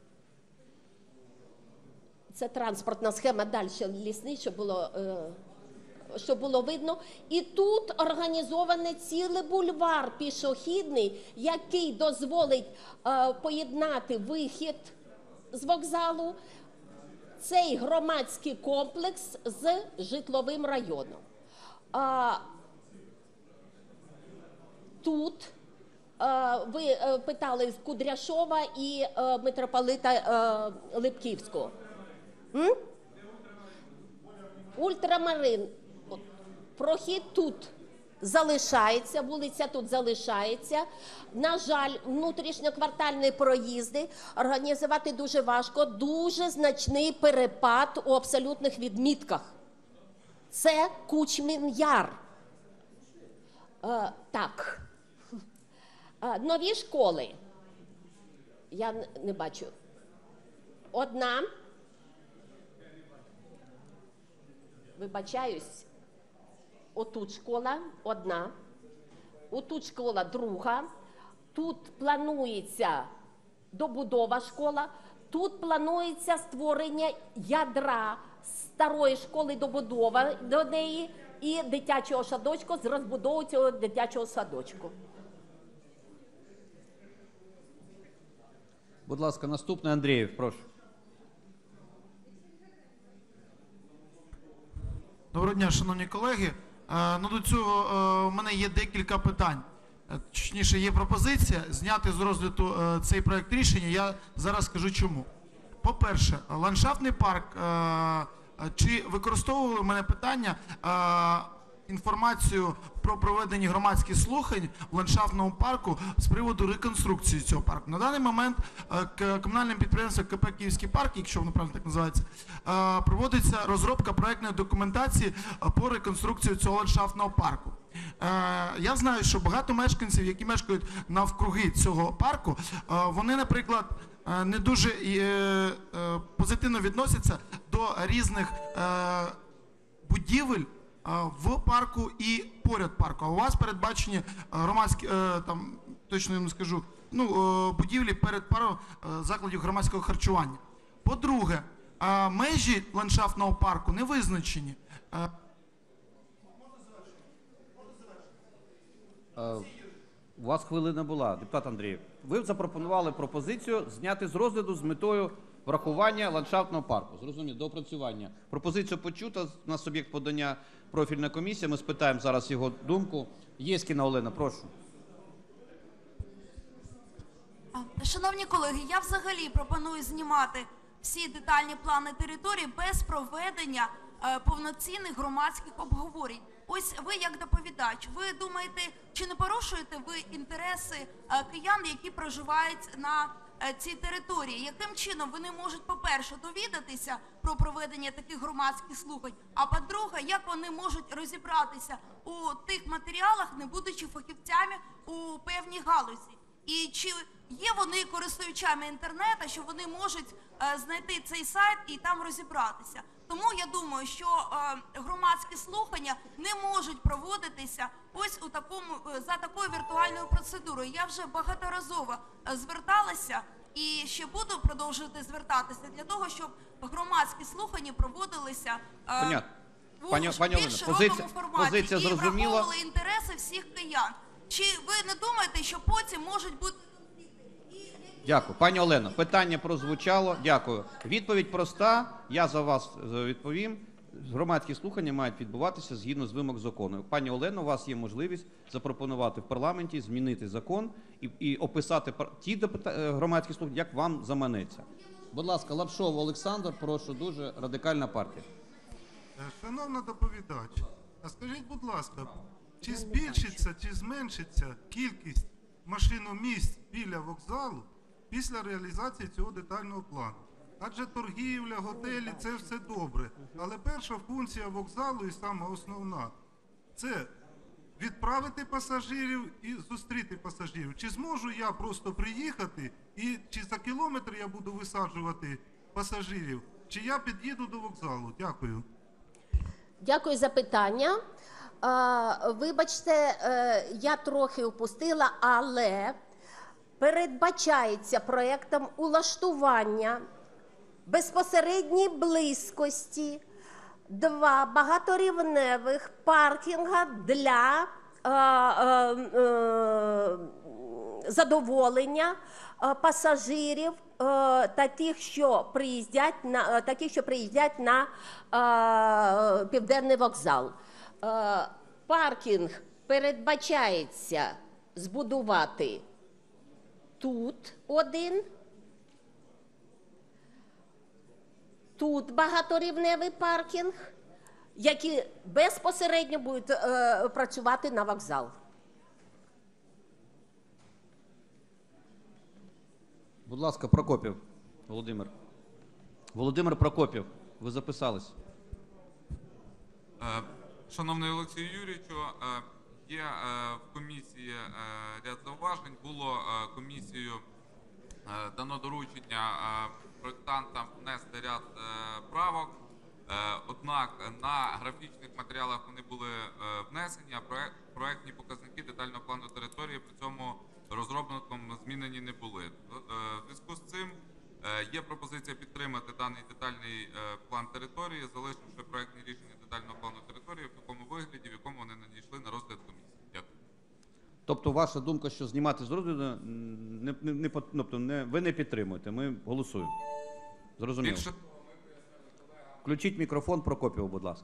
це транспортна схема, далі лісний, щоб було, е, щоб було видно. І тут організований цілий бульвар пішохідний, який дозволить е, поєднати вихід з вокзалу, цей громадський комплекс з житловим районом. А, Тут е, ви е, питали Кудряшова і е, митрополита е, Липківського. М? Ультрамарин. Прохід тут залишається, вулиця тут залишається. На жаль, внутрішньоквартальні проїзди організувати дуже важко, дуже значний перепад у абсолютних відмітках. Це Кучмін Яр. Е, так. Е, нові школи. Я н- не бачу. Одна. Вибачаюсь. Отут школа одна. Отут школа друга. Тут планується добудова школа. Тут планується створення ядра старої школи, добудова до неї і дитячого садочку з розбудовою цього дитячого садочку. Будь ласка, наступний Андрієв, прошу. Доброго дня, шановні колеги. Е, Ну, до цього е, в мене є декілька питань. Е, Точніше, є пропозиція зняти з розгляду е, цей проект рішення. Я зараз скажу чому. По-перше, ландшафтний парк. е, е, Чи використовували в мене питання е, інформацію про проведення громадських слухань в ландшафтному парку з приводу реконструкції цього парку? На даний момент е, к- комунальним підприємством КП «Київський парк», якщо воно правильно так називається, е, проводиться розробка проектної документації е, по реконструкції цього ландшафтного парку. Е, Я знаю, що багато мешканців, які мешкають навкруги цього парку, е, вони, наприклад, е, не дуже е, е, позитивно відносяться до різних е, будівель е, в парку і поряд парку. А у вас передбачені е, громадські, е, там, точно я не скажу, ну, е, будівлі перед парком е, закладів громадського харчування. По-друге, е, межі ландшафтного парку не визначені. Е, Е, У вас хвилина була, депутат Андрієв. Ви запропонували пропозицію зняти з розгляду з метою врахування ландшафтного парку. Зрозуміло, доопрацювання. Пропозиція почута, у нас суб'єкт подання профільна комісія, ми спитаємо зараз його думку. Єскіна Олена, прошу. Шановні колеги, я взагалі пропоную знімати всі детальні плани території без проведення е, повноцінних громадських обговорень. ось ви як доповідач, ви думаєте, чи не порушуєте ви інтереси е, киян, які проживають на е, цій території? Яким чином вони можуть, по-перше, довідатися про проведення таких громадських слухань, а по-друге, як вони можуть розібратися у тих матеріалах, не будучи фахівцями у певній галузі? І чи є вони користувачами інтернету, що вони можуть е, знайти цей сайт і там розібратися? Тому я думаю, що е, громадські слухання не можуть проводитися ось у такому е, за такою віртуальною процедурою. Я вже багаторазово е, зверталася і ще буду продовжувати звертатися для того, щоб громадські слухання проводилися е, Понятно. у Пані, пані більш Олено, широкому позиція, форматі позиція і зрозуміла. враховували інтереси всіх киян. Чи ви не думаєте, що потім можуть бути... Дякую. Пані Олено, питання прозвучало. Дякую. Відповідь проста. Я за вас е, відповім. Громадські слухання мають відбуватися згідно з вимог закону. Пані Олено, у вас є можливість запропонувати в парламенті змінити закон і, і описати пар- ті депута- е, громадські слухання, як вам заманеться. Будь ласка, Лапшов Олександр, прошу дуже, Радикальна партія. Шановна доповідач, а скажіть, будь ласка, чи збільшиться, чи зменшиться кількість машиномісць біля вокзалу після реалізації цього детального плану? Адже торгівля, готелі – це все добре. Але перша функція вокзалу і сама основна – це відправити пасажирів і зустріти пасажирів. Чи зможу я просто приїхати і чи за кілометр я буду висаджувати пасажирів, чи я під'їду до вокзалу? Дякую. Дякую за питання. Е, Вибачте, е, я трохи упустила, але передбачається проєктом улаштування безпосередній близькості два багаторівневих паркінга для е, е, е, задоволення е, пасажирів е, та тих, що приїздять на е, таких, що приїздять на е, південний вокзал. Е, паркінг передбачається збудувати тут один. Тут багаторівневий паркінг, які безпосередньо будуть е, працювати на вокзал. Будь ласка, Прокопів Володимир. Володимир Прокопів, ви записались. Е, Шановний Олексій Юрійовичу, е, є е, в комісії е, ряд зауважень. Було е, комісією е, дано доручення е, проєктантам внести ряд е, правок. Е, Однак на графічних матеріалах вони були е, внесені, а проект, проектні показники детального плану території при цьому розробником змінені не були. Е, В зв'язку з цим е, є пропозиція підтримати даний детальний е, план території, залишивши проектні рішення детального плану території в такому вигляді, в якому вони надійшли на розгляд комісії. Дякую. Тобто ваша думка, що знімати з розгляду, не, не, не, пот- тобто не, ви не підтримуєте, ми голосуємо. Зрозуміло. Більше Включіть мікрофон Прокопіву, будь ласка.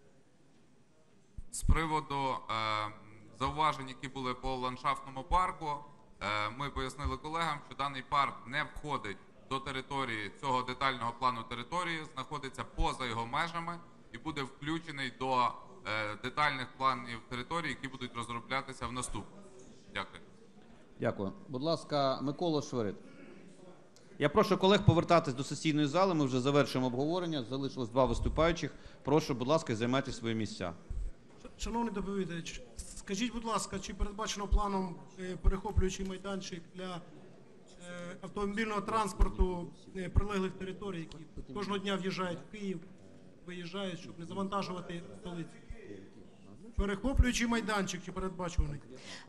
з приводу е, зауважень, які були по ландшафтному парку, е, ми пояснили колегам, що даний парк не входить до території цього детального плану території, знаходиться поза його межами і буде включений до е, детальних планів території, які будуть розроблятися в наступному. Дякую. Дякую. Будь ласка, Микола Шверит. Я прошу колег повертатись до сесійної зали, ми вже завершуємо обговорення, залишилось два виступаючих. Прошу, будь ласка, займайте свої місця. Шановний доповідач, скажіть, будь ласка, чи передбачено планом е, перехоплюючий майданчик для е, автомобільного транспорту е, прилеглих територій, які кожного дня в'їжджають в Київ, виїжджають, щоб не завантажувати столицю? Перехоплюючий майданчик чи передбачуваний?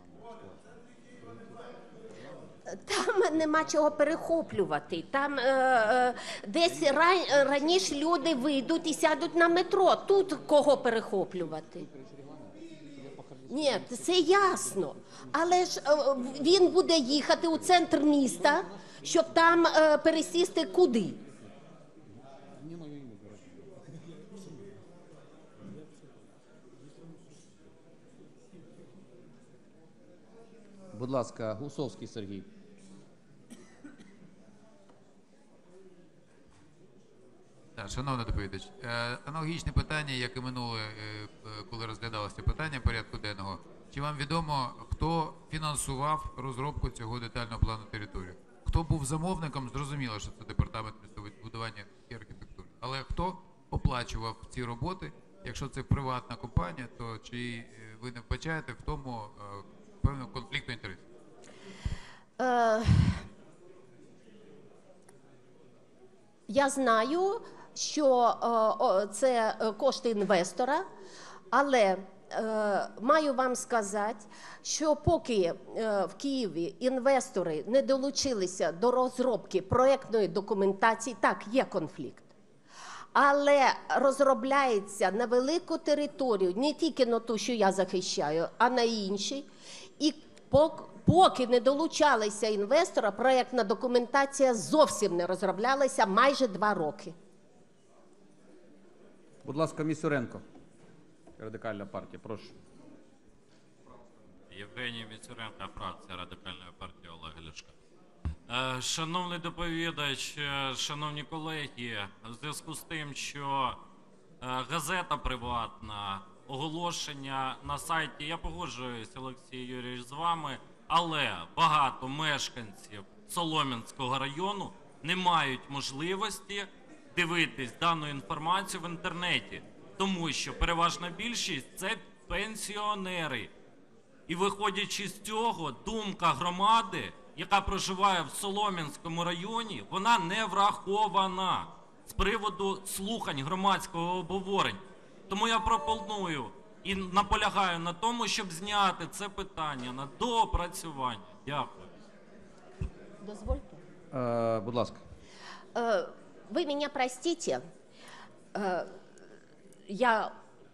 Там нема чого перехоплювати. Там е, е, десь ра- раніше люди вийдуть і сядуть на метро. Тут кого перехоплювати? Ні, це ясно. Але ж е, він буде їхати у центр міста, щоб там е, пересісти куди? Будь ласка, Гусовський Сергій. Так, Шановний доповідач, е, аналогічне питання, як і минуле, е, коли розглядалося питання порядку денного. Чи вам відомо, хто фінансував розробку цього детального плану території? Хто був замовником, зрозуміло, що це департамент містобудування і архітектури. Але хто оплачував ці роботи? Якщо це приватна компанія, то чи ви не вбачаєте в тому е, певного конфлікту інтересів? Е, я знаю, що е, це кошти інвестора, але е, маю вам сказати, що поки е, в Києві інвестори не долучилися до розробки проєктної документації, так, є конфлікт. Але розробляється на велику територію, не тільки на ту, що я захищаю, а на інші. І поки не долучалися інвестора, проєктна документація зовсім не розроблялася майже два роки. Будь ласка, Місюренко, Радикальна партія, прошу. Євгеній Місюренко, фракція Радикальної партії Олега Ляшка. Шановний доповідач, шановні колеги, в зв'язку з тим, що газета приватна, оголошення на сайті, я погоджуюсь, Олексій Юрійович, з вами, але багато мешканців Солом'янського району не мають можливості дивитись дану інформацію в інтернеті, тому що переважна більшість – це пенсіонери. І виходячи з цього, думка громади, яка проживає в Солом'янському районі, вона не врахована з приводу слухань громадського обговорення. Тому я пропоную і наполягаю на тому, щоб зняти це питання на доопрацювання. Дякую. Дозвольте. Е, будь ласка. Э, Вы меня простите, э, я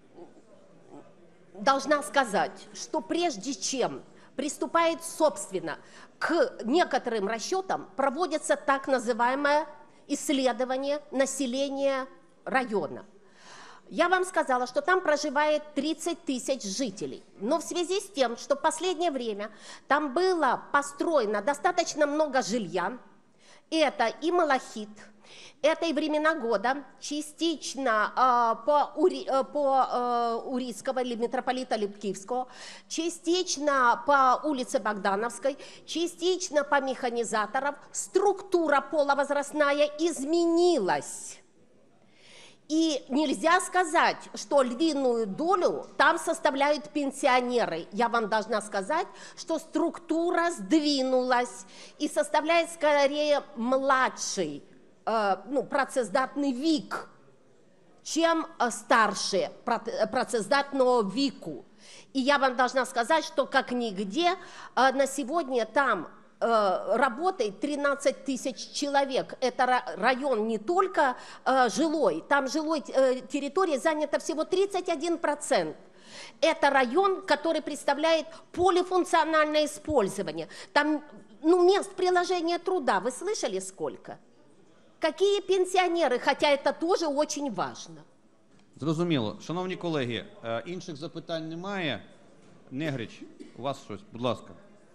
должна сказать, что прежде чем приступает, собственно, к некоторым расчетам, проводится так называемое исследование населения района. Я вам сказала, что там проживает тридцать тысяч жителей, но в связи с тем, что в последнее время там было построено достаточно много жилья, это и малахит, это и времена года, частично э, по, Ури, э, по э, Урицкого или митрополита Липкивского, частично по улице Богдановской, частично по механизаторов, структура полувозрастная изменилась. И нельзя сказать, что львиную долю там составляют пенсионеры. Я вам должна сказать, что структура сдвинулась и составляет скорее младший, э, ну, працездатный вік, чем старше працездатного веку. И я вам должна сказать, что как нигде э, на сегодня там работает тринадцать тысяч человек. Это район не только э, жилой, там жилой э, территории занято всего тридцать один процент. Это район, который представляет полифункциональное использование. Там ну, мест приложения труда, вы слышали сколько? Какие пенсионеры, хотя это тоже очень важно. Зрозуміло. Шановні колеги, е, інших запитань немає. Негрич, у вас щось, будь ласка.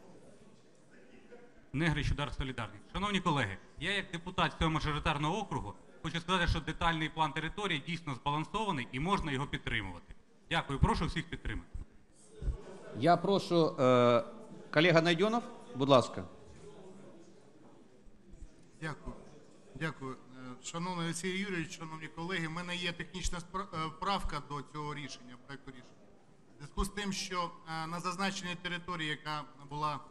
Негрич, Удар Солідарність. Шановні колеги, я як депутат цього мажоритарного округу хочу сказати, що детальний план території дійсно збалансований і можна його підтримувати. Дякую, прошу всіх підтримати. Я прошу, е, колега Найдьонов, будь ласка. Дякую. Дякую. Шановний Олексій Юрійович, шановні колеги, в мене є технічна правка до цього рішення, проекту рішення. В зв'язку з тим, що на зазначеній території, яка була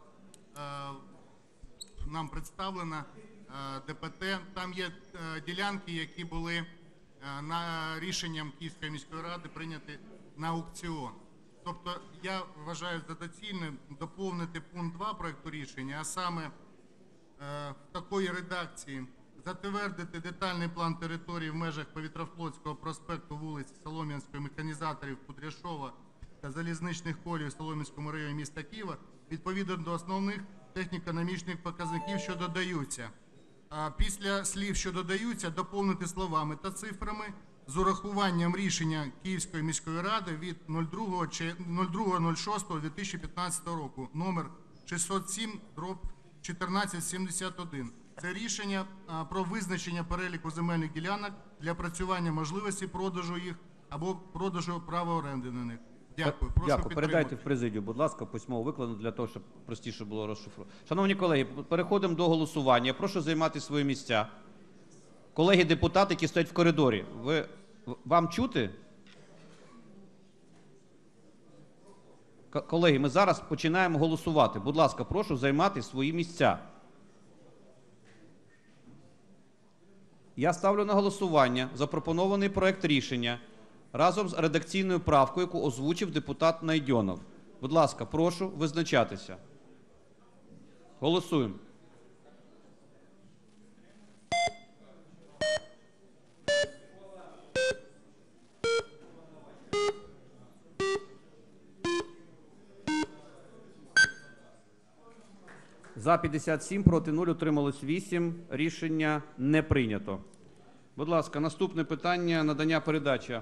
нам представлена, ДПТ, там є ділянки, які були на рішенням Київської міської ради прийняті на аукціон. Тобто я вважаю за доцільним доповнити пункт два проекту рішення, а саме в такої редакції: затвердити детальний план території в межах Повітрофлотського проспекту, вулиці Солом'янської, механізаторів, Кудряшова та залізничних колій в Солом'янському районі міста Києва відповідно до основних техніко-економічних показників, що додаються. А після слів, що додаються, доповнити словами та цифрами з урахуванням рішення Київської міської ради від нуль другого шостого дві тисячі п'ятнадцятого року номер шістсот сім дроб чотирнадцять сімдесят один Це рішення а, про визначення переліку земельних ділянок для працювання можливості продажу їх або продажу права оренди на них. Дякую. Прошу Дякую. підтримати. Передайте в президію, будь ласка, письмово викладено для того, щоб простіше було розшифрувати. Шановні колеги, переходимо до голосування. Я прошу займати свої місця. Колеги депутати, які стоять в коридорі, ви, вам чути? К- Колеги, ми зараз починаємо голосувати. Будь ласка, прошу займати свої місця. Я ставлю на голосування запропонований проект рішення разом з редакційною правкою, яку озвучив депутат Найдьонов. Будь ласка, прошу визначатися. Голосуємо. За п'ятдесят сім, проти нуль, утрималось вісім. Рішення не прийнято. Будь ласка, наступне питання – надання передачі.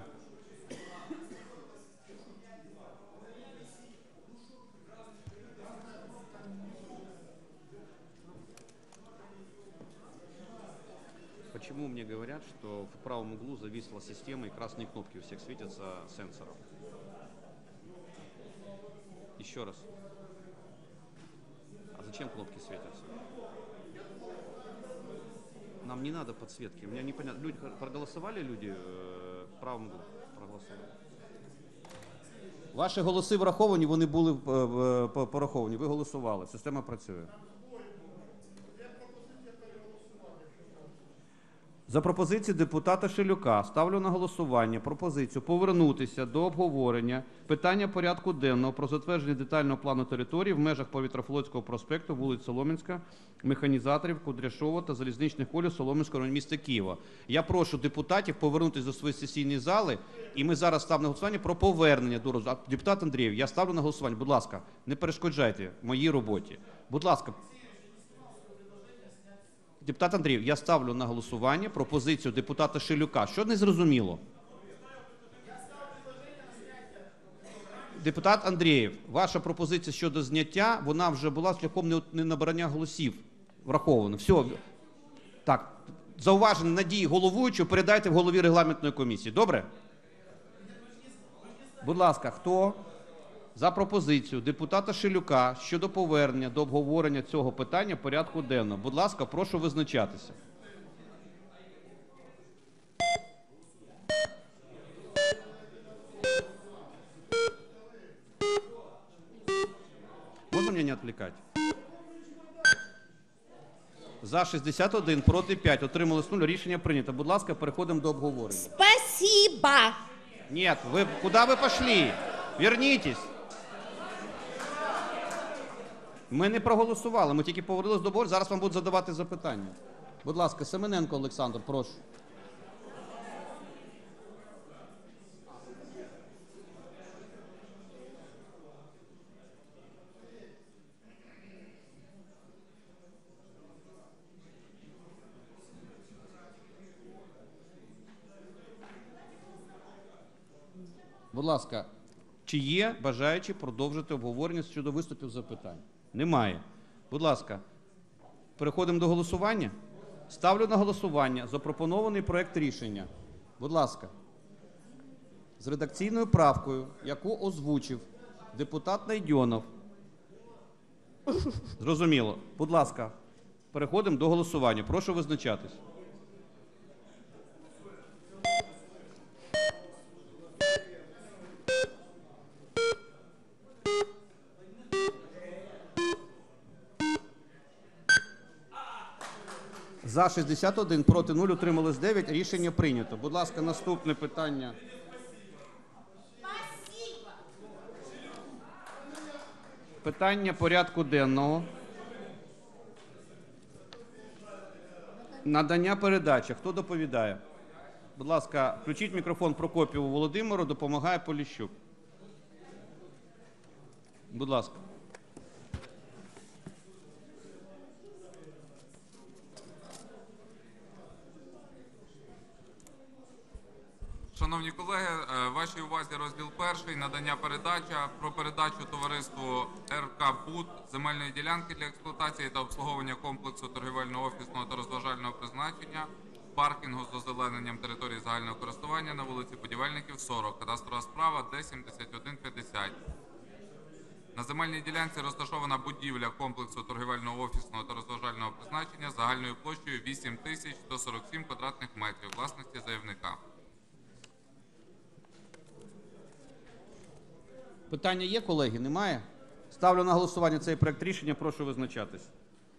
Почему мне говорят, что в правом углу зависла система и красные кнопки у всех светятся сенсором? Еще раз. А зачем кнопки светятся? Нам не надо подсветки. У меня непонятно. Люди проголосовали люди э, в правом углу? Проголосовали. Ваші голоси враховані, вони були е, е, пораховані. Ви голосували. Система працює. За пропозицією депутата Шелюка ставлю на голосування пропозицію повернутися до обговорення питання порядку денного про затвердження детального плану території в межах Повітрофлотського проспекту, вулиць Солом'янська, Механізаторів, Кудряшова та залізничних колій Солом'янського району міста Києва. Я прошу депутатів повернутися до своєї сесійної зали, і ми зараз ставимо на голосування про повернення до розгляду. Депутат Андрієв, я ставлю на голосування. Будь ласка, не перешкоджайте моїй роботі. Будь ласка. Депутат Андрієв, я ставлю на голосування пропозицію депутата Шелюка. Що не зрозуміло? Депутат Андрієв, ваша пропозиція щодо зняття, вона вже була шляхом ненабрання голосів. Враховано. Все. Так, зауваження надії головуючого передайте в голові регламентної комісії. Добре? Будь ласка, хто за пропозицію депутата Шелюка щодо повернення до обговорення цього питання порядку денного? Будь ласка, прошу визначатися. Можна мене не відволікати? За шістдесят один, проти п'ять, отрималось нуль. Рішення прийнято. Будь ласка, переходимо до обговорення. Спасибо. Нет, вы куда вы пошли? Вернитесь. Ми не проголосували, ми тільки повернулися до обговорення. Зараз вам будуть задавати запитання. Будь ласка, Семененко Олександр, прошу. Будь ласка, чи є бажаючі продовжити обговорення щодо виступів запитань? Немає. Будь ласка, переходимо до голосування. Ставлю на голосування запропонований проект рішення. Будь ласка, з редакційною правкою, яку озвучив депутат Найдьонов. Зрозуміло. Будь ласка, переходимо до голосування. Прошу визначатись. За шістдесят один, проти нуль, утрималось дев'ять. Рішення прийнято. Будь ласка, наступне питання. Питання порядку денного. Надання передачі. Хто доповідає? Будь ласка, включіть мікрофон Прокопіву Володимиру, допомагає Поліщук. Будь ласка. Шановні колеги, е, вашій увазі розділ перший, надання передача про передачу товариству РК «Буд» земельної ділянки для експлуатації та обслуговування комплексу торгівельно-офісного та розважального призначення, паркінгу з озелененням території загального користування на вулиці Будівельників, сорок, кадастрова справа Д сімдесят один п'ятдесят. На земельній ділянці розташована будівля комплексу торгівельного офісного та розважального призначення загальною площею вісім тисяч сто сорок сім квадратних метрів власності заявника. Питання є, колеги? Немає? Ставлю на голосування цей проект рішення. Прошу визначатись.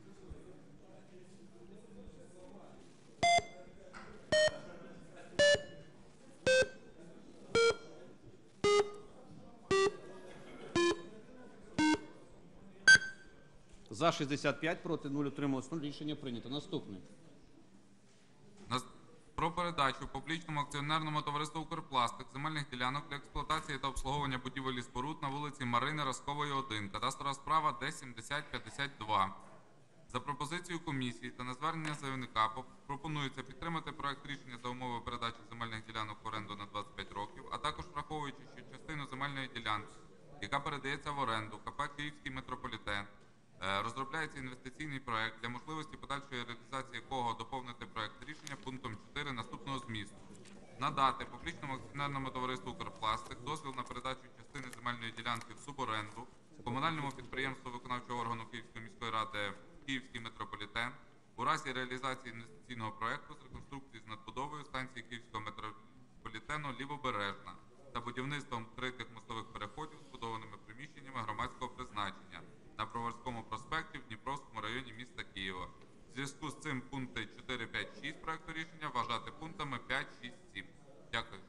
За шістдесят п'ять, проти нуль, утрималось нуль. Рішення прийнято. Наступний. Нас- Про передачу публічному акціонерному товариству «Укрпластик» земельних ділянок для експлуатації та обслуговування будівель і споруд на вулиці Марини Роскової, один, кадастрова справа Д сімдесят п'ятдесят два. За пропозицією комісії та на звернення заявника поп- пропонується підтримати проект рішення за умови передачі земельних ділянок в оренду на двадцять п'ять років, а також враховуючи, що частину земельної ділянки, яка передається в оренду КП «Київський метрополітен», Е, розробляється інвестиційний проект, для можливості подальшої реалізації якого доповнити проект рішення пунктом чотири наступного змісту. Надати публічному акціонерному товариству «Укрпластик» дозвіл на передачу частини земельної ділянки в суборенду комунальному підприємству виконавчого органу Київської міської ради «Київський метрополітен» у разі реалізації інвестиційного проекту з реконструкції з надбудовою станції Київського метрополітену «Лівобережна» та будівництвом критих мостових переходів з будованими приміщеннями громадського призначення на Броварському проспекті в Дніпровському районі міста Києва. В зв'язку з цим пункти чотири, п'ять, шість проекту рішення вважати пунктами п'ять, шість, сім. Дякую.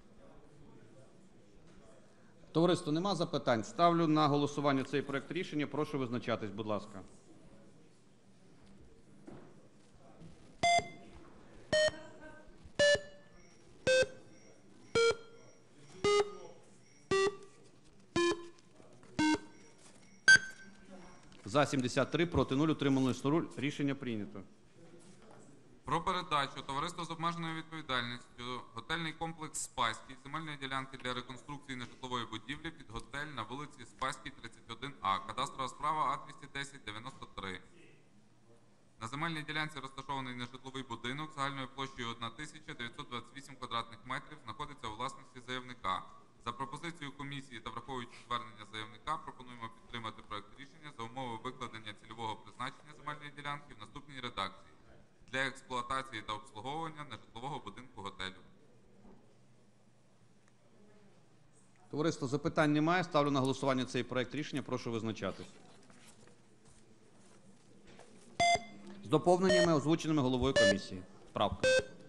Товариство, нема запитань? Ставлю на голосування цей проект рішення. Прошу визначатись, будь ласка. За сімдесят три, проти нуль, утрималось нуль. Рішення прийнято. Про передачу товариству з обмеженою відповідальністю готельний комплекс «Спаський» земельної ділянки для реконструкції нежитлової будівлі під готель на вулиці Спаській, тридцять один А, кадастрова справа А двісті десять дев'яносто три. На земельній ділянці розташований нежитловий будинок загальною площею одна тисяча дев'ятсот двадцять вісім квадратних метрів, знаходиться у власності заявника. За пропозицією комісії та враховуючи звернення заявника, пропонуємо підтримати проект рішення за умови викладення цільового призначення земельної ділянки в наступній редакції для експлуатації та обслуговування нежитлового будинку готелю. Товариство, запитань немає. Ставлю на голосування цей проект рішення. Прошу визначатись. З доповненнями, озвученими головою комісії. Правка.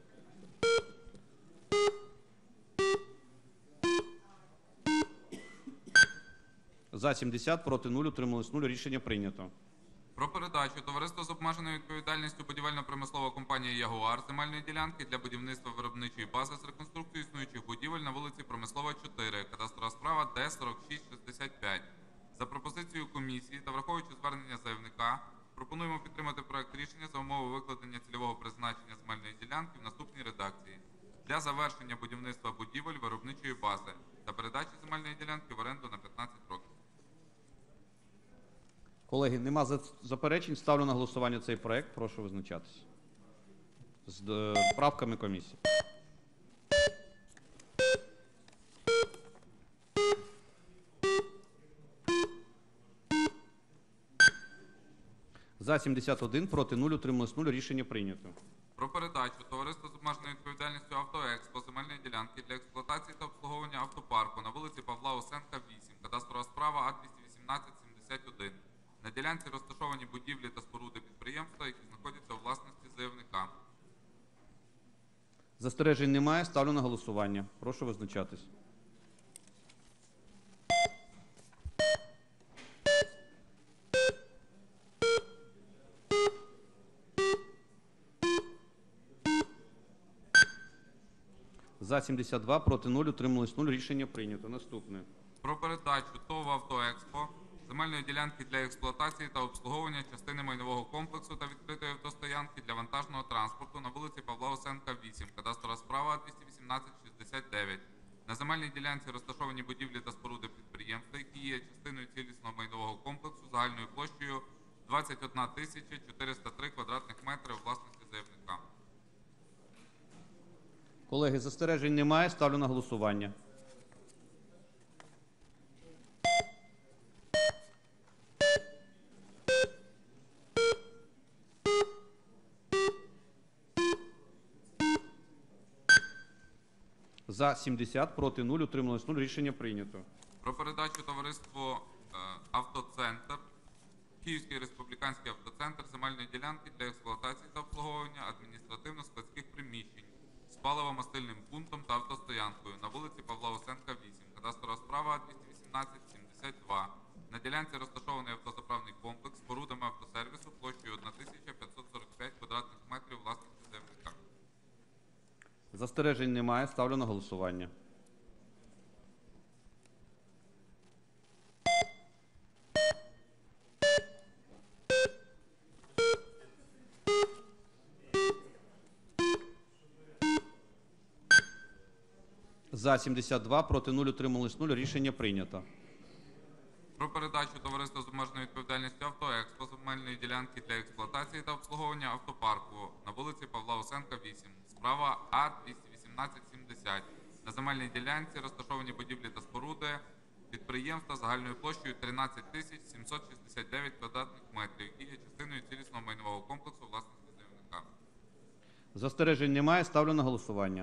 За сімдесят, проти нуль, утрималось нуль. Рішення прийнято. Про передачу товариство з обмеженою відповідальністю будівельно-промислова компанія «Ягуар» земельної ділянки для будівництва виробничої бази з реконструкцією існуючих будівель на вулиці Промислова, чотири, кадастрова справа Д сорок шість шістдесят п'ять. За пропозицією комісії та враховуючи звернення заявника, пропонуємо підтримати проект рішення за умови викладення цільового призначення земельної ділянки в наступній редакції для завершення будівництва будівель виробничої бази та передачі земельної ділянки в оренду на п'ятнадцять років. Колеги, нема за- заперечень. Ставлю на голосування цей проект. Прошу визначатись. З е, правками комісії. За сімдесят один, проти нуль, утрималось нуль. Рішення прийнято. Про передачу товариству з обмеженою відповідальністю «Автоекспо» земельної ділянки для експлуатації та обслуговування автопарку на вулиці Павла Осенка, вісім, кадастрова справа А двісті вісімнадцять сімдесят один. На ділянці розташовані будівлі та споруди підприємства, які знаходяться у власності заявника. Застережень немає. Ставлю на голосування. Прошу визначатись. За сімдесят два, проти нуль, утрималось нуль. Рішення прийнято. Наступне. Про передачу ТОВ «Автоекспо» земельної ділянки для експлуатації та обслуговування частини майнового комплексу та відкритої автостоянки для вантажного транспорту на вулиці Павла Осенка, вісім, кадастрова справа двісті вісімнадцять шістдесят дев'ять. На земельній ділянці розташовані будівлі та споруди підприємства, які є частиною цілісного майнового комплексу загальною площею двадцять одна тисяча чотириста три квадратних метри у власності заявника. Колеги, застережень немає. Ставлю на голосування. За сімдесят, проти нуль, утрималось нуль. Рішення прийнято. Про передачу товариству е, «Автоцентр», Київський республіканський автоцентр земельної ділянки для експлуатації та обслуговування адміністративно-складських приміщень з паливо-мастильним пунктом та автостоянкою на вулиці Павла Осенка, вісім, кадастрова справа двісті вісімнадцять сімдесят два. На ділянці розташований автозаправний комплекс з спорудами автосервісу площею тисяча п'ятсот сорок п'ять квадратних метрів власності заявника. Застережень немає. Ставлю на голосування. За сімдесят два, проти нуль, утрималось нуль. Рішення прийнято. Про передачу товариства з обмеженою відповідальністю «Автоекспо» земельної ділянки для експлуатації та обслуговування автопарку на вулиці Павла Осенка, вісім. Справа А двісті вісімнадцять сімдесят. На земельній ділянці розташовані будівлі та споруди підприємства загальною площею тринадцять тисяч сімсот шістдесят дев'ять квадратних метрів, які є частиною цілісного майнового комплексу власності заявника. Застережень немає. Ставлю на голосування.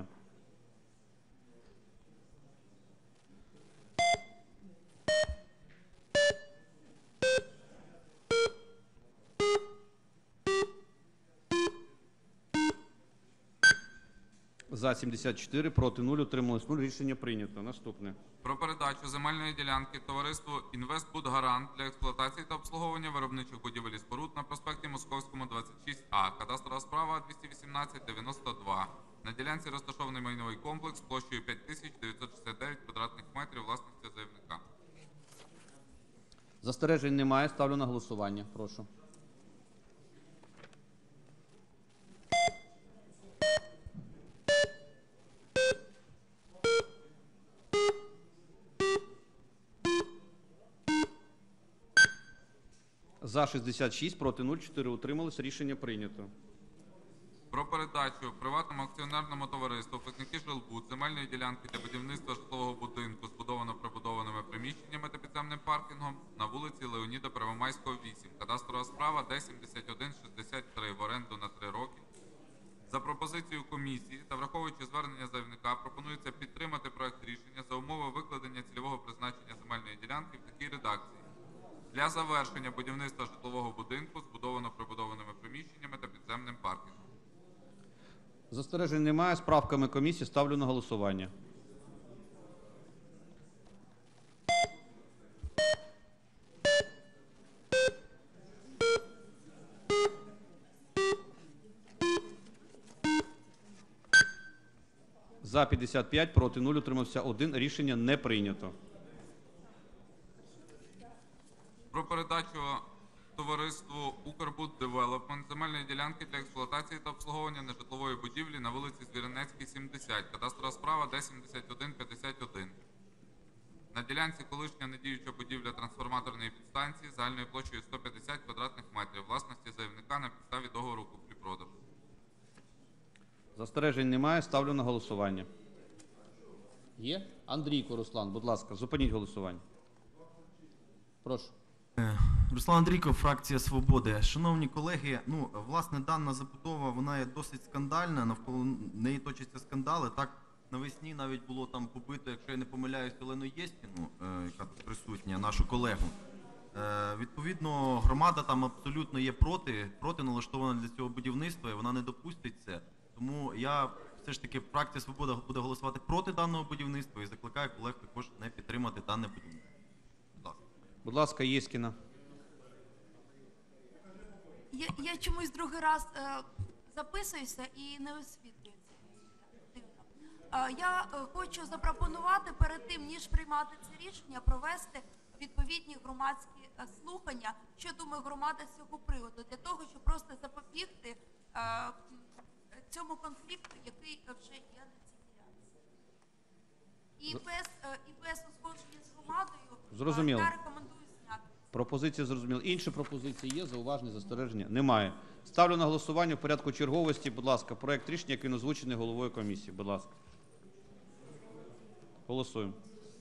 За сімдесят чотири, проти нуль, утрималось нуль. Рішення прийнято. Наступне. Про передачу земельної ділянки товариству «Інвестбудгарант» для експлуатації та обслуговування виробничих будівель і споруд на проспекті Московському, двадцять шість А, кадастрова справа двісті вісімнадцять дев'яносто два. На ділянці розташований майновий комплекс площею п'ять тисяч дев'ятсот шістдесят дев'ять квадратних метрів власності заявника. Застережень немає. Ставлю на голосування. Прошу. За шістдесят шість, проти нуль, чотири утрималось. Рішення прийнято. Про передачу приватному акціонерному товариству «Пекники Жилбуд» земельної ділянки для будівництва житлового будинку, збудовано-прибудованими приміщеннями та підземним паркінгом на вулиці Леоніда Первомайського, вісім. Кадастрова справа Д сімдесят один шістдесят три в оренду на три роки. За пропозицією комісії та враховуючи звернення заявника, пропонується підтримати проект рішення за умови викладення цільового призначення земельної ділянки в такій редакції. Для завершення будівництва житлового будинку, збудовано-прибудованими приміщеннями та підземним паркінгом. Застережень немає. З правками комісії ставлю на голосування. За п'ятдесят п'ять, проти нуль, утримався один. Рішення не прийнято. Про передачу товариству «Укрбуддевелопмент» земельної ділянки для експлуатації та обслуговування нежитлової будівлі на вулиці Звіринецькій, сімдесят. Кадастрова справа Д сімдесят один п'ятдесят один. На ділянці колишня недіюча будівля трансформаторної підстанції загальною площею сто п'ятдесят квадратних метрів власності заявника на підставі договору куплі-продажу. Застережень немає. Ставлю на голосування. Є? Андрійко Руслан, будь ласка, зупиніть голосування. Прошу. Руслан Андрійко, фракція «Свободи». Шановні колеги, ну, власне, дана забудова, вона є досить скандальна, навколо неї точаться скандали. Так, навесні навіть було там побито, якщо я не помиляюсь, Олену Єскіну, е, яка тут присутня, нашу колегу. Е, відповідно, громада там абсолютно є проти, проти налаштована для цього будівництва, і вона не допустить це. Тому я, все ж таки, фракція «Свобода» буде голосувати проти даного будівництва і закликаю колег також не підтримати дане будівництво. Будь ласка, Єскіна. Я, я чомусь другий раз е, записуюся і не освітлюється. Дивно. Е, я е, хочу запропонувати перед тим, ніж приймати це рішення, провести відповідні громадські е, слухання, що думає громада з цього приводу, для того, щоб просто запобігти е, цьому конфлікту, який вже є на цій ділянці. І без, е, і без узгодження з громадою е, Зрозуміло. я рекомендую зняти. Пропозиція зрозуміла. Інші пропозиції є, зауваження, застереження? Немає. Ставлю на голосування в порядку черговості, будь ласка, проект рішення, який озвучений головою комісії. Будь ласка. Голосуємо.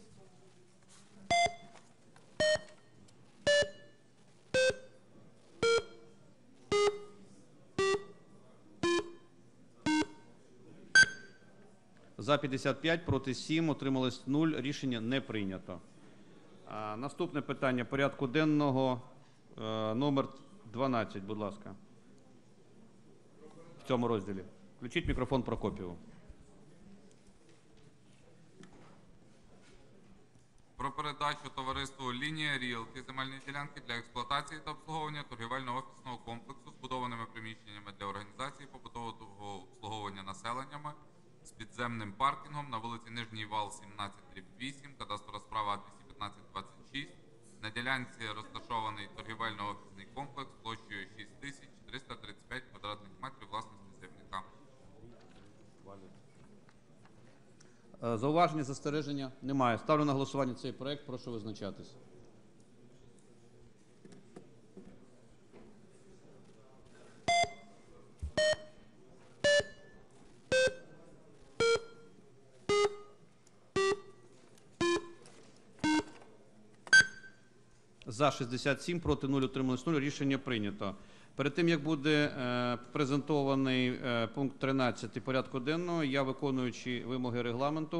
За п'ятдесят п'ять, проти сім, утрималось нуль. Рішення не прийнято. А, наступне питання порядку денного е, номер дванадцять, будь ласка. В цьому розділі. Включіть мікрофон Прокопіву. Про передачу товариству «Лінія Ріелті» земельної ділянки для експлуатації та обслуговування торгівельно-офісного комплексу з будованими приміщеннями для організації побутового обслуговування населеннями з підземним паркінгом на вулиці Нижній Вал, сімнадцять дріб вісім, кадастрова справа двісті п'ятнадцять двадцять шість. На ділянці розташований торгівельно-офісний комплекс площею шість тисяч триста тридцять п'ять квадратних метрів власності заявника. Е, Зауваження, застереження? Немає. Ставлю на голосування цей проект. Прошу визначатись. За шістдесят сім, проти нуль, утрималось нуль. Рішення прийнято. Перед тим, як буде е, презентований е, пункт тринадцятий порядку денного, я, виконуючи вимоги регламенту,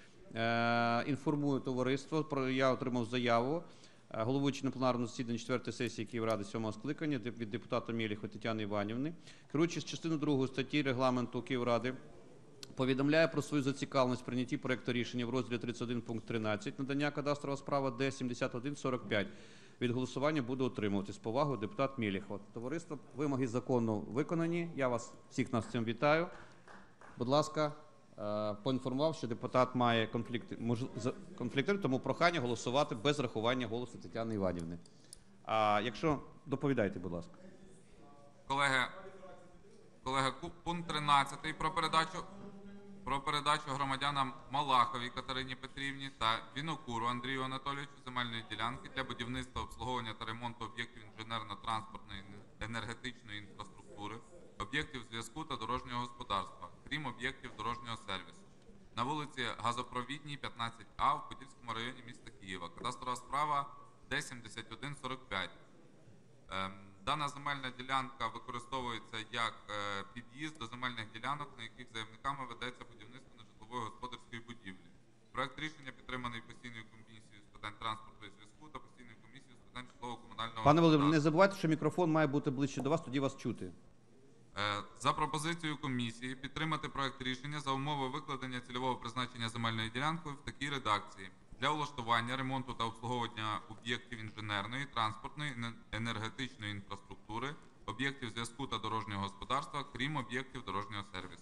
е, інформую товариство, про я отримав заяву е, головуючий на пленарному засіданні четвертої сесії Київради сьомого скликання деп- від депутата Мєліхова Тетяни Іванівни. Керуючись частиною другої статті регламенту Київради, повідомляє про свою зацікавленість в прийнятті проекту рішення в розділі тридцять один пункт тринадцять надання кадастрова справа Д сімдесят один сорок п'ять. Від голосування буде утримувати. З повагою депутат Мєліхов. Товариство, вимоги закону виконані. Я вас всіх нас з цим вітаю. Будь ласка, е, поінформував, що депутат має конфлікти, мож- з- конфлікти, тому прохання голосувати без рахування голосу Тетяни Іванівни. А якщо доповідайте, будь ласка. Колеги, колеги, ку- пункт тринадцятий про передачу про передачу громадянам Малаховій Катерині Петрівні та Вінокуру Андрію Анатолійовичу земельної ділянки для будівництва, обслуговування та ремонту об'єктів інженерно-транспортної енергетичної інфраструктури, об'єктів зв'язку та дорожнього господарства, крім об'єктів дорожнього сервісу. На вулиці Газопровідній, п'ятнадцять А в Подільському районі міста Києва. Кадастрова справа Д сімдесят один сорок п'ять. Ем, Дана земельна ділянка використовується як е, під'їзд до земельних ділянок, на яких заявниками ведеться будівництво нежитлової господарської будівлі. Проект рішення підтриманий постійною комісією з питань транспорту і зв'язку та постійною комісією з питань житлово-комунального Пане Володимире, не господарства. забувайте, що мікрофон має бути ближче до вас, тоді вас чути. Е, За пропозицією комісії підтримати проект рішення за умови викладення цільового призначення земельної ділянки в такій редакції. Для влаштування, ремонту та обслуговування об'єктів інженерної, транспортної, ен- енергетичної інфраструктури, об'єктів зв'язку та дорожнього господарства, крім об'єктів дорожнього сервісу.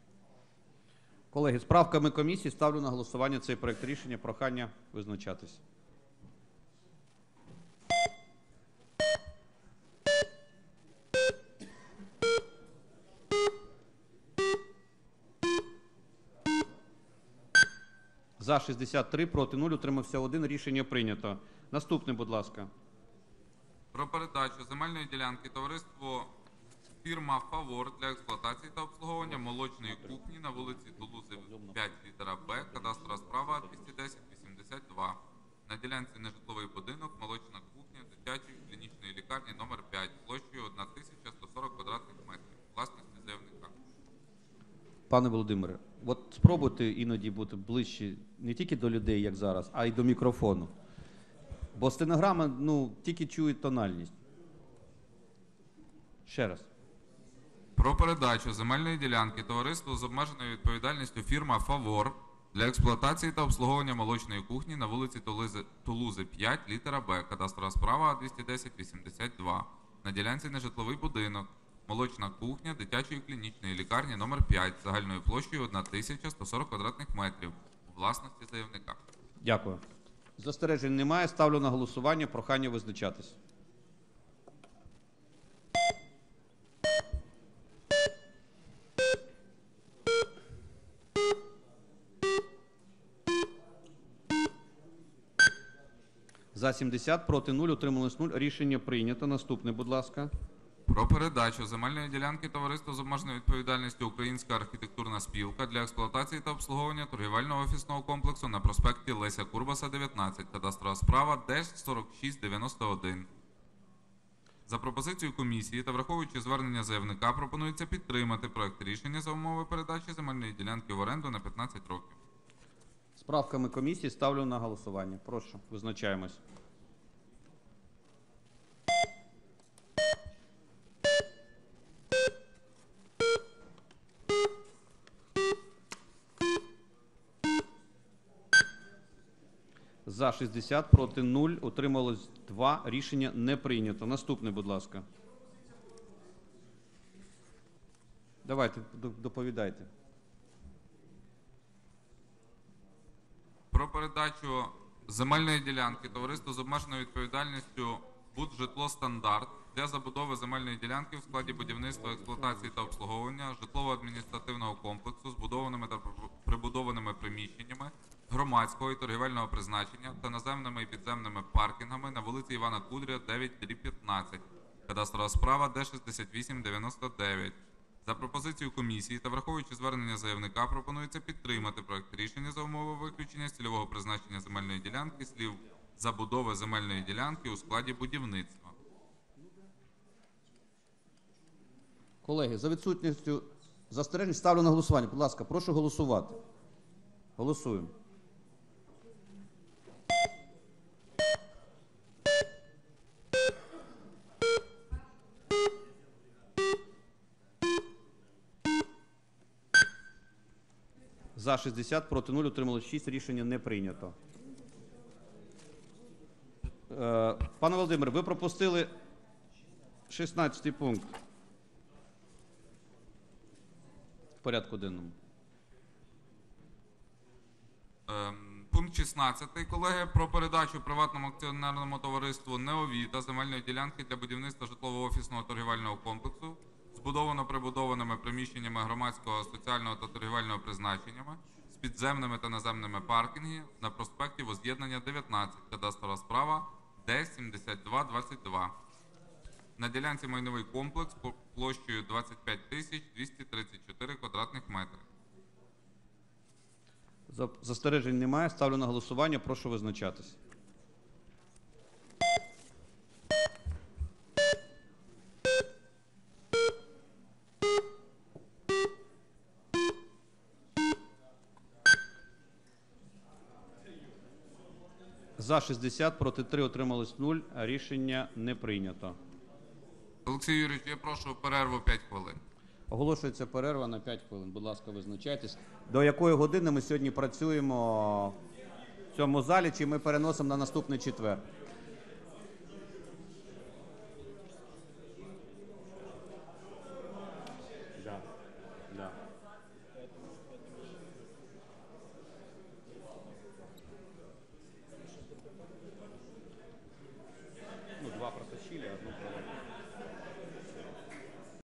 Колеги, з правками комісії ставлю на голосування цей проект рішення. Прохання визначатись. За шістдесят три, проти нуль, утримався один. Рішення прийнято. Наступне, будь ласка. Про передачу земельної ділянки товариству фірма «Фавор» для експлуатації та обслуговування молочної кухні на вулиці Тулузи п'ять літера Б, кадастрова справа двісті десять вісімдесят два. На ділянці нежитловий будинок, молочна кухня дитячої клінічної лікарні номер п'ять площею одна тисяча сто сорок квадратних метрів. Власності заявника. Пане Володимире, от спробуйте іноді бути ближче не тільки до людей, як зараз, а й до мікрофону. Бо стенограма, ну, тільки чує тональність. Ще раз. Про передачу земельної ділянки товариству з обмеженою відповідальністю фірма «Фавор» для експлуатації та обслуговування молочної кухні на вулиці Тулузи, Тулузи п'ять, літера Б, кадастрова справа двісті десять вісімдесят два. На ділянці нежитловий будинок, молочна кухня дитячої клінічної лікарні номер п'ять загальною площею одна тисяча сто сорок квадратних метрів у власності заявника. Дякую. Застережень немає. Ставлю на голосування. Прохання визначатись. За сімдесят, проти нуль, утрималось нуль. Рішення прийнято. Наступне, будь ласка. Про передачу земельної ділянки товариству з обмеженою відповідальністю «Українська архітектурна спілка» для експлуатації та обслуговування торгівельного офісного комплексу на проспекті Леся Курбаса, дев'ятнадцять. Кадастрова справа Д сорок шість дев'яносто один. За пропозицією комісії та враховуючи звернення заявника, пропонується підтримати проект рішення за умови передачі земельної ділянки в оренду на п'ятнадцять років. З правками комісії ставлю на голосування. Прошу, визначаємось. За шістдесят, проти нуль, утрималось два. Рішення не прийнято. Наступне, будь ласка. Давайте, доповідайте. Про передачу земельної ділянки товариству з обмеженою відповідальністю «Буджитло Стандарт» для забудови земельної ділянки в складі будівництва, експлуатації та обслуговування житлово-адміністративного комплексу, збудованими та прибудованими приміщеннями громадського і торгівельного призначення та наземними і підземними паркінгами на вулиці Івана Кудря, дев'ять дріб п'ятнадцять. Кадастрова справа Д шістдесят вісім дев'яносто дев'ять. За пропозицією комісії та враховуючи звернення заявника, пропонується підтримати проект рішення за умови виключення з цільового призначення земельної ділянки слів «забудови земельної ділянки у складі будівництва». Колеги, за відсутністю застережень ставлю на голосування. Будь ласка, прошу голосувати. Голосуємо. За шістдесят, проти нуль, утрималось шість. Рішення не прийнято. Е, Пане Володимире, ви пропустили шістнадцятий пункт в порядку денному. Ем, Пункт шістнадцятий, колеги, про передачу приватному акціонерному товариству «Неовіта» земельної ділянки для будівництва житлово-офісного торгівельного комплексу, збудовано-прибудованими приміщеннями громадського, соціального та торгівельного призначеннями з підземними та наземними паркінги на проспекті Воз'єднання, дев'ятнадцять. Кадастрова справа Д сімдесят два двадцять два. На ділянці майновий комплекс площею двадцять п'ять тисяч двісті тридцять чотири квадратних метри. Застережень немає. Ставлю на голосування. Прошу визначатись. За шістдесят, проти три, утрималось нуль. Рішення не прийнято. Олексій Юрійович, я прошу перерву п'ять хвилин. Оголошується перерва на п'ять хвилин. Будь ласка, визначайтесь. До якої години ми сьогодні працюємо в цьому залі, чи ми переносимо на наступний четвер?